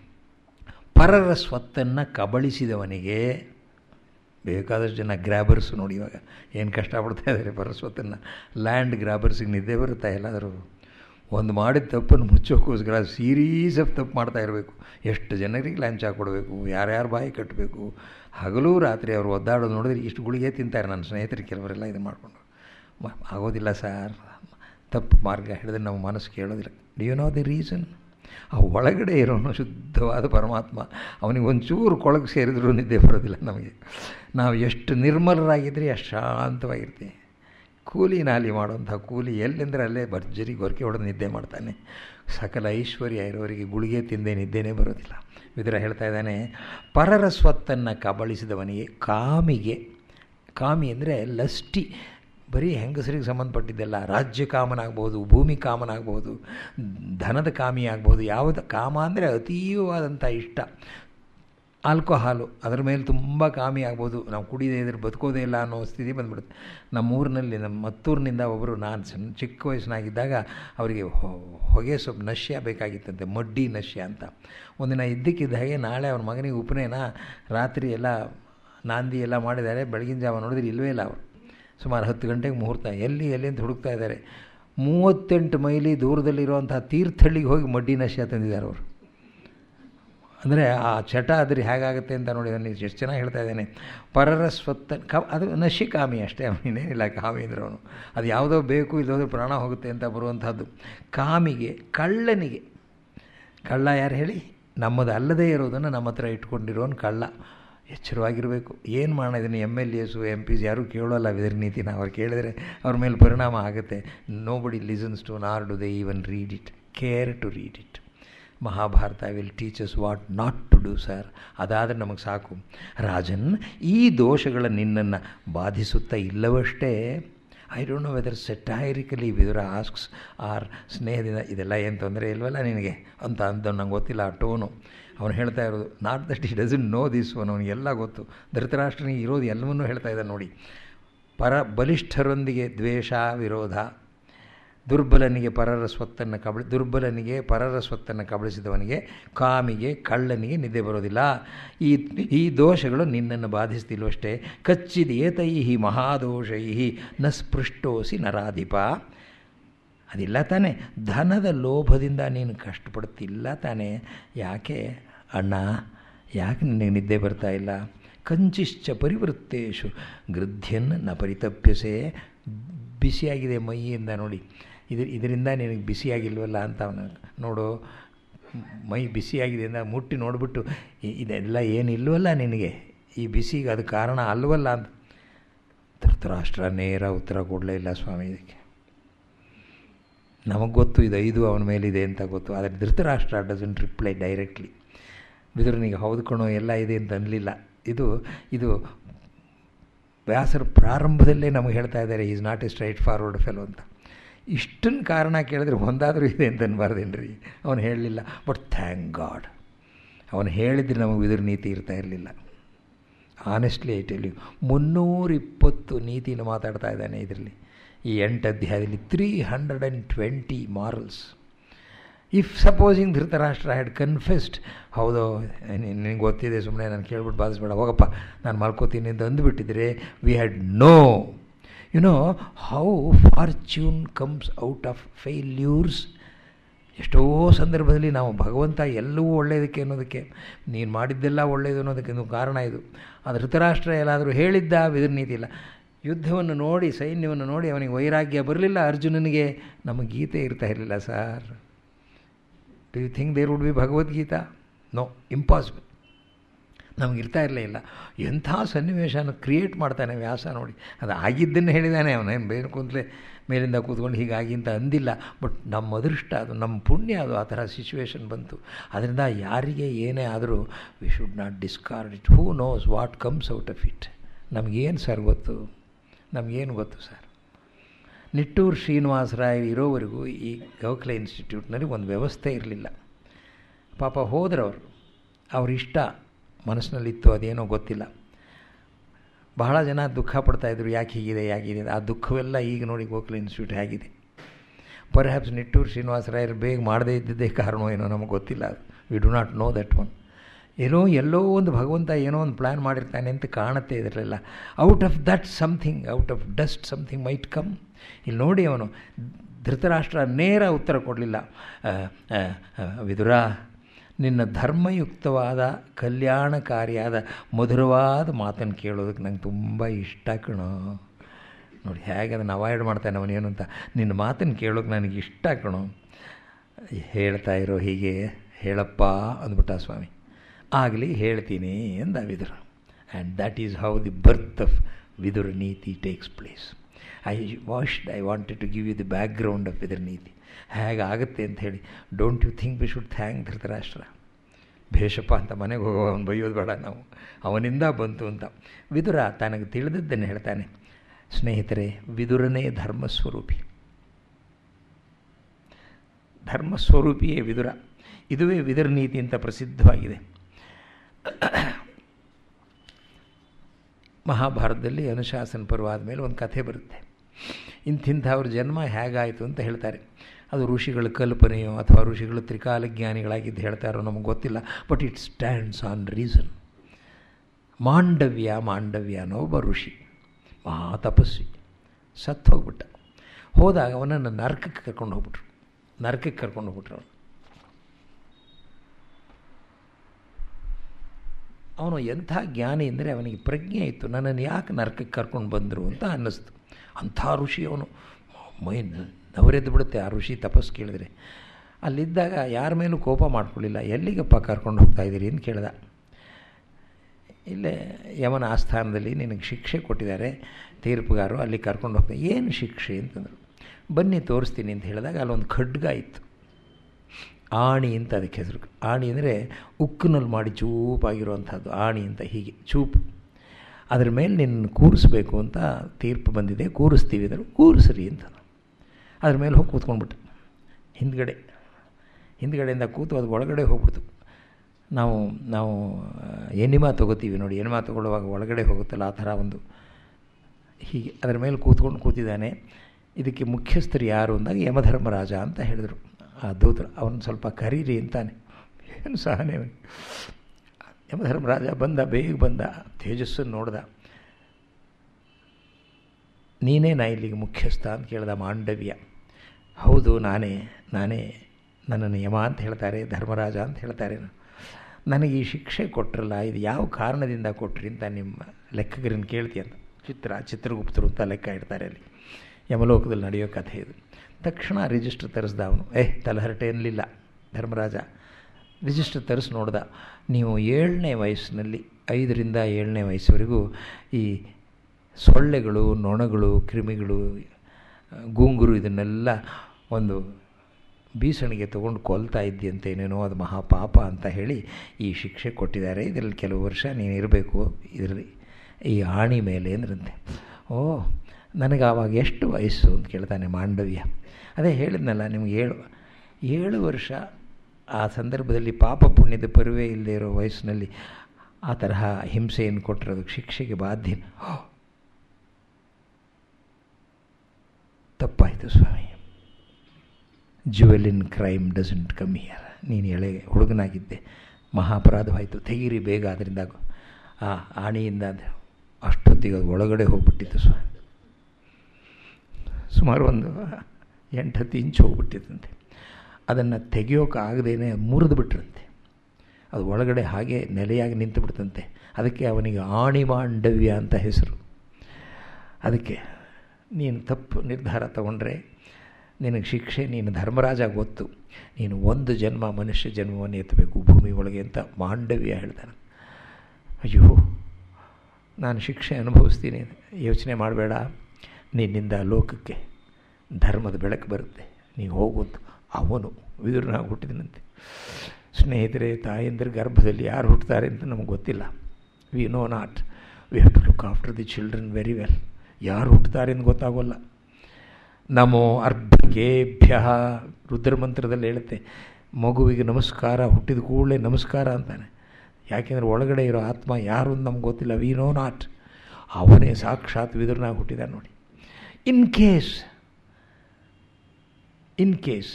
ಪರರ ಸ್ವತ್ತನ್ನು ಕಬಳಿಸಿದವನಿಗೆ, ಬೇಕಾದಷ್ಟು ಜನ ಗ್ರ್ಯಾಬರ್ಸು ನೋಡಿ ಇವಾಗ ಏನು ಕಷ್ಟಪಡ್ತಾ ಇದ್ದಾರೆ ಪರರ ಸ್ವತ್ತನ್ನು. ಲ್ಯಾಂಡ್ ಗ್ರ್ಯಾಬರ್ಸಿಗೆ ನಿದ್ದೆ ಬರುತ್ತಾ? ಎಲ್ಲಾದರೂ ಒಂದು ಮಾಡಿದ ತಪ್ಪನ್ನು ಮುಚ್ಚೋಕ್ಕೋಸ್ಕರ ಸೀರೀಸ್ ಆಫ್ ತಪ್ಪು ಮಾಡ್ತಾ ಇರಬೇಕು. ಎಷ್ಟು ಜನರಿಗೆ ಲಂಚ ಕೊಡಬೇಕು, ಯಾರ್ಯಾರು ಬಾಯಿ ಕಟ್ಟಬೇಕು, ಹಗಲೂ ರಾತ್ರಿ ಅವರು ಒದ್ದಾಡೋದು ನೋಡಿದ್ರೆ ಇಷ್ಟು ಗುಳಿಗೆ ತಿಂತಾರೆ. ನನ್ನ ಸ್ನೇಹಿತರು ಕೆಲವರೆಲ್ಲ ಇದನ್ನು ಮಾಡಿಕೊಂಡು ಆಗೋದಿಲ್ಲ ಸರ್, ತಪ್ಪು ಮಾರ್ಗ ಹಿಡಿದ್ರೆ ನಮ್ಮ ಮನಸ್ಸು ಕೇಳೋದಿಲ್ಲ. Do you know the reason? ಆ ಒಳಗಡೆ ಇರೋನು ಶುದ್ಧವಾದ ಪರಮಾತ್ಮ, ಅವನಿಗೆ ಒಂಚೂರು ಕೊಳಗೆ ಸೇರಿದ್ರೂ ನಿದ್ದೆ ಬರೋದಿಲ್ಲ ನಮಗೆ. ನಾವು ಎಷ್ಟು ನಿರ್ಮಲರಾಗಿದ್ದರೆ ಅಷ್ಟು ಶಾಂತವಾಗಿರ್ತೀವಿ. ಕೂಲಿ ನಾಲಿ ಮಾಡುವಂಥ ಕೂಲಿ ಎಲ್ಲಿಂದರೆ ಅಲ್ಲೇ ಭರ್ಜರಿ ಗೊರಕೆ ಹೊಡೆದು ನಿದ್ದೆ ಮಾಡ್ತಾನೆ. ಸಕಲ ಐಶ್ವರ್ಯ ಇರೋರಿಗೆ ಗುಳಿಗೆ ತಿಂದೆ ನಿದ್ದೆನೇ ಬರೋದಿಲ್ಲ. ವಿದುರ ಹೇಳ್ತಾ ಇದ್ದಾನೆ, ಪರರ ಸ್ವತ್ತನ್ನು ಕಬಳಿಸಿದವನಿಗೆ, ಕಾಮಿಗೆ, ಕಾಮಿ ಅಂದರೆ ಲಸ್ಟಿ, ಬರೀ ಹೆಂಗಸರಿಗೆ ಸಂಬಂಧಪಟ್ಟಿದ್ದೆಲ್ಲ, ರಾಜ್ಯ ಕಾಮನಾಗ್ಬೋದು, ಭೂಮಿ ಕಾಮನಾಗ್ಬೋದು, ಧನದ ಕಾಮಿ ಆಗ್ಬೋದು. ಯಾವುದು ಕಾಮ ಅಂದರೆ ಅತೀವವಾದಂಥ ಇಷ್ಟ. ಆಲ್ಕೋಹಾಲು ಅದರ ಮೇಲೆ ತುಂಬ ಕಾಮಿ ಆಗ್ಬೋದು. ನಾವು ಕುಡಿದೇ ಇದ್ರೆ ಬದುಕೋದೇ ಇಲ್ಲ ಅನ್ನೋ ಸ್ಥಿತಿ ಬಂದುಬಿಡುತ್ತೆ. ನಮ್ಮೂರಿನಲ್ಲಿ, ನಮ್ಮ ಮತ್ತೂರಿನಿಂದ ಒಬ್ಬರು, ನಾನು ಸಣ್ಣ ಚಿಕ್ಕ ವಯಸ್ಸಿನಾಗಿದ್ದಾಗ ಅವರಿಗೆ ಹೊಗೆ ಸೊಪ್ಪು ನಶ್ಯ ಬೇಕಾಗಿತ್ತಂತೆ, ಮಡ್ಡಿ ನಶ್ಯ ಅಂತ. ಒಂದಿನ ಇದ್ದಕ್ಕಿದ್ದ ಹಾಗೆ ನಾಳೆ ಅವ್ರ ಮಗನಿಗೆ ಉಪನಯನ, ರಾತ್ರಿ ಎಲ್ಲ ನಾಂದಿ ಎಲ್ಲ ಮಾಡಿದ್ದಾರೆ. ಬೆಳಗಿನ ಜಾವ ನೋಡಿದ್ರೆ ಇಲ್ಲವೇ ಇಲ್ಲ ಅವರು. ಸುಮಾರು ಹತ್ತು ಗಂಟೆಗೆ ಮುಹೂರ್ತ. ಎಲ್ಲಿ ಎಲ್ಲಿ ಅಂತ ಹುಡುಕ್ತಾ ಇದ್ದಾರೆ. ಮೂವತ್ತೆಂಟು ಮೈಲಿ ದೂರದಲ್ಲಿರುವಂಥ ತೀರ್ಥಹಳ್ಳಿಗೆ ಹೋಗಿ ಮಡ್ಡಿ ನಶ್ಯ ತಂದಿದ್ದಾರೆ ಅವರು. ಅಂದರೆ ಆ ಚಟ ಅದ್ರ ಹೇಗಾಗುತ್ತೆ ಅಂತ ನೋಡಿ. ನಾನು ಎಷ್ಟು ಚೆನ್ನಾಗಿ ಹೇಳ್ತಾ ಇದ್ದೇನೆ. ಪರರ ಸ್ವತ್ತ ಕ ಅದು ನಶಿ ಕಾಮಿ ಅಷ್ಟೇ, ಅವನೇನಿಲ್ಲ ಕಾಮಿ ಅಂದ್ರೆ ಅವನು. ಅದು ಯಾವುದೋ ಬೇಕು, ಇಲ್ಲೋದ್ರೆ ಪ್ರಾಣ ಹೋಗುತ್ತೆ ಅಂತ ಬರುವಂಥದ್ದು. ಕಾಮಿಗೆ, ಕಳ್ಳನಿಗೆ, ಕಳ್ಳ ಯಾರು ಹೇಳಿ? ನಮ್ಮದು ಅಲ್ಲದೇ ಇರೋದನ್ನು ನಮ್ಮ ಹತ್ರ ಇಟ್ಕೊಂಡಿರೋನು ಕಳ್ಳ. ಎಚ್ಚರವಾಗಿರಬೇಕು. ಏನು ಮಾಡೋಣ, ಇದನ್ನು M L As M Ps ಯಾರೂ ಕೇಳೋಲ್ಲ ವಿದುರ ನೀತಿನ. ಅವ್ರು ಕೇಳಿದ್ರೆ ಅವ್ರ ಮೇಲೆ ಪರಿಣಾಮ ಆಗುತ್ತೆ. Nobody listens to nor do they even read it, care to read it. Mahabharata will teaches what not to do sir. ಅದಾದರೆ ನಮಗೆ ಸಾಕು. ರಾಜನ್, ಈ ದೋಷಗಳ ನಿನ್ನನ್ನು ಬಾಧಿಸುತ್ತಾ ಇಲ್ಲವಷ್ಟೇ. I don't know whether satirically Vidura asks or ಸ್ನೇಹದಿಂದ ಇದೆಲ್ಲ ಏನು ತೊಂದರೆ ಇಲ್ವಲ್ಲ ನಿನಗೆ ಅಂತ ಅಂತ ನಂಗೆ ಗೊತ್ತಿಲ್ಲ ಆ ಟೋನು. ಅವನು ಹೇಳ್ತಾ ಇರೋದು not that he doesn't know this one. ಅವನಿಗೆಲ್ಲ ಗೊತ್ತು. ಧೃತರಾಷ್ಟ್ರನಿಗೆ ಇರೋದು ಎಲ್ಲವನ್ನೂ ಹೇಳ್ತಾ ಇದ್ದಾನೆ ನೋಡಿ. ಪರ ಬಲಿಷ್ಠರೊಂದಿಗೆ ದ್ವೇಷ ವಿರೋಧ, ದುರ್ಬಲನಿಗೆ ಪರರ ಸ್ವತ್ತನ್ನು ಕಬಳಿ ದುರ್ಬಲನಿಗೆ ಪರರ ಸ್ವತ್ತನ್ನು ಕಬಳಿಸಿದವನಿಗೆ, ಕಾಮಿಗೆ, ಕಳ್ಳನಿಗೆ ನಿದ್ದೆ ಬರೋದಿಲ್ಲ. ಈ ಈ ದೋಷಗಳು ನಿನ್ನನ್ನು ಬಾಧಿಸ್ತಿಲ್ವಷ್ಟೇ. ಕಚ್ಚಿದ ಏತೈಹಿ ಮಹಾದೋಷೈಹಿ ನ ಸ್ಪೃಷ್ಟೋಸಿ ನರಾಧಿಪ. ಅದಿಲ್ಲ ತಾನೇ? ಧನದ ಲೋಭದಿಂದ ನೀನು ಕಷ್ಟಪಡ್ತಿಲ್ಲ ತಾನೇ? ಯಾಕೆ ಅಣ್ಣ, ಯಾಕೆ ನಿನಗೆ ನಿದ್ದೆ ಬರ್ತಾ ಇಲ್ಲ? ಕಂಚಿಶ್ಚ ಪರಿವೃತ್ತೇಶು ಗೃಧ್ಯನ್ ನ ಪರಿತಪ್ಯಸೆ. ಬಿಸಿಯಾಗಿದೆ ಮೈಯಿಂದ ನೋಡಿ, ಇದು ಇದರಿಂದ ನಿನಗೆ ಬಿಸಿಯಾಗಿಲ್ವಲ್ಲ ಅಂತ ಅವನು ನೋಡು. ಮೈ ಬಿಸಿಯಾಗಿದೆ ಅಂತ ಮುಟ್ಟಿ ನೋಡಿಬಿಟ್ಟು ಇದೆಲ್ಲ ಏನಿಲ್ವಲ್ಲ ನಿನಗೆ, ಈ ಬಿಸಿಗೆ ಅದು ಕಾರಣ ಅಲ್ವಲ್ಲ ಅಂತ. ಧೃತರಾಷ್ಟ್ರ ನೇರ ಉತ್ತರ ಕೊಡಲೇ ಇಲ್ಲ ಸ್ವಾಮಿ ಇದಕ್ಕೆ. ನಮಗೆ ಗೊತ್ತು ಇದು ಐದು ಅವನ ಮೇಲಿದೆ ಅಂತ ಗೊತ್ತು. ಆದರೆ ಧೃತರಾಷ್ಟ್ರ ಡಸಂಟ್ ರಿಪ್ಲೈ ಡೈರೆಕ್ಟ್ಲಿ. ವಿದುರನಿಗೆ ಹೌದು ಕಣೋ ಎಲ್ಲ ಇದೆ ಅಂತ ಅನ್ನಲಿಲ್ಲ. ಇದು ಇದು ವ್ಯಾಸರ ಪ್ರಾರಂಭದಲ್ಲೇ ನಮಗೆ ಹೇಳ್ತಾ ಇದ್ದಾರೆ, is not a straightforward fellow ಅಂತ. ಇಷ್ಟನ್ನು ಕಾರಣ ಕೇಳಿದ್ರೆ ಒಂದಾದರೂ ಇದೆ ಅಂತ ಅನ್ಬಾರ್ದೇನ್ರಿ. ಅವನು ಹೇಳಲಿಲ್ಲ, ಬಟ್ ಥ್ಯಾಂಕ್ ಗಾಡ್ ಅವನು ಹೇಳಿದರೆ ನಮಗೆ ವಿದುರ ನೀತಿ ಇರ್ತಾ ಇರಲಿಲ್ಲ. ಆನೆಸ್ಟ್ಲಿ ಐ ಟೆಲ್ ಯು, ಮುನ್ನೂರಿಪ್ಪತ್ತು ನೀತಿನ ಮಾತಾಡ್ತಾ ಇದ್ದಾನೆ ಇದರಲ್ಲಿ, ಈ ಎಂಟು ಅಧ್ಯಾಯದಲ್ಲಿ. Three hundred and twenty morals. If supposing Dhritarashtra had confessed, ಹೌದು ನಿನಗೆ ಗೊತ್ತಿದೆ, ಸುಮ್ಮನೆ ನಾನು ಕೇಳ್ಬಿಟ್ಟು ಬಾಧಿಸ್ಬೇಡ, ಹೋಗಪ್ಪ ನಾನು ಮಲ್ಕೋತೀನಿ ಅಂತ ಅಂದುಬಿಟ್ಟಿದ್ರೆ, we had no. You know how fortune comes out of failures. ಎಷ್ಟೋ ಸಂದರ್ಭದಲ್ಲಿ ನಾವು ಭಗವಂತ ಎಲ್ಲವೂ ಒಳ್ಳೆಯದಕ್ಕೆ ಅನ್ನೋದಕ್ಕೆ, ನೀನು ಮಾಡಿದ್ದೆಲ್ಲ ಒಳ್ಳೆಯದು ಅನ್ನೋದಕ್ಕೆ ಒಂದು ಕಾರಣ ಇದು. ಅದು ಧೃತರಾಷ್ಟ್ರ ಎಲ್ಲಾದರೂ ಹೇಳಿದ್ದ, ವಿದುರ ನೀತಿ ಇಲ್ಲ. ಯುದ್ಧವನ್ನು ನೋಡಿ, ಸೈನ್ಯವನ್ನು ನೋಡಿ ಅವನಿಗೆ ವೈರಾಗ್ಯ ಬರಲಿಲ್ಲ. ಅರ್ಜುನನಿಗೆ ನಮ್ಮ ಗೀತೆ ಇರ್ತಾ ಇರಲಿಲ್ಲ sir. Do you think there would be Bhagavadgita? No, impossible. ನಮಗಿರ್ತಾ ಇರಲೇ ಇಲ್ಲ. ಎಂಥ ಸನ್ನಿವೇಶನ ಕ್ರಿಯೇಟ್ ಮಾಡ್ತಾನೆ ವ್ಯಾಸ ನೋಡಿ. ಅದು ಆಗಿದ್ದನ್ನು ಹೇಳಿದ್ದಾನೆ, ಅವನೇನು ಬೇರೆ ಕೂದಲೇ ಮೇಲಿಂದ ಕೂತ್ಕೊಂಡು ಹೀಗಾಗಿ ಅಂತ ಅಂದಿಲ್ಲ. ಬಟ್ ನಮ್ಮ ಅದೃಷ್ಟ ಅದು, ನಮ್ಮ ಪುಣ್ಯ ಅದು, ಆ ಥರ ಸಿಚುವೇಶನ್ ಬಂತು. ಅದರಿಂದ ಯಾರಿಗೆ ಏನೇ ಆದರೂ we should not discard it. Who knows what comes out of it. ನಮಗೇನು ಸರ್ ಗೊತ್ತು? ನಮಗೇನು ಗೊತ್ತು ಸರ್? ನಿಟ್ಟೂರು ಶ್ರೀನಿವಾಸರಾಯರು ಇರೋವರೆಗೂ ಈ ಗೋಖಲೆ ಇನ್ಸ್ಟಿಟ್ಯೂಟ್ನಲ್ಲಿ ಒಂದು ವ್ಯವಸ್ಥೆ ಇರಲಿಲ್ಲ. ಪಾಪ ಹೋದ್ರವರು, ಅವ್ರ ಇಷ್ಟ ಮನಸ್ಸಿನಲ್ಲಿತ್ತು, ಅದೇನೋ ಗೊತ್ತಿಲ್ಲ. ಬಹಳ ಜನ ದುಃಖ ಪಡ್ತಾಯಿದ್ರು, ಯಾಕೆ ಹೀಗಿದೆ ಯಾಕಿದೆ. ಆ ದುಃಖವೆಲ್ಲ ಈಗ ನೋಡಿ ಗೋಖಲೆ ಇನ್ಸ್ಟಿಟ್ಯೂಟ್ ಹೇಗಿದೆ. ಪರ್ಹ್ಯಾಪ್ಸ್ ನಿಟ್ಟೂರು ಶ್ರೀನಿವಾಸರಾಯರು ಬೇಗ ಮಾಡದೇ ಇದ್ದಿದ್ದೇ ಕಾರಣ ಏನೋ ನಮಗೆ ಗೊತ್ತಿಲ್ಲ. ಅದು we do not know that one. ಏನೋ ಎಲ್ಲೋ ಒಂದು ಭಗವಂತ ಏನೋ ಒಂದು ಪ್ಲ್ಯಾನ್ ಮಾಡಿರ್ತಾನೆ ಅಂತ ಕಾಣುತ್ತೆ ಇದರಲ್ಲೆಲ್ಲ. Out of that something, out of dust something might come. ಇಲ್ಲಿ ನೋಡಿ, ಅವನು ಧೃತರಾಷ್ಟ್ರ ನೇರ ಉತ್ತರ ಕೊಡಲಿಲ್ಲ. ವಿದುರ, ನಿನ್ನ ಧರ್ಮಯುಕ್ತವಾದ ಕಲ್ಯಾಣಕಾರಿಯಾದ ಮಧುರವಾದ ಮಾತನ್ನು ಕೇಳೋದಕ್ಕೆ ನಂಗೆ ತುಂಬ ಇಷ್ಟ ಕಣೋ. ನೋಡಿ ಹೇಗೆ ಅದನ್ನು ಅವಾಯ್ಡ್ ಮಾಡ್ತಾನೆ ಅವನೇನು ಅಂತ. ನಿನ್ನ ಮಾತನ್ನು ಕೇಳೋಕೆ ನನಗೆ ಇಷ್ಟ ಕಣೋ. ಹೇಳ್ತಾ ಇರೋ ಹೀಗೆ ಹೇಳಪ್ಪ ಅಂದ್ಬಿಟ್ಟ ಸ್ವಾಮಿ. ಆಗಲಿ ಹೇಳ್ತೀನಿ ಎಂದ Vidura. And that is how the birth of Vidura Niti takes place. I washed I wanted to give you the background of Vidura Niti. ಹೇಗಾಗುತ್ತೆ ಅಂತ ಹೇಳಿ. Don't you think we should thank Dhritarashtra? ಭೇಷಪ್ಪ ಅಂತ ಮನೆಗೆ ಹೋಗೋ, ಅವನು ಬೈಯೋದು ಬೇಡ ನಾವು, ಅವನಿಂದ ಬಂತು ಅಂತ. ವಿದುರ ತನಗೆ ತಿಳಿದದ್ದನ್ನು ಹೇಳ್ತಾನೆ. ಸ್ನೇಹಿತರೆ, ವಿದುರನೇ ಧರ್ಮಸ್ವರೂಪಿ. ಧರ್ಮಸ್ವರೂಪಿಯೇ ವಿದುರ. ಇದುವೇ ವಿದುರ ನೀತಿ ಅಂತ ಪ್ರಸಿದ್ಧವಾಗಿದೆ. ಮಹಾಭಾರತದಲ್ಲಿ ಅನುಶಾಸನ ಪರ್ವ ಆದಮೇಲೆ ಒಂದು ಕಥೆ ಬರುತ್ತೆ. ಇಂತಿಂಥವ್ರ ಜನ್ಮ ಹೇಗಾಯಿತು ಅಂತ ಹೇಳ್ತಾರೆ. ಅದು ಋಷಿಗಳ ಕಲ್ಪನೆಯೋ ಅಥವಾ ಋಷಿಗಳು ತ್ರಿಕಾಲಜ್ಞಾನಿಗಳಾಗಿದ್ದು ಹೇಳ್ತಾರೋ ನಮಗೆ ಗೊತ್ತಿಲ್ಲ. But it stands on reason. Mandavya Mandavya ಅನ್ನೋ ಒಬ್ಬ ಋಷಿ, ಮಹಾ ತಪಸ್ವಿ, ಸತ್ತು ಹೋಗ್ಬಿಟ್ಟ. ಹೋದಾಗ ಅವನನ್ನು ನರಕಕ್ಕೆ ಕರ್ಕೊಂಡು ಹೋಗ್ಬಿಟ್ರು. ನರಕಕ್ಕೆ ಕರ್ಕೊಂಡು ಹೋಗ್ಬಿಟ್ರು ಅವನು. ಅವನು ಎಂಥ ಜ್ಞಾನಿ ಅಂದರೆ ಅವನಿಗೆ ಪ್ರಜ್ಞೆ ಇತ್ತು. ನನ್ನನ್ನು ಯಾಕೆ ನರಕಕ್ಕೆ ಕರ್ಕೊಂಡು ಬಂದರು ಅಂತ ಅನ್ನಿಸ್ತು. ಅಂಥ ಋಷಿ ಅವನು. ಮೈ ನವರೆದ್ದು ಬಿಡುತ್ತೆ ಆ ಋಷಿ ತಪಸ್ಸು ಕೇಳಿದ್ರೆ. ಅಲ್ಲಿದ್ದಾಗ ಯಾರ ಮೇಲೂ ಕೋಪ ಮಾಡ್ಕೊಳ್ಳಿಲ್ಲ. ಎಲ್ಲಿಗಪ್ಪ ಕರ್ಕೊಂಡು ಹೋಗ್ತಾ ಇದ್ದೀರಿ ಅಂತ ಕೇಳ್ದ. ಇಲ್ಲೇ ಯಮನ ಆಸ್ಥಾನದಲ್ಲಿ ನಿನಗೆ ಶಿಕ್ಷೆ ಕೊಟ್ಟಿದ್ದಾರೆ ತೀರ್ಪುಗಾರು, ಅಲ್ಲಿ ಕರ್ಕೊಂಡು ಹೋಗ್ತಾ. ಏನು ಶಿಕ್ಷೆ ಅಂತಂದರು. ಬನ್ನಿ ತೋರಿಸ್ತೀನಿ ಅಂತ ಹೇಳಿದಾಗ ಅಲ್ಲೊಂದು ಖಡ್ಗ ಇತ್ತು. ಆಣಿ ಅಂತ ಅದಕ್ಕೆ ಹೆಸರು. ಆಣಿ ಅಂದರೆ ಉಕ್ಕಿನಲ್ಲಿ ಮಾಡಿ ಚೂಪಾಗಿರುವಂಥದ್ದು ಆಣಿ ಅಂತ. ಹೀಗೆ ಚೂಪು. ಅದ್ರ ಮೇಲೆ ನಿನ್ನ ಕೂರಿಸ್ಬೇಕು ಅಂತ ತೀರ್ಪು ಬಂದಿದೆ, ಕೂರಿಸ್ತೀವಿ ಅಂದರು. ಕೂರಿಸ್ರಿ ಅಂತ ಅದ್ರ ಮೇಲೆ ಹೋಗಿ ಕೂತ್ಕೊಂಡ್ಬಿಟ್ಟು ಹಿಂದ್ಗಡೆ ಹಿಂದ್ಗಡೆಯಿಂದ ಕೂತು ಅದು ಒಳಗಡೆ ಹೋಗ್ಬಿಡ್ತು. ನಾವು ನಾವು ಎನಿಮಾ ತೊಗೋತೀವಿ ನೋಡಿ, ಎನಿಮಾ ತೊಗೊಳ್ಳುವಾಗ ಒಳಗಡೆ ಹೋಗುತ್ತಲ್ಲ, ಆ ಥರ ಒಂದು ಹೀಗೆ ಅದರ ಮೇಲೆ ಕೂತ್ಕೊಂಡು ಕೂತಿದ್ದಾನೆ. ಇದಕ್ಕೆ ಮುಖ್ಯಸ್ಥರು ಯಾರು ಅಂದಾಗ ಯಮಧರ್ಮರಾಜ ಅಂತ ಹೇಳಿದರು ಆ ದೂತರು. ಅವನು ಸ್ವಲ್ಪ ಕರೀರಿ ಅಂತಾನೆ. ಏನು ಸಹನೆ ಅವನು. ಯಮಧರ್ಮರಾಜ ಬಂದ, ಬೇಗ ಬಂದ, ತೇಜಸ್ಸನ್ನು ನೋಡ್ದ. ನೀನೇ ನಾ ಇಲ್ಲಿಗೆ ಮುಖ್ಯಸ್ಥ ಅಂತ ಕೇಳ್ದ ಮಾಂಡವ್ಯ. ಹೌದು, ನಾನೇ ನಾನೇ ನನ್ನನ್ನು ಯಮ ಅಂತ ಹೇಳ್ತಾರೆ, ಧರ್ಮರಾಜ ಅಂತ ಹೇಳ್ತಾರೆ. ನನಗೆ ಈ ಶಿಕ್ಷೆ ಕೊಟ್ಟರಲ್ಲ, ಇದು ಯಾವ ಕಾರಣದಿಂದ ಕೊಟ್ರಿ ಅಂತ ನಿಮ್ಮ ಲೆಕ್ಕಗರನ್ನು ಕೇಳ್ತಿ ಅಂತ. ಚಿತ್ರ ಚಿತ್ರಗುಪ್ತರು ಅಂತ ಲೆಕ್ಕ ಇಡ್ತಾರೆ ಅಲ್ಲಿ, ಯಮಲೋಕದಲ್ಲಿ ನಡೆಯೋ ಕಥೆ ಇದು. ತಕ್ಷಣ ರಿಜಿಸ್ಟ್ರ್ ತರಿಸ್ದ ಅವನು. ಏ ತಲೆಹರಟೆ ಅನ್ನಲಿಲ್ಲ ಧರ್ಮರಾಜ. ರಿಜಿಸ್ಟ್ರ್ ತರಿಸಿ ನೋಡ್ದ. ನೀವು ಏಳನೇ ವಯಸ್ಸಿನಲ್ಲಿ, ಐದರಿಂದ ಏಳನೇ ವಯಸ್ಸುವರೆಗೂ ಈ ಸೊಳ್ಳೆಗಳು, ನೊಣಗಳು, ಕ್ರಿಮಿಗಳು, ಗೂಂಗುರು ಇದನ್ನೆಲ್ಲ ಒಂದು ಬೀಸಣಿಗೆ ತೊಗೊಂಡು ಕೊಲ್ತಾ ಇದ್ದೀಯಂತೇನೇನೋ ಅದು ಮಹಾಪಾಪ ಅಂತ ಹೇಳಿ ಈ ಶಿಕ್ಷೆ ಕೊಟ್ಟಿದ್ದಾರೆ. ಇದರಲ್ಲಿ ಕೆಲವು ವರ್ಷ ನೀನು ಇರಬೇಕು ಇದರಲ್ಲಿ ಈ ಆಣಿ ಮೇಲೆ ಅಂದ್ರಂತೆ. ಓ, ನನಗೆ ಆವಾಗ ಎಷ್ಟು ವಯಸ್ಸು ಅಂತ ಕೇಳ್ತಾನೆ ಮಾಂಡವ್ಯ. ಅದೇ ಹೇಳಿದ್ನಲ್ಲ ನಿಮ್ಗೆ, ಏಳು ಏಳು ವರ್ಷ ಆ ಸಂದರ್ಭದಲ್ಲಿ ಪಾಪ ಪುಣ್ಯದ ಪರಿವೇ ಇಲ್ಲದೆ ಇರೋ ವಯಸ್ಸಿನಲ್ಲಿ ಆ ತರಹ ಹಿಂಸೆಯನ್ನು ಕೊಟ್ಟಿರೋದಕ್ಕೆ ಶಿಕ್ಷೆಗೆ ಬಾಧ್ಯ. ತಪ್ಪಾಯಿತು ಸ್ವಾಮಿ. ಜುವೆಲಿನ್ ಕ್ರೈಮ್ ಡಸಂಟ್ ಕಮ್ ಹಿಯರ್. ನೀನು ಎಳೆ ಹುಡುಗನಾಗಿದ್ದೆ, ಮಹಾಪರಾಧವಾಯಿತು, ತೆಗೀರಿ ಬೇಗ. ಅದರಿಂದ ಆ ಆಣಿಯಿಂದ ಅಷ್ಟೊತ್ತಿಗೆ ಅದು ಒಳಗಡೆ ಹೋಗ್ಬಿಟ್ಟಿತ್ತು ಸ್ವಾಮಿ. ಸುಮಾರು ಒಂದು ಎಂಟು ಹತ್ತು ಇಂಚು ಹೋಗ್ಬಿಟ್ಟಿತ್ತಂತೆ. ಅದನ್ನು ತೆಗೆಯೋಕೆ ಆಗದೇನೆ ಮುರಿದು ಬಿಟ್ರಂತೆ. ಅದು ಒಳಗಡೆ ಹಾಗೆ ನೆಲೆಯಾಗಿ ನಿಂತು ಬಿಡ್ತಂತೆ. ಅದಕ್ಕೆ ಅವನಿಗೆ ಆಣಿ ಮಾಂಡವ್ಯ ಅಂತ ಹೆಸರು. ಅದಕ್ಕೆ ನೀನು ತಪ್ಪು ನಿರ್ಧಾರ ತಗೊಂಡ್ರೆ ನಿನಗೆ ಶಿಕ್ಷೆ. ನೀನು ಧರ್ಮರಾಜ ಗೊತ್ತು, ನೀನು ಒಂದು ಜನ್ಮ ಮನುಷ್ಯ ಜನ್ಮವನ್ನು ಎತ್ತಬೇಕು ಭೂಮಿ ಒಳಗೆ ಅಂತ ಮಾಂಡವ್ಯ ಹೇಳ್ತಾನೆ. ಅಯ್ಯೋ, ನಾನು ಶಿಕ್ಷೆ ಅನುಭವಿಸ್ತೀನಿ, ಯೋಚನೆ ಮಾಡಬೇಡ, ನಿನ್ನಿಂದ ಲೋಕಕ್ಕೆ ಧರ್ಮದ ಬೆಳಕು ಬರುತ್ತೆ, ನೀವು ಹೋಗುವಂತ. ಅವನು ವಿದುರನಾಗಿ ಹುಟ್ಟಿದನಂತೆ. ಸ್ನೇಹಿತರೆ, ತಾಯಂದಿರ ಗರ್ಭದಲ್ಲಿ ಯಾರು ಹುಟ್ಟುತ್ತಾರೆ ಅಂತ ನಮಗೆ ಗೊತ್ತಿಲ್ಲ. We know not. We have to look after the children very well. ಯಾರು ಹುಟ್ಟುತ್ತಾರೆ ಅಂತ ಗೊತ್ತಾಗೋಲ್ಲ. ನಮೋ ಅರ್ಭಕೇಭ್ಯ ರುದ್ರಮಂತ್ರದಲ್ಲಿ ಹೇಳುತ್ತೆ, ಮಗುವಿಗೆ ನಮಸ್ಕಾರ, ಹುಟ್ಟಿದ ಕೂಡಲೇ ನಮಸ್ಕಾರ ಅಂತಾನೆ. ಯಾಕೆಂದರೆ ಒಳಗಡೆ ಇರೋ ಆತ್ಮ ಯಾರು ಅಂತ ನಮ್ಗೆ ಗೊತ್ತಿಲ್ಲ. We know not. ಅವನೇ ಸಾಕ್ಷಾತ್ ವಿದುರನಾಗಿ ಹುಟ್ಟಿದ ನೋಡಿ. ಇನ್ ಕೇಸ್ ಇನ್ ಕೇಸ್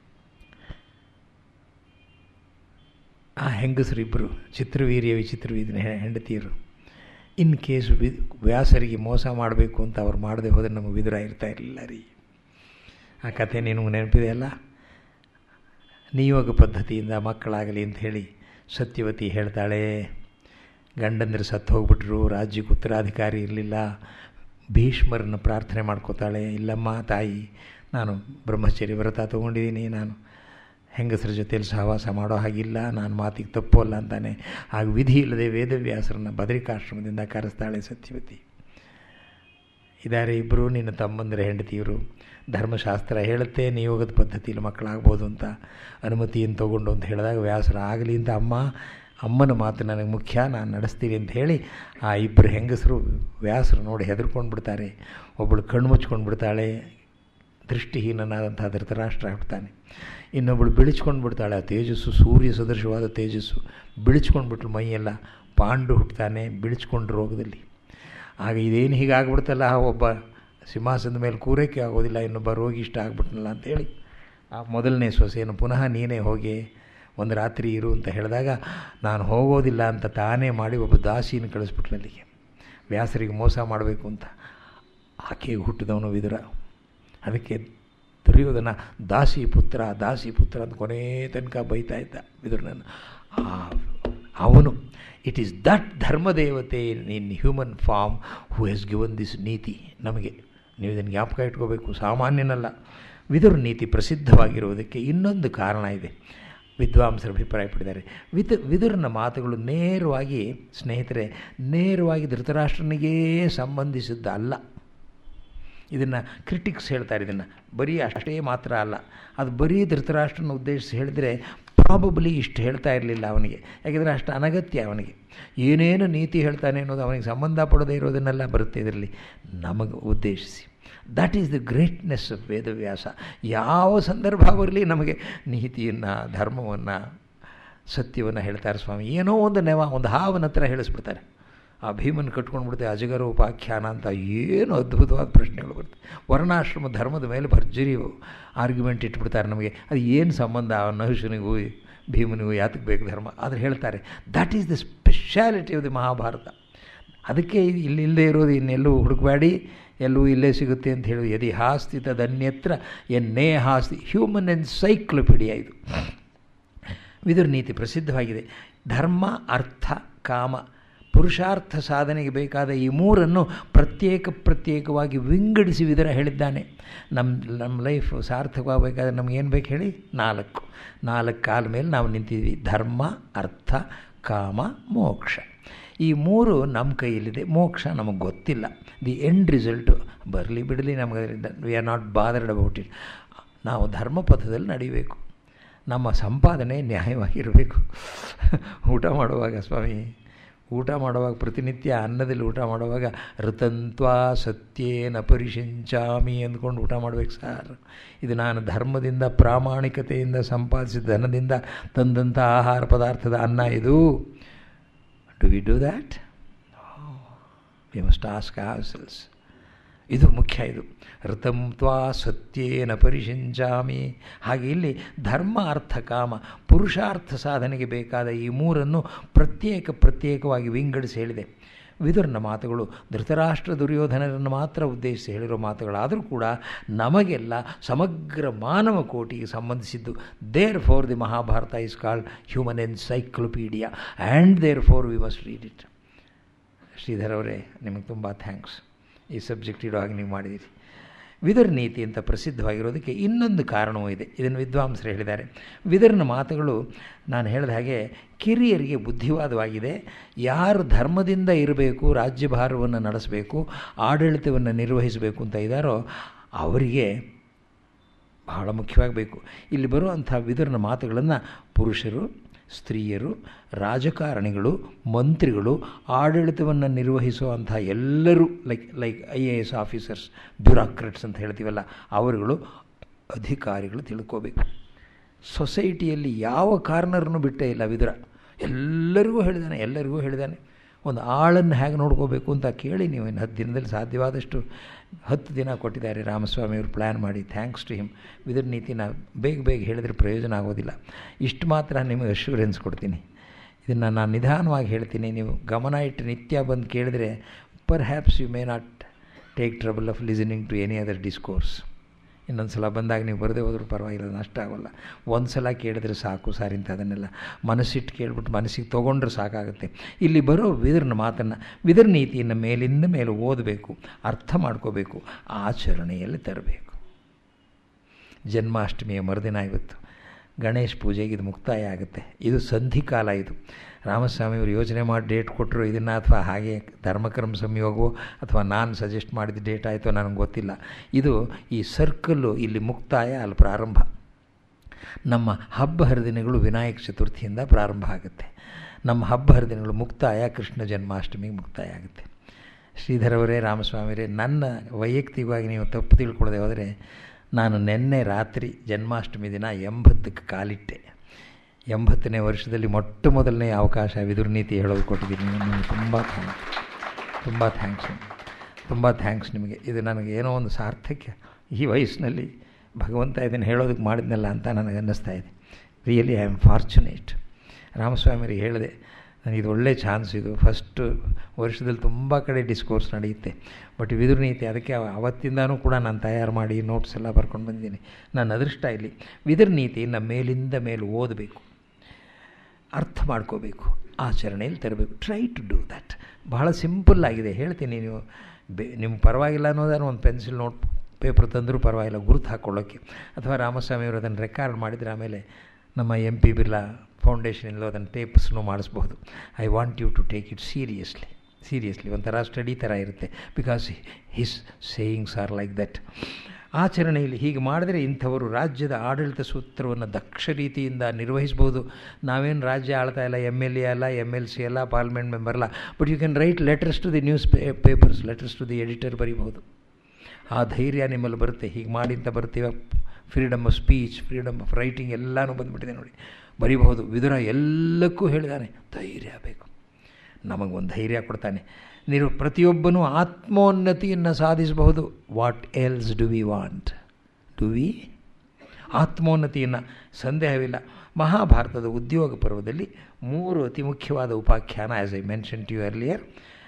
ಆ ಹೆಂಗಸರಿಬ್ಬರು ಚಿತ್ರವೀರ್ಯ ವಿಚಿತ್ರವೀರ್ಯನ ಹೆಂಡತಿಯರು ಇನ್ ಕೇಸ್ ವಿ ವ್ಯಾಸರಿಗೆ ಮೋಸ ಮಾಡಬೇಕು ಅಂತ ಅವ್ರು ಮಾಡದೆ ಹೋದರೆ ನಮಗೆ ವಿದುರ ಇರ್ತಾ ಇರಲಿಲ್ಲ ರೀ. ಆ ಕಥೆ ನಿನಗೆ ನೆನಪಿದೆಯಲ್ಲ. ನಿಯೋಗ ಪದ್ಧತಿಯಿಂದ ಮಕ್ಕಳಾಗಲಿ ಅಂತ ಹೇಳಿ ಸತ್ಯವತಿ ಹೇಳ್ತಾಳೆ, ಗಂಡಂದ್ರೆ ಸತ್ತು ಹೋಗ್ಬಿಟ್ರು, ರಾಜ್ಯಕ್ಕೆ ಉತ್ತರಾಧಿಕಾರಿ ಇರಲಿಲ್ಲ. ಭೀಷ್ಮರನ್ನು ಪ್ರಾರ್ಥನೆ ಮಾಡ್ಕೋತಾಳೆ, ಇಲ್ಲಮ್ಮ ತಾಯಿ, ನಾನು ಬ್ರಹ್ಮಚರ್ಯ ವ್ರತ ತೊಗೊಂಡಿದ್ದೀನಿ, ನಾನು ಹೆಂಗಸರ ಜೊತೆಯಲ್ಲಿ ಸಹವಾಸ ಮಾಡೋ ಹಾಗಿಲ್ಲ, ನಾನು ಮಾತಿಗೆ ತಪ್ಪೋಲ್ಲ ಅಂತಾನೆ. ಆಗ ವಿಧಿ ಇಲ್ಲದೆ ವೇದವ್ಯಾಸರನ್ನು ಬದರಿಕಾಶ್ರಮದಿಂದ ಕರೆಸ್ತಾಳೆ ಸತ್ಯವತಿ. ಇದ್ದಾರೆ ಇಬ್ಬರು ನಿನ್ನ ತಮ್ಮಂದಿರ ಹೆಂಡತಿಯರು. ಧರ್ಮಶಾಸ್ತ್ರ ಹೇಳುತ್ತೆ ನಿಯೋಗದ ಪದ್ಧತಿಯಲ್ಲಿ ಮಕ್ಕಳಾಗ್ಬೋದು ಅಂತ, ಅನುಮತಿಯನ್ನು ತೊಗೊಂಡು ಅಂತ ಹೇಳಿದಾಗ ವ್ಯಾಸರ ಆಗಲಿ ಅಂತ, ಅಮ್ಮ ಅಮ್ಮನ ಮಾತು ನನಗೆ ಮುಖ್ಯ, ನಾನು ನಡೆಸ್ತೀನಿ ಅಂತ ಹೇಳಿ ಆ ಇಬ್ಬರು ಹೆಂಗಸರು ವ್ಯಾಸರು ನೋಡಿ ಹೆದರ್ಕೊಂಡು ಬಿಡ್ತಾರೆ. ಒಬ್ಬಳು ಕಣ್ಣು ಮುಚ್ಕೊಂಡು ಬಿಡ್ತಾಳೆ, ದೃಷ್ಟಿಹೀನನಾದಂಥ ಧೃತರಾಷ್ಟ್ರ ಹುಡ್ತಾನೆ. ಇನ್ನೊಬ್ಬಳು ಬಿಳಿಸ್ಕೊಂಡು ಬಿಡ್ತಾಳೆ, ಆ ತೇಜಸ್ಸು ಸೂರ್ಯ ಸದೃಶವಾದ ತೇಜಸ್ಸು ಬಿಳಿಸ್ಕೊಂಡು ಬಿಟ್ಲು ಮೈಯೆಲ್ಲ. ಪಾಂಡು ಹುಟ್ಟುತ್ತಾನೆ ಬಿಳಿಸ್ಕೊಂಡು ರೋಗದಲ್ಲಿ. ಆಗ ಇದೇನು ಹೀಗಾಗ್ಬಿಡ್ತಲ್ಲ, ಒಬ್ಬ ಸಿಂಹಾಸನದ ಮೇಲೆ ಕೂರಕ್ಕೆ ಆಗೋದಿಲ್ಲ, ಇನ್ನೊಬ್ಬ ರೋಗಿ ಇಷ್ಟ ಆಗ್ಬಿಟ್ನಲ್ಲ ಅಂಥೇಳಿ ಆ ಮೊದಲನೇ ಸೊಸೆಯನ್ನು ಪುನಃ ನೀನೇ ಹೋಗಿ ಒಂದು ರಾತ್ರಿ ಇರು ಅಂತ ಹೇಳಿದಾಗ, ನಾನು ಹೋಗೋದಿಲ್ಲ ಅಂತ ತಾನೇ ಮಾಡಿ ಒಬ್ಬ ದಾಸಿನ ಕಳಿಸ್ಬಿಟ್ನಲ್ಲಿಗೆ, ವ್ಯಾಸರಿಗೆ ಮೋಸ ಮಾಡಬೇಕು ಅಂತ. ಆಕೆಗೆ ಹುಟ್ಟಿದವನು ವಿದುರ. ಅದಕ್ಕೆ ದುರ್ಯೋಧನ ದಾಸಿ ಪುತ್ರ ದಾಸಿ ಪುತ್ರ ಅಂತ ಕೊನೇ ತನಕ ಬೈತಾ ಇದ್ದ ವಿದುರನನ್ನು. ಅವನು it is that Dharmadevate in human form who has given this niti ನಮಗೆ. ನೀವು ಇದನ್ನು ಜ್ಞಾಪಕ ಇಟ್ಕೋಬೇಕು, ಸಾಮಾನ್ಯನಲ್ಲ. ವಿದುರ ನೀತಿ ಪ್ರಸಿದ್ಧವಾಗಿರುವುದಕ್ಕೆ ಇನ್ನೊಂದು ಕಾರಣ ಇದೆ. ವಿದ್ವಾಂಸರು ಅಭಿಪ್ರಾಯಪಟ್ಟಿದ್ದಾರೆ. ವಿದ್ ವಿದುರನ ಮಾತುಗಳು ನೇರವಾಗಿ, ಸ್ನೇಹಿತರೆ, ನೇರವಾಗಿ ಧೃತರಾಷ್ಟ್ರನಿಗೇ ಸಂಬಂಧಿಸಿದ್ದಲ್ಲ. ಇದನ್ನು ಕ್ರಿಟಿಕ್ಸ್ ಹೇಳ್ತಾರೆ. ಇದನ್ನು ಬರೀ ಅಷ್ಟೇ ಮಾತ್ರ ಅಲ್ಲ, ಅದು ಬರೀ ಧೃತರಾಷ್ಟ್ರನ ಉದ್ದೇಶಿಸಿ ಹೇಳಿದರೆ ಪ್ರಾಬಬ್ಲಿ ಇಷ್ಟು ಹೇಳ್ತಾ ಇರಲಿಲ್ಲ ಅವನಿಗೆ. ಯಾಕೆಂದರೆ ಅಷ್ಟು ಅನಗತ್ಯ ಅವನಿಗೆ. ಏನೇನು ನೀತಿ ಹೇಳ್ತಾನೆ ಅನ್ನೋದು ಅವನಿಗೆ ಸಂಬಂಧಪಡದೇ ಇರೋದನ್ನೆಲ್ಲ ಬರುತ್ತೆ ಇದರಲ್ಲಿ ನಮಗೆ ಉದ್ದೇಶಿಸಿ. That is the greatness of Vedavyasa. ಯಾವ ಸಂದರ್ಭ ಬರಲಿ ನಮಗೆ ನೀತಿಯನ್ನು, ಧರ್ಮವನ್ನು, ಸತ್ಯವನ್ನು ಹೇಳ್ತಾರೆ ಸ್ವಾಮಿ. ಏನೋ ಒಂದು ನೆವ, ಒಂದು ಹಾವನ ಹತ್ರ ಹೇಳಿಸ್ಬಿಡ್ತಾರೆ. ಆ ಭೀಮನ್ನು ಕಟ್ಕೊಂಡ್ಬಿಡುತ್ತೆ, ಅಜಗರೋಪಾಖ್ಯಾನ ಅಂತ ಏನು ಅದ್ಭುತವಾದ ಪ್ರಶ್ನೆಗಳು ಬರ್ತವೆ. ವರ್ಣಾಶ್ರಮ ಧರ್ಮದ ಮೇಲೆ ಭರ್ಜರಿ ಆರ್ಗ್ಯುಮೆಂಟ್ ಇಟ್ಬಿಡ್ತಾರೆ ನಮಗೆ. ಅದು ಏನು ಸಂಬಂಧ ನಹುಷನಿಗೂ ಭೀಮನಿಗೂ ಯಾತಕ್ಕೆ ಬೇಕು ಧರ್ಮ? ಆದರೆ ಹೇಳ್ತಾರೆ that is the speciality of the Mahabharata. ಅದಕ್ಕೆ ಇಲ್ಲಿ ಇಲ್ಲದೆ ಇರೋದು ಇನ್ನೆಲ್ಲೂ ಹುಡುಕಬೇಡಿ, ಎಲ್ಲೂ ಇಲ್ಲೇ ಸಿಗುತ್ತೆ ಅಂತ ಹೇಳೋದು. ಯದಿ ಹಾಸ್ತಿ ತದನ್ಯತ್ರ ಎನ್ನೇ ಹಾಸ್ತಿ. ಹ್ಯೂಮನ್ ಎನ್ಸೈಕ್ಲೋಪೀಡಿಯಾ ಇದು. ವಿದುರ ನೀತಿ ಪ್ರಸಿದ್ಧವಾಗಿದೆ. ಧರ್ಮ, ಅರ್ಥ, ಕಾಮ, ಪುರುಷಾರ್ಥ ಸಾಧನೆಗೆ ಬೇಕಾದ ಈ ಮೂರನ್ನು ಪ್ರತ್ಯೇಕ ಪ್ರತ್ಯೇಕವಾಗಿ ವಿಂಗಡಿಸಿ ವಿದುರ ಹೇಳಿದ್ದಾನೆ. ನಮ್ಮ ನಮ್ಮ ಲೈಫ್ ಸಾರ್ಥಕವಾಗಬೇಕಾದ್ರೆ ನಮಗೇನು ಬೇಕು ಹೇಳಿ? ನಾಲ್ಕು ನಾಲ್ಕು ಕಾಲ ಮೇಲೆ ನಾವು ನಿಂತಿದ್ವಿ. ಧರ್ಮ, ಅರ್ಥ, ಕಾಮ, ಮೋಕ್ಷ. ಈ ಮೂರು ನಮ್ಮ ಕೈಯಲ್ಲಿದೆ. ಮೋಕ್ಷ ನಮಗೆ ಗೊತ್ತಿಲ್ಲ. ದಿ ಎಂಡ್ ರಿಸಲ್ಟು ಬರಲಿ ಬಿಡಲಿ ನಮಗೆ, we are not bothered about it. ನಾವು ಧರ್ಮಪಥದಲ್ಲಿ ನಡೀಬೇಕು, ನಮ್ಮ ಸಂಪಾದನೆ ನ್ಯಾಯವಾಗಿರಬೇಕು. ಊಟ ಮಾಡುವಾಗ ಸ್ವಾಮಿ, ಊಟ ಮಾಡುವಾಗ ಪ್ರತಿನಿತ್ಯ ಅನ್ನದಲ್ಲಿ ಊಟ ಮಾಡುವಾಗ ಋತಂತ್ವಾ ಸತ್ಯೇನ ಪರಿಶಿಂಚಾಮಿ ಅಂದ್ಕೊಂಡು ಊಟ ಮಾಡಬೇಕು ಸರ್. ಇದು ನಾನು ಧರ್ಮದಿಂದ ಪ್ರಾಮಾಣಿಕತೆಯಿಂದ ಸಂಪಾದಿಸಿದ ಧನದಿಂದ ತಂದಂಥ ಆಹಾರ ಪದಾರ್ಥದ ಅನ್ನ ಇದು. Do we do that? We must ask ourselves. ಇದು ಮುಖ್ಯ. ಇದು ಋತಂ ತ್ವಾ ಸತ್ಯೇನ ಪರಿಶಿಂಚಾಮಿ. ಹಾಗೆ ಇಲ್ಲಿ ಧರ್ಮ ಅರ್ಥ ಕಾಮ ಪುರುಷಾರ್ಥ ಸಾಧನೆಗೆ ಬೇಕಾದ ಈ ಮೂರನ್ನು ಪ್ರತ್ಯೇಕ ಪ್ರತ್ಯೇಕವಾಗಿ ವಿಂಗಡಿಸಿ ಹೇಳಿದೆ. ವಿದುರನ ಮಾತುಗಳು ಧೃತರಾಷ್ಟ್ರ ದುರ್ಯೋಧನರನ್ನು ಮಾತ್ರ ಉದ್ದೇಶಿಸಿ ಹೇಳಿರೋ ಮಾತುಗಳಾದರೂ ಕೂಡ ನಮಗೆಲ್ಲ ಸಮಗ್ರ ಮಾನವ ಕೋಟಿಗೆ ಸಂಬಂಧಿಸಿದ್ದು. Therefore the Mahabharata is called human encyclopedia and therefore we must read it. Shridhar ಅವರೇ, ನಿಮಗೆ ತುಂಬ ಥ್ಯಾಂಕ್ಸ್. ಈ ಸಬ್ಜೆಕ್ಟ್ ಇಡೋ ಹಾಗೆ ನೀವು ಮಾಡಿದ್ದೀರಿ. ವಿದುರ ನೀತಿ ಅಂತ ಪ್ರಸಿದ್ಧವಾಗಿರೋದಕ್ಕೆ ಇನ್ನೊಂದು ಕಾರಣವೂ ಇದೆ. ಇದನ್ನು ವಿದ್ವಾಂಸರು ಹೇಳಿದ್ದಾರೆ. ವಿದುರನ ಮಾತುಗಳು ನಾನು ಹೇಳಿದ ಹಾಗೆ ಕಿರಿಯರಿಗೆ ಬುದ್ಧಿವಾದವಾಗಿದೆ. ಯಾರು ಧರ್ಮದಿಂದ ಇರಬೇಕು, ರಾಜ್ಯಭಾರವನ್ನು ನಡೆಸಬೇಕು, ಆಡಳಿತವನ್ನು ನಿರ್ವಹಿಸಬೇಕು ಅಂತ ಇದ್ದಾರೋ ಅವರಿಗೆ ಬಹಳ ಮುಖ್ಯವಾಗಬೇಕು. ಇಲ್ಲಿ ಬರುವಂಥ ವಿದುರನ ಮಾತುಗಳನ್ನು ಪುರುಷರು, ಸ್ತ್ರೀಯರು, ರಾಜಕಾರಣಿಗಳು, ಮಂತ್ರಿಗಳು, ಆಡಳಿತವನ್ನು ನಿರ್ವಹಿಸುವಂಥ ಎಲ್ಲರೂ like like I A S officers, bureaucrats ಅಂತ ಹೇಳ್ತೀವಲ್ಲ, ಅವರುಗಳು, ಅಧಿಕಾರಿಗಳು ತಿಳ್ಕೋಬೇಕು. ಸೊಸೈಟಿಯಲ್ಲಿ ಯಾವ ಕಾರ್ನರ್ನೂ ಬಿಟ್ಟೇ ಇಲ್ಲ ವಿದುರ. ಎಲ್ಲರಿಗೂ ಹೇಳಿದ್ದಾನೆ, ಎಲ್ಲರಿಗೂ ಹೇಳಿದ್ದಾನೆ. ಒಂದು ಆಳನ್ನು ಹೇಗೆ ನೋಡ್ಕೋಬೇಕು ಅಂತ ಕೇಳಿ ನೀವು ಇನ್ನು ಹತ್ತು ದಿನದಲ್ಲಿ ಸಾಧ್ಯವಾದಷ್ಟು ಹತ್ತು ದಿನ ಕೊಟ್ಟಿದ್ದಾರೆ ರಾಮಸ್ವಾಮಿಯವರು ಪ್ಲ್ಯಾನ್ ಮಾಡಿ. Thanks to him. ವಿದುರ ನೀತಿನ ಬೇಗ ಬೇಗ ಹೇಳಿದರೆ ಪ್ರಯೋಜನ ಆಗೋದಿಲ್ಲ. ಇಷ್ಟು ಮಾತ್ರ ನಿಮಗೆ ಅಶ್ಯೂರೆನ್ಸ್ ಕೊಡ್ತೀನಿ. ಇದನ್ನು ನಾನು ನಿಧಾನವಾಗಿ ಹೇಳ್ತೀನಿ, ನೀವು ಗಮನ ಇಟ್ಟು ನಿತ್ಯ ಬಂದು ಕೇಳಿದರೆ perhaps you may not take trouble of listening to any other discourse. ಇನ್ನೊಂದು ಸಲ ಬಂದಾಗ ನೀವು ಬರದೇ ಹೋದ್ರೂ ಪರವಾಗಿಲ್ಲ, ನಷ್ಟ ಆಗೋಲ್ಲ. ಒಂದು ಸಲ ಕೇಳಿದ್ರೆ ಸಾಕು ಸಾರ್ ಇಂಥ ಅದನ್ನೆಲ್ಲ ಮನಸ್ಸಿಟ್ಟು ಕೇಳ್ಬಿಟ್ಟು ಮನಸ್ಸಿಗೆ ತೊಗೊಂಡ್ರೆ ಸಾಕಾಗುತ್ತೆ. ಇಲ್ಲಿ ಬರೋ ವಿದುರನ ಮಾತನ್ನು, ವಿದುರ ನೀತಿಯನ್ನು ಮೇಲಿಂದ ಮೇಲೆ ಓದಬೇಕು, ಅರ್ಥ ಮಾಡ್ಕೋಬೇಕು, ಆಚರಣೆಯಲ್ಲಿ ತರಬೇಕು. ಜನ್ಮಾಷ್ಟಮಿಯ ಮರುದಿನ ಇವತ್ತು ಗಣೇಶ ಪೂಜೆಗೆ ಇದು ಮುಕ್ತಾಯ ಆಗುತ್ತೆ. ಇದು ಸಂಧಿಕಾಲ. ಇದು ರಾಮಸ್ವಾಮಿಯವರು ಯೋಚನೆ ಮಾಡಿ ಡೇಟ್ ಕೊಟ್ಟರು ಇದನ್ನು, ಅಥವಾ ಹಾಗೆ ಧರ್ಮಕರ್ಮ ಸಂಯೋಗವೋ ಅಥವಾ ನಾನು ಸಜೆಸ್ಟ್ ಮಾಡಿದ ಡೇಟ್ ಆಯಿತೋ ನನಗೆ ಗೊತ್ತಿಲ್ಲ. ಇದು ಈ ಸರ್ಕಲ್ಲು ಇಲ್ಲಿ ಮುಕ್ತಾಯ, ಅಲ್ಲಿ ಪ್ರಾರಂಭ. ನಮ್ಮ ಹಬ್ಬ ಹರಿದಿನಗಳು ವಿನಾಯಕ ಚತುರ್ಥಿಯಿಂದ ಪ್ರಾರಂಭ ಆಗುತ್ತೆ. ನಮ್ಮ ಹಬ್ಬ ಹರಿದಿನಗಳು ಮುಕ್ತಾಯ ಕೃಷ್ಣ ಜನ್ಮಾಷ್ಟಮಿಗೆ ಮುಕ್ತಾಯ ಆಗುತ್ತೆ. ಶ್ರೀಧರವರೇ, ರಾಮಸ್ವಾಮಿಯವರೇ, ನನ್ನ ವೈಯಕ್ತಿಕವಾಗಿ ನೀವು ತಪ್ಪು ತಿಳ್ಕೊಳ್ಳದೆ ಹೋದರೆ ನಾನು ನಿನ್ನೆ ರಾತ್ರಿ ಜನ್ಮಾಷ್ಟಮಿ ದಿನ ಎಂಬತ್ತಕ್ಕೆ ಕಾಲಿಟ್ಟೆ. ಎಂಬತ್ತನೇ ವರ್ಷದಲ್ಲಿ ಮೊಟ್ಟ ಮೊದಲನೇ ಅವಕಾಶ ವಿದುರ ನೀತಿ ಹೇಳೋದು ಕೊಟ್ಟಿದ್ದೀನಿ. ನಿಮಗೆ ತುಂಬ ಥ್ಯಾಂಕ್ಸ್, ತುಂಬ ಥ್ಯಾಂಕ್ಸ್, ತುಂಬ ಥ್ಯಾಂಕ್ಸ್ ನಿಮಗೆ. ಇದು ನನಗೆ ಏನೋ ಒಂದು ಸಾರ್ಥಕ್ಯ. ಈ ವಯಸ್ಸಿನಲ್ಲಿ ಭಗವಂತ ಇದನ್ನು ಹೇಳೋದಕ್ಕೆ ಮಾಡಿದ್ನಲ್ಲ ಅಂತ ನನಗೆ ಅನ್ನಿಸ್ತಾ ಇದೆ. Really I am fortunate. ರಾಮಸ್ವಾಮಿಯರಿಗೆ ಹೇಳಿದೆ, ನನಗೆ ಇದು ಒಳ್ಳೆ ಚಾನ್ಸ್. ಇದು ಫಸ್ಟ್ ವರ್ಷದಲ್ಲಿ ತುಂಬ ಕಡೆ ಡಿಸ್ಕೋರ್ಸ್ ನಡೆಯುತ್ತೆ, ಬಟ್ ವಿದುರ ನೀತಿ ಅದಕ್ಕೆ ಅವತ್ತಿಂದನೂ ಕೂಡ ನಾನು ತಯಾರು ಮಾಡಿ ನೋಟ್ಸ್ ಎಲ್ಲ ಬರ್ಕೊಂಡು ಬಂದಿದ್ದೀನಿ. ನನ್ನ ಅದೃಷ್ಟ ಇಲ್ಲಿ. ವಿದುರ ನೀತಿಯನ್ನು ಮೇಲಿಂದ ಮೇಲೆ ಓದಬೇಕು, ಅರ್ಥ ಮಾಡ್ಕೋಬೇಕು, ಆಚರಣೆಯಲ್ಲಿ ತರಬೇಕು. Try to do that. ಬಹಳ ಸಿಂಪಲ್ ಆಗಿದೆ, ಹೇಳ್ತೀನಿ. ನೀವು ಬೇ ನಿಮ್ಗೆ ಪರವಾಗಿಲ್ಲ ಅನ್ನೋದನ್ನು ಒಂದು ಪೆನ್ಸಿಲ್ ನೋಟ್ ಪೇಪರ್ ತಂದರೂ ಪರವಾಗಿಲ್ಲ ಗುರುತು ಹಾಕ್ಕೊಳ್ಳೋಕ್ಕೆ. ಅಥವಾ ರಾಮಸ್ವಾಮಿಯವರು ಅದನ್ನು ರೆಕಾರ್ಡ್ ಮಾಡಿದರೆ ಆಮೇಲೆ ನಮ್ಮ ಎಂ ಪಿ ಬಿರ್ಲಾ ಫೌಂಡೇಶನಿಂದ ಅದನ್ನು ಟೇಪ್ಸ್ನೂ ಮಾಡಿಸ್ಬಹುದು. I want you to take it seriously. Seriously ಒಂಥರ ಸ್ಟಡಿ ಥರ ಇರುತ್ತೆ. Because his sayings are like that. ಆಚರಣೆಯಲ್ಲಿ ಹೀಗೆ ಮಾಡಿದರೆ ಇಂಥವರು ರಾಜ್ಯದ ಆಡಳಿತ ಸೂತ್ರವನ್ನು ದಕ್ಷ ರೀತಿಯಿಂದ ನಿರ್ವಹಿಸ್ಬೋದು. ನಾವೇನು ರಾಜ್ಯ ಆಳ್ತಾ ಇಲ್ಲ, ಎಮ್ ಎಲ್ ಎ ಅಲ್ಲ, ಎಮ್ ಎಲ್ ಸಿ ಅಲ್ಲ, ಪಾರ್ಲಿಮೆಂಟ್ ಮೆಂಬರ್ ಅಲ್ಲ. But you can write letters to the newspapers, letters to the editor ಬರೀಬಹುದು. ಆ ಧೈರ್ಯ ನಿಮ್ಮಲ್ಲಿ ಬರುತ್ತೆ. ಹೀಗೆ ಮಾಡಿ ಅಂತ ಬರ್ತೀವ. Freedom of speech, freedom of writing ಎಲ್ಲನೂ ಬಂದುಬಿಟ್ಟಿದೆ ನೋಡಿ. ಬರೀಬಹುದು. ವಿದುರ ಎಲ್ಲಕ್ಕೂ ಹೇಳಿದಾನೆ, ಧೈರ್ಯ ಬೇಕು. ನಮಗೊಂದು ಧೈರ್ಯ ಕೊಡ್ತಾನೆ. ನೀವು ಪ್ರತಿಯೊಬ್ಬನೂ ಆತ್ಮೋನ್ನತಿಯನ್ನು ಸಾಧಿಸಬಹುದು. What else do we want? Do we ಆತ್ಮೋನ್ನತಿಯನ್ನು ಸಂದೇಹವಿಲ್ಲ. ಮಹಾಭಾರತದ ಉದ್ಯೋಗ ಪರ್ವದಲ್ಲಿ ಮೂರು ಅತಿ ಮುಖ್ಯವಾದ ಉಪಾಖ್ಯಾನ, as I mention to you earlier.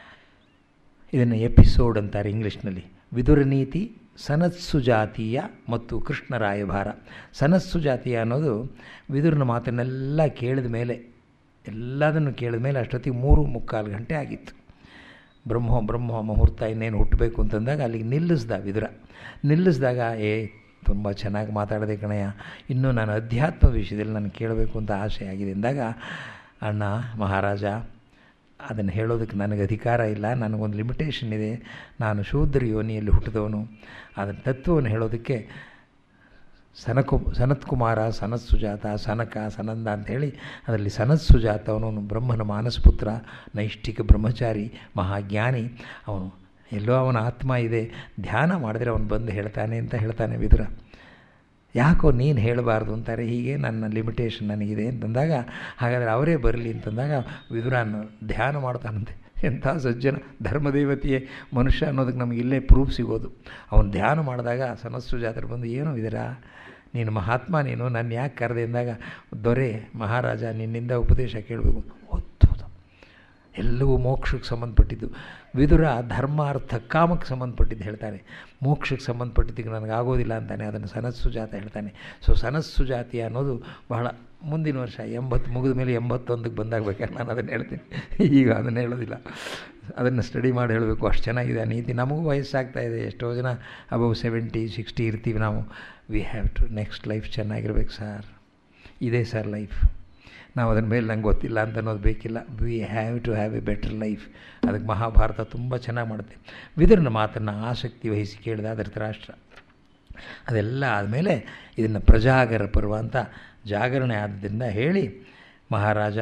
ಇದನ್ನು ಎಪಿಸೋಡ್ ಅಂತಾರೆ ಇಂಗ್ಲೀಷ್ನಲ್ಲಿ. ವಿದುರ ನೀತಿ, ಸನತ್ಸು ಜಾತೀಯ ಮತ್ತು ಕೃಷ್ಣ ರಾಯಭಾರ. ಸನತ್ಸು ಜಾತೀಯ ಅನ್ನೋದು ವಿದುರನ ಮಾತನ್ನೆಲ್ಲ ಕೇಳಿದ ಮೇಲೆ, ಎಲ್ಲದನ್ನು ಕೇಳಿದ ಮೇಲೆ ಅಷ್ಟೊತ್ತಿಗೆ ಮೂರು ಮುಕ್ಕಾಲು ಗಂಟೆ ಆಗಿತ್ತು. ಬ್ರಹ್ಮ ಬ್ರಹ್ಮ ಮುಹೂರ್ತ ಇನ್ನೇನು ಹುಟ್ಟಬೇಕು ಅಂತಂದಾಗ ಅಲ್ಲಿಗೆ ನಿಲ್ಲಿಸ್ದ ವಿದುರ. ನಿಲ್ಲಿಸಿದಾಗ, ಏ ತುಂಬ ಚೆನ್ನಾಗಿ ಮಾತಾಡಿದೆ ಕಣಯ್ಯ, ಇನ್ನೂ ನಾನು ಅಧ್ಯಾತ್ಮ ವಿಷಯದಲ್ಲಿ ನಾನು ಕೇಳಬೇಕು ಅಂತ ಆಸೆ ಆಗಿದೆ ಅಂದಾಗ, ಅಣ್ಣ ಮಹಾರಾಜ, ಅದನ್ನು ಹೇಳೋದಕ್ಕೆ ನನಗೆ ಅಧಿಕಾರ ಇಲ್ಲ, ನನಗೊಂದು ಲಿಮಿಟೇಷನ್ ಇದೆ. ನಾನು ಶೂದ್ರ ಯೋನಿಯಲ್ಲಿ ಹುಟ್ಟಿದವನು. ಅದರ ತತ್ವವನ್ನು ಹೇಳೋದಕ್ಕೆ ಸನಕು ಸನತ್ ಕುಮಾರ ಸನತ್ ಸುಜಾತ ಸನಕ ಸನಂದ ಅಂಥೇಳಿ ಅದರಲ್ಲಿ ಸನತ್ ಸುಜಾತ ಅವನು ಬ್ರಹ್ಮನ ಮಾನಸಪುತ್ರ, ನೈಷ್ಠಿಕ ಬ್ರಹ್ಮಚಾರಿ, ಮಹಾಜ್ಞಾನಿ. ಅವನು ಎಲ್ಲೋ ಅವನ ಆತ್ಮ ಇದೆ, ಧ್ಯಾನ ಮಾಡಿದ್ರೆ ಅವನು ಬಂದು ಹೇಳ್ತಾನೆ ಅಂತ ಹೇಳ್ತಾನೆ ವಿದುರ. ಯಾಕೋ ನೀನು ಹೇಳಬಾರ್ದು ಅಂತಾರೆ. ಹೀಗೆ ನನ್ನ ಲಿಮಿಟೇಷನ್ ನನಗಿದೆ ಅಂತಂದಾಗ, ಹಾಗಾದರೆ ಅವರೇ ಬರಲಿ ಅಂತಂದಾಗ ವಿದುರನ ಧ್ಯಾನ ಮಾಡ್ತಾನಂತೆ. ಎಂಥ ಸಜ್ಜನ, ಧರ್ಮದೇವತೆಯೇ ಮನುಷ್ಯ ಅನ್ನೋದಕ್ಕೆ ನಮಗೆ ಇಲ್ಲೇ ಪ್ರೂಫ್ ಸಿಗೋದು. ಅವನು ಧ್ಯಾನ ಮಾಡಿದಾಗ ಸನಸ್ಸು ಜಾತ್ರೆ ಬಂದು, ಏನೋ ವಿದುರ ನೀನು ಮಹಾತ್ಮ, ನೀನು ನನ್ನ ಯಾಕೆ ಕರೆದೆ ಅಂದಾಗ, ದೊರೆ ಮಹಾರಾಜ ನಿನ್ನಿಂದ ಉಪದೇಶ ಕೇಳಬೇಕು. ಒತ್ತೋದು ಎಲ್ಲವೂ ಮೋಕ್ಷಕ್ಕೆ ಸಂಬಂಧಪಟ್ಟಿದ್ದು. ವಿದುರ ಧರ್ಮ ಅರ್ಥ ಕಾಮಕ್ಕೆ ಸಂಬಂಧಪಟ್ಟಿದ್ದು ಹೇಳ್ತಾನೆ. ಮೋಕ್ಷಕ್ಕೆ ಸಂಬಂಧಪಟ್ಟಿದ್ದಕ್ಕೆ ನನಗಾಗೋದಿಲ್ಲ ಅಂತಾನೆ. ಅದನ್ನು ಸನಸ್ಸು ಜಾತ ಹೇಳ್ತಾನೆ. ಸೊ ಸನಸ್ಸು ಜಾತಿ ಅನ್ನೋದು ಬಹಳ ಮುಂದಿನ ವರ್ಷ ಎಂಬತ್ತು ಮುಗಿದ ಮೇಲೆ ಎಂಬತ್ತೊಂದಕ್ಕೆ ಬಂದಾಗಬೇಕಾದ್ರೆ ನಾನು ಅದನ್ನು ಹೇಳ್ತೀನಿ. ಈಗ ಅದನ್ನು ಹೇಳೋದಿಲ್ಲ, ಅದನ್ನು ಸ್ಟಡಿ ಮಾಡಿ ಹೇಳಬೇಕು. ಅಷ್ಟು ಚೆನ್ನಾಗಿದೆ ಆ ನೀತಿ. ನಮಗೂ ವಯಸ್ಸಾಗ್ತಾ ಇದೆ, ಎಷ್ಟೋ ಜನ ಅಬೌವ್ ಸೆವೆಂಟಿ ಸಿಕ್ಸ್ಟಿ ಇರ್ತೀವಿ ನಾವು. We have to next life ಚೆನ್ನಾಗಿರ್ಬೇಕು ಸರ್, ಇದೇ ಸರ್ ಲೈಫ್. ನಾವು ಅದರ ಮೇಲೆ ನಂಗೆ ಗೊತ್ತಿಲ್ಲ ಅಂತ ಅನ್ನೋದು ಬೇಕಿಲ್ಲ. We have to have a better life. ಅದಕ್ಕೆ ಮಹಾಭಾರತ ತುಂಬ ಚೆನ್ನಾಗಿ ಮಾಡುತ್ತೆ. ವಿದುರನ ಮಾತನ್ನು ಆಸಕ್ತಿ ವಹಿಸಿ ಕೇಳಿದ ಧೃತರಾಷ್ಟ್ರ. ಅದೆಲ್ಲ ಆದಮೇಲೆ ಇದನ್ನು ಪ್ರಜಾಗರ ಪರ್ವ ಅಂತ ಜಾಗರಣೆ ಆದ್ದರಿಂದ ಹೇಳಿ, ಮಹಾರಾಜ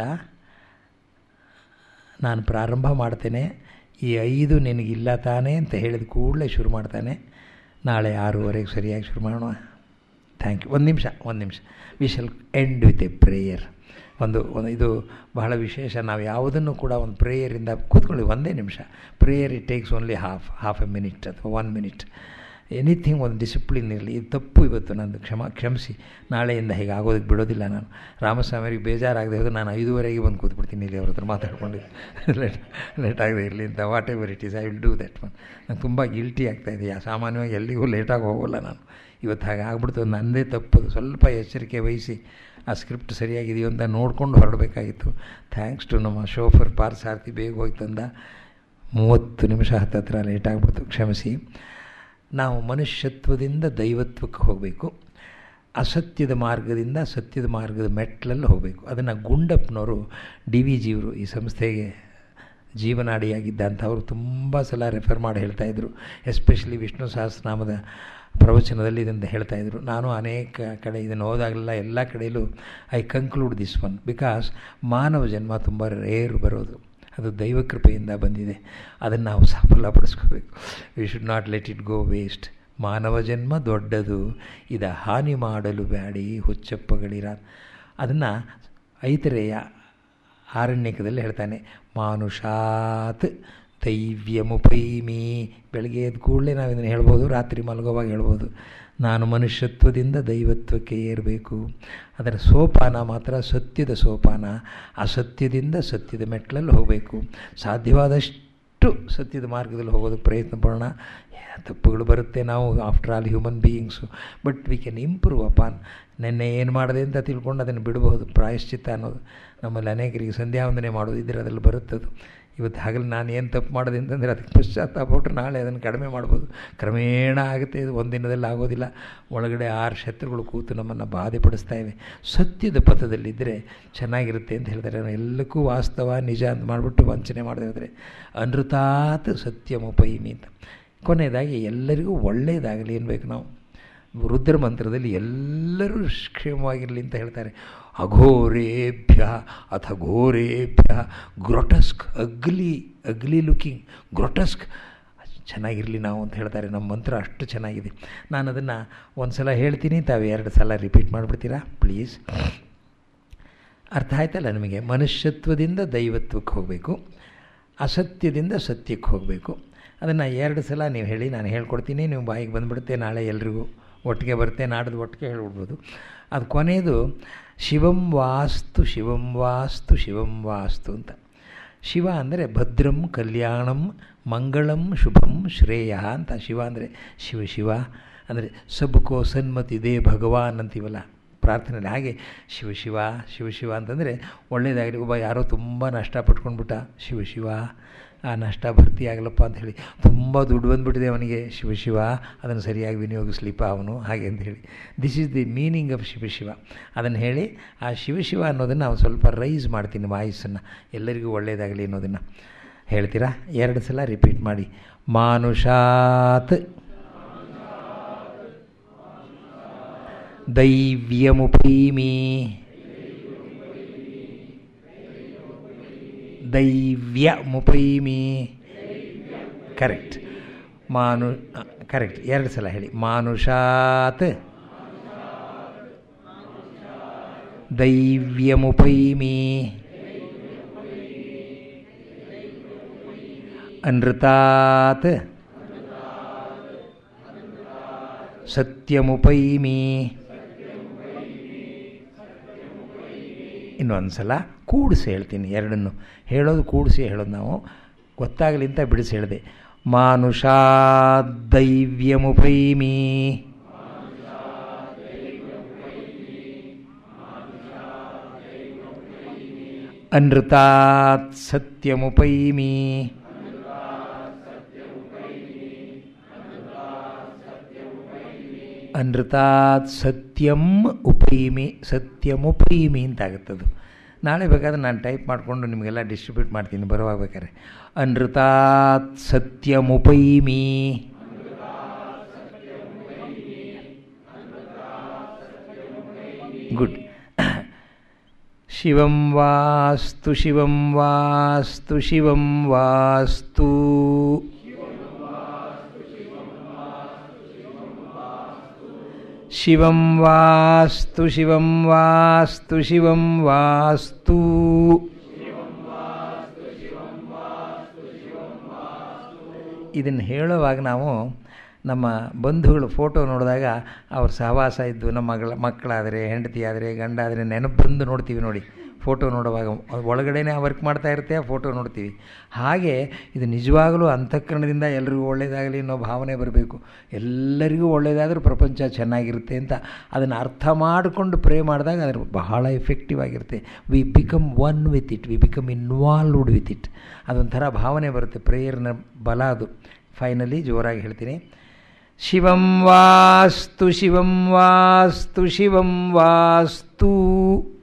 ನಾನು ಪ್ರಾರಂಭ ಮಾಡ್ತೇನೆ, ಈ ಐದು ನಿನಗಿಲ್ಲ ತಾನೇ ಅಂತ ಹೇಳಿದ ಕೂಡಲೇ ಶುರು ಮಾಡ್ತಾನೆ. ನಾಳೆ ಆರೂವರೆಗೆ ಸರಿಯಾಗಿ ಶುರು ಮಾಡೋಣ. Thank you. ಒಂದು ನಿಮಿಷ ಒಂದು ನಿಮಿಷ we shall end with a prayer. ಒಂದು ಒಂದು ಇದು ಬಹಳ ವಿಶೇಷ. ನಾವು ಯಾವುದನ್ನು ಕೂಡ ಒಂದು ಪ್ರೇಯರಿಂದ ಕೂತ್ಕೊಳ್ಳಿ, ಒಂದೇ ನಿಮಿಷ. Prayer it takes only half half a minute ಅಥವಾ ಒನ್ ಮಿನಿಟ್. ಎನಿಥಿಂಗ್ ಒಂದು ಡಿಸಿಪ್ಲಿನ್ ಇರಲಿ. ಇದು ತಪ್ಪು ಇವತ್ತು ನಂದು, ಕ್ಷಮ ಕ್ಷಮಿಸಿ. ನಾಳೆಯಿಂದ ಹೀಗೆ ಆಗೋದಕ್ಕೆ ಬಿಡೋದಿಲ್ಲ ನಾನು. ರಾಮಸ್ವಾಮಿಯವ್ರಿಗೆ ಬೇಜಾರಾಗದೆ ಹೋದರೆ ನಾನು ಐದುವರೆಗೆ ಬಂದು ಕೂತ್ಬಿಡ್ತೀನಿ ಇಲ್ಲಿ ಅವ್ರ ಹತ್ರ ಮಾತಾಡ್ಕೊಂಡು. ಲೇಟ್ ಲೇಟ್ ಆಗದೆ ಇರಲಿ ಅಂತ. Whatever it is I will do that one. ನಂಗೆ ತುಂಬ ಗಿಲ್ಟಿ ಆಗ್ತಾಯಿದೆ. ಸಾಮಾನ್ಯವಾಗಿ ಎಲ್ಲಿಗೂ ಲೇಟಾಗಿ ಹೋಗೋಲ್ಲ ನಾನು. ಇವತ್ತು ಹಾಗೆ ಆಗ್ಬಿಡ್ತು, ನನ್ನದೇ ತಪ್ಪದು. ಸ್ವಲ್ಪ ಎಚ್ಚರಿಕೆ ವಹಿಸಿ ಆ ಸ್ಕ್ರಿಪ್ಟ್ ಸರಿಯಾಗಿದೆಯೋ ಅಂತ ನೋಡಿಕೊಂಡು ಹೊರಡಬೇಕಾಗಿತ್ತು. ಥ್ಯಾಂಕ್ಸ್ ಟು ನಮ್ಮ ಶೋಫರ್ ಪಾರ್ಸಾರ್ಥಿ ಬೇಗ ಹೋಗಿ ತಂದ. ಮೂವತ್ತು ನಿಮಿಷ ಹತ್ತತ್ರ ಲೇಟ್ ಆಗಿಬಿಡ್ತು, ಕ್ಷಮಿಸಿ. ನಾವು ಮನುಷ್ಯತ್ವದಿಂದ ದೈವತ್ವಕ್ಕೆ ಹೋಗಬೇಕು. ಅಸತ್ಯದ ಮಾರ್ಗದಿಂದ ಸತ್ಯದ ಮಾರ್ಗದ ಮೆಟ್ಲಲ್ಲಿ ಹೋಗಬೇಕು. ಅದನ್ನು ಗುಂಡಪ್ಪನವರು, ಡಿ ವಿ ಜಿಯವರು, ಈ ಸಂಸ್ಥೆಗೆ ಜೀವನಾಡಿಯಾಗಿದ್ದಂಥವರು ತುಂಬ ಸಲ ರೆಫರ್ ಮಾಡಿ ಹೇಳ್ತಾಯಿದ್ರು. ಎಸ್ಪೆಷಲಿ ವಿಷ್ಣು ಸಹಸ್ರನಾಮದ ಪ್ರವಚನದಲ್ಲಿ ಇದನ್ನು ಹೇಳ್ತಾಯಿದ್ರು. ನಾನು ಅನೇಕ ಕಡೆ ಇದನ್ನು ಹೋದಾಗಲೆಲ್ಲ ಎಲ್ಲ ಕಡೆಯಲ್ಲೂ I conclude this one because ಮಾನವ ಜನ್ಮ ತುಂಬ ರೇರು ಬರೋದು. ಅದು ದೈವ ಕೃಪೆಯಿಂದ ಬಂದಿದೆ. ಅದನ್ನು ನಾವು ಸಫಲಪಡಿಸ್ಕೋಬೇಕು. We should not let it go waste. ಮಾನವ ಜನ್ಮ ದೊಡ್ಡದು, ಇದ ಹಾನಿ ಮಾಡಲು ಬ್ಯಾಡಿ ಹುಚ್ಚಪ್ಪಗಳಿರ. ಅದನ್ನು ಐತರೇಯ ಆರಣ್ಯಕದಲ್ಲಿ ಹೇಳ್ತಾನೆ. ಮಾನುಷಾತ್ ದೈವ್ಯಮುಪೈಮಿ. ಬೆಳಗ್ಗೆ ಎದ್ದು ಕೂಡಲೇ ನಾವು ಇದನ್ನು ಹೇಳ್ಬೋದು, ರಾತ್ರಿ ಮಲಗೋವಾಗ ಹೇಳ್ಬೋದು. ನಾನು ಮನುಷ್ಯತ್ವದಿಂದ ದೈವತ್ವಕ್ಕೆ ಏರಬೇಕು. ಅದರ ಸೋಪಾನ ಮಾತ್ರ ಸತ್ಯದ ಸೋಪಾನ. ಅಸತ್ಯದಿಂದ ಸತ್ಯದ ಮೆಟ್ಲಲ್ಲಿ ಹೋಗಬೇಕು. ಸಾಧ್ಯವಾದಷ್ಟು ಸತ್ಯದ ಮಾರ್ಗದಲ್ಲಿ ಹೋಗೋದಕ್ಕೆ ಪ್ರಯತ್ನ ಪಡೋಣ. ತಪ್ಪುಗಳು ಬರುತ್ತೆ, ನಾವು after all human beings. But we can improve upon. ನೆನ್ನೆ ಏನು ಮಾಡಿದೆ ಅಂತ ತಿಳ್ಕೊಂಡು ಅದನ್ನು ಬಿಡಬಹುದು. ಪ್ರಾಯಶ್ಚಿತ್ತ ಅನ್ನೋದು ನಮ್ಮಲ್ಲಿ ಅನೇಕರಿಗೆ ಸಂಧ್ಯಾ ವಂದನೆ ಮಾಡೋದಿದ್ದರೆ ಅದರಲ್ಲಿ ಬರುತ್ತದು. ಇವತ್ತು ಹಾಗಲ್ಲಿ ನಾನು ಏನು ತಪ್ಪು ಮಾಡಿದೆ ಅಂತಂದರೆ ಅದಕ್ಕೆ ಪಶ್ಚಾತ್ತಾಪಟ್ಟರೆ ನಾಳೆ ಅದನ್ನು ಕಡಿಮೆ ಮಾಡ್ಬೋದು. ಕ್ರಮೇಣ ಆಗುತ್ತೆ, ಇದು ಒಂದಿನದಲ್ಲಿ ಆಗೋದಿಲ್ಲ. ಒಳಗಡೆ ಆರು ಶತ್ರುಗಳು ಕೂತು ನಮ್ಮನ್ನು ಬಾಧೆಪಡಿಸ್ತಾ ಇವೆ. ಸತ್ಯದ ಪಥದಲ್ಲಿದ್ದರೆ ಚೆನ್ನಾಗಿರುತ್ತೆ ಅಂತ ಹೇಳ್ತಾರೆ. ಎಲ್ಲಕ್ಕೂ ವಾಸ್ತವ ನಿಜ ಅಂತ ಮಾಡಿಬಿಟ್ಟು ವಂಚನೆ ಮಾಡದೆ ಹೋದರೆ ಅನೃತಾತ್ ಸತ್ಯಮುಪೈಮಿ ಅಂತ. ಕೊನೆಯದಾಗಿ ಎಲ್ಲರಿಗೂ ಒಳ್ಳೆಯದಾಗಲಿ ಅನ್ಬೇಕು ನಾವು. ರುದ್ರ ಮಂತ್ರದಲ್ಲಿ ಎಲ್ಲರೂ ಕ್ಷೇಮವಾಗಿರಲಿ ಅಂತ ಹೇಳ್ತಾರೆ. ಅಘೋರೇಭ್ಯ ಅಥ ಘೋರೇಭ್ಯ ಗ್ರೊಟಸ್ಕ್, ಅಗ್ಲಿ ಅಗ್ಲಿ ಲುಕಿಂಗ್ ಗ್ರೊಟಸ್ಕ್, ಚೆನ್ನಾಗಿರಲಿ ನಾವು ಅಂತ ಹೇಳ್ತಾರೆ. ನಮ್ಮ ಮಂತ್ರ ಅಷ್ಟು ಚೆನ್ನಾಗಿದೆ. ನಾನು ಅದನ್ನು ಒಂದು ಸಲ ಹೇಳ್ತೀನಿ, ತಾವು ಎರಡು ಸಲ ರಿಪೀಟ್ ಮಾಡಿಬಿಡ್ತೀರಾ ಪ್ಲೀಸ್. ಅರ್ಥ ಆಯ್ತಲ್ಲ ನಿಮಗೆ? ಮನುಷ್ಯತ್ವದಿಂದ ದೈವತ್ವಕ್ಕೆ ಹೋಗಬೇಕು, ಅಸತ್ಯದಿಂದ ಸತ್ಯಕ್ಕೆ ಹೋಗಬೇಕು. ಅದನ್ನು ಎರಡು ಸಲ ನೀವು ಹೇಳಿ, ನಾನು ಹೇಳ್ಕೊಡ್ತೀನಿ, ನೀವು ಬಾಯಿಗೆ ಬಂದುಬಿಡುತ್ತೆ. ನಾಳೆ ಎಲ್ರಿಗೂ ಒಟ್ಟಿಗೆ ಬರುತ್ತೆ, ನಾಡ್ದು ಒಟ್ಟಿಗೆ ಹೇಳ್ಬಿಡ್ಬೋದು. ಅದು ಕೊನೆಯದು ಶಿವಂ ವಾಸ್ತು ಶಿವಂ ವಾಸ್ತು ಶಿವಂ ವಾಸ್ತು ಅಂತ. ಶಿವ ಅಂದರೆ ಭದ್ರಂ ಕಲ್ಯಾಣಂ ಮಂಗಳಂ ಶುಭಂ ಶ್ರೇಯ ಅಂತ. ಶಿವ ಅಂದರೆ ಶಿವ ಶಿವ ಅಂದರೆ ಸಬ್ಕೋ ಸನ್ಮತಿ ದೇ ಭಗವಾನ್ ಅಂತೀವಲ್ಲ ಪ್ರಾರ್ಥನೆಯಲ್ಲಿ, ಹಾಗೆ ಶಿವ ಶಿವ ಶಿವ ಶಿವ ಅಂತಂದರೆ ಒಳ್ಳೆಯದಾಗಲಿ. ಒಬ್ಬ ಯಾರೋ ತುಂಬ ನಷ್ಟ ಪಟ್ಕೊಂಡ್ಬಿಟ್ಟ, ಶಿವ ಶಿವ ಆ ನಷ್ಟ ಭರ್ತಿ ಆಗಲಪ್ಪ ಅಂತ ಹೇಳಿ. ತುಂಬ ದುಡ್ಡು ಬಂದುಬಿಟ್ಟಿದೆ ಅವನಿಗೆ, ಶಿವ ಶಿವ ಅದನ್ನು ಸರಿಯಾಗಿ ವಿನಿಯೋಗಿಸ್ಲಿಪ್ಪ ಅವನು, ಹಾಗೆ ಅಂತ ಹೇಳಿ. This is the meaning of Shiva Shiva. ಅದನ್ನು ಹೇಳಿ ಆ ಶಿವ ಶಿವ ಅನ್ನೋದನ್ನು ನಾವು ಸ್ವಲ್ಪ ರೈಸ್ ಮಾಡ್ತೀನಿ ವಾಯ್ಸನ್ನು, ಎಲ್ಲರಿಗೂ ಒಳ್ಳೆಯದಾಗಲಿ ಅನ್ನೋದನ್ನು ಹೇಳ್ತೀರಾ? ಎರಡು ಸಲ ರಿಪೀಟ್ ಮಾಡಿ. ಮಾನುಷಾತ್ ದೈವ್ಯಮುಪೈಮಿ ದೈವ್ಯಮುಪೈಮಿ ಕರೆಕ್ಟ್. ಮಾನು ಕರೆಕ್ಟ್ ಎರಡು ಸಲ ಹೇಳಿ. ಮಾನುಷಾತ್ ದೈವ್ಯಮುಪೈಮಿ ಅನೃತಾತ್ ಸತ್ಯಮುಪೈಮಿ. ಇನ್ನೊಂದು ಸಲ ಕೂಡಿಸಿ ಹೇಳ್ತೀನಿ, ಎರಡನ್ನು ಹೇಳೋದು ಕೂಡಿಸಿ ಹೇಳೋದು, ನಾವು ಗೊತ್ತಾಗಲಿ ಅಂತ ಬಿಡಿಸಿ ಹೇಳಿದೆ. ಮಾನುಷಾತ್ ದೈವ್ಯಮುಪೈಮಿ ಅನೃತಾತ್ ಸತ್ಯಮುಪೈಮಿ. ಅನೃತಾತ್ ಸತ್ಯಂ ಉಪೈಮಿ, ಸತ್ಯಮುಪೈಮಿ ಅಂತಾಗುತ್ತದು. ನಾಳೆ ಬೇಕಾದ್ರೆ ನಾನು ಟೈಪ್ ಮಾಡಿಕೊಂಡು ನಿಮಗೆಲ್ಲ ಡಿಸ್ಟ್ರಿಬ್ಯೂಟ್ ಮಾಡ್ತೀನಿ ಬರುವಾಗ ಬೇಕಾದ್ರೆ. ಅನೃತಾತ್ ಸತ್ಯಮುಪೈಮಿ. ಗುಡ್. ಶಿವಂ ವಾಸ್ತು ಶಿವಂ ವಾಸ್ತು ಶಿವಂ ವಾಸ್ತು. ಶಿವಂ ವಾಸ್ತು ಶಿವಂ ವಾಸ್ತು ಶಿವಂ ವಾಸ್ತು. ಇದನ್ನು ಹೇಳುವಾಗ ನಾವು ನಮ್ಮ ಬಂಧುಗಳು ಫೋಟೋ ನೋಡಿದಾಗ ಅವ್ರ ಸಹವಾಸ ಇದ್ದು, ನಮ್ಮ ಮಗಳ ಮಕ್ಕಳಾದರೆ, ಹೆಂಡತಿ ಆದರೆ, ಗಂಡ ಆದರೆ ನೆನಪು ಬಂದು ನೋಡ್ತೀವಿ ನೋಡಿ. ಫೋಟೋ ನೋಡುವಾಗ ಒಳಗಡೆನೇ ವರ್ಕ್ ಮಾಡ್ತಾ ಇರುತ್ತೆ, ಆ ಫೋಟೋ ನೋಡ್ತೀವಿ. ಹಾಗೆ ಇದು ನಿಜವಾಗಲೂ ಅಂತಃಕರಣದಿಂದ ಎಲ್ರಿಗೂ ಒಳ್ಳೆಯದಾಗಲಿ ಅನ್ನೋ ಭಾವನೆ ಬರಬೇಕು. ಎಲ್ಲರಿಗೂ ಒಳ್ಳೆಯದಾದರೂ ಪ್ರಪಂಚ ಚೆನ್ನಾಗಿರುತ್ತೆ ಅಂತ ಅದನ್ನು ಅರ್ಥ ಮಾಡಿಕೊಂಡು ಪ್ರೇ ಮಾಡಿದಾಗ ಅದ್ರ ಬಹಳ ಎಫೆಕ್ಟಿವ್ ಆಗಿರುತ್ತೆ. We become one with it, we become involved with it. ಅದೊಂಥರ ಭಾವನೆ ಬರುತ್ತೆ. ಪ್ರೇಯರ್ನ ಬಲ ಅದು. ಫೈನಲಿ ಜೋರಾಗಿ ಹೇಳ್ತೀನಿ. ಶಿವಂ ವಾಸ್ತು ಶಿವಂ ವಾಸ್ತು ಶಿವಂ ವಾಸ್ತು.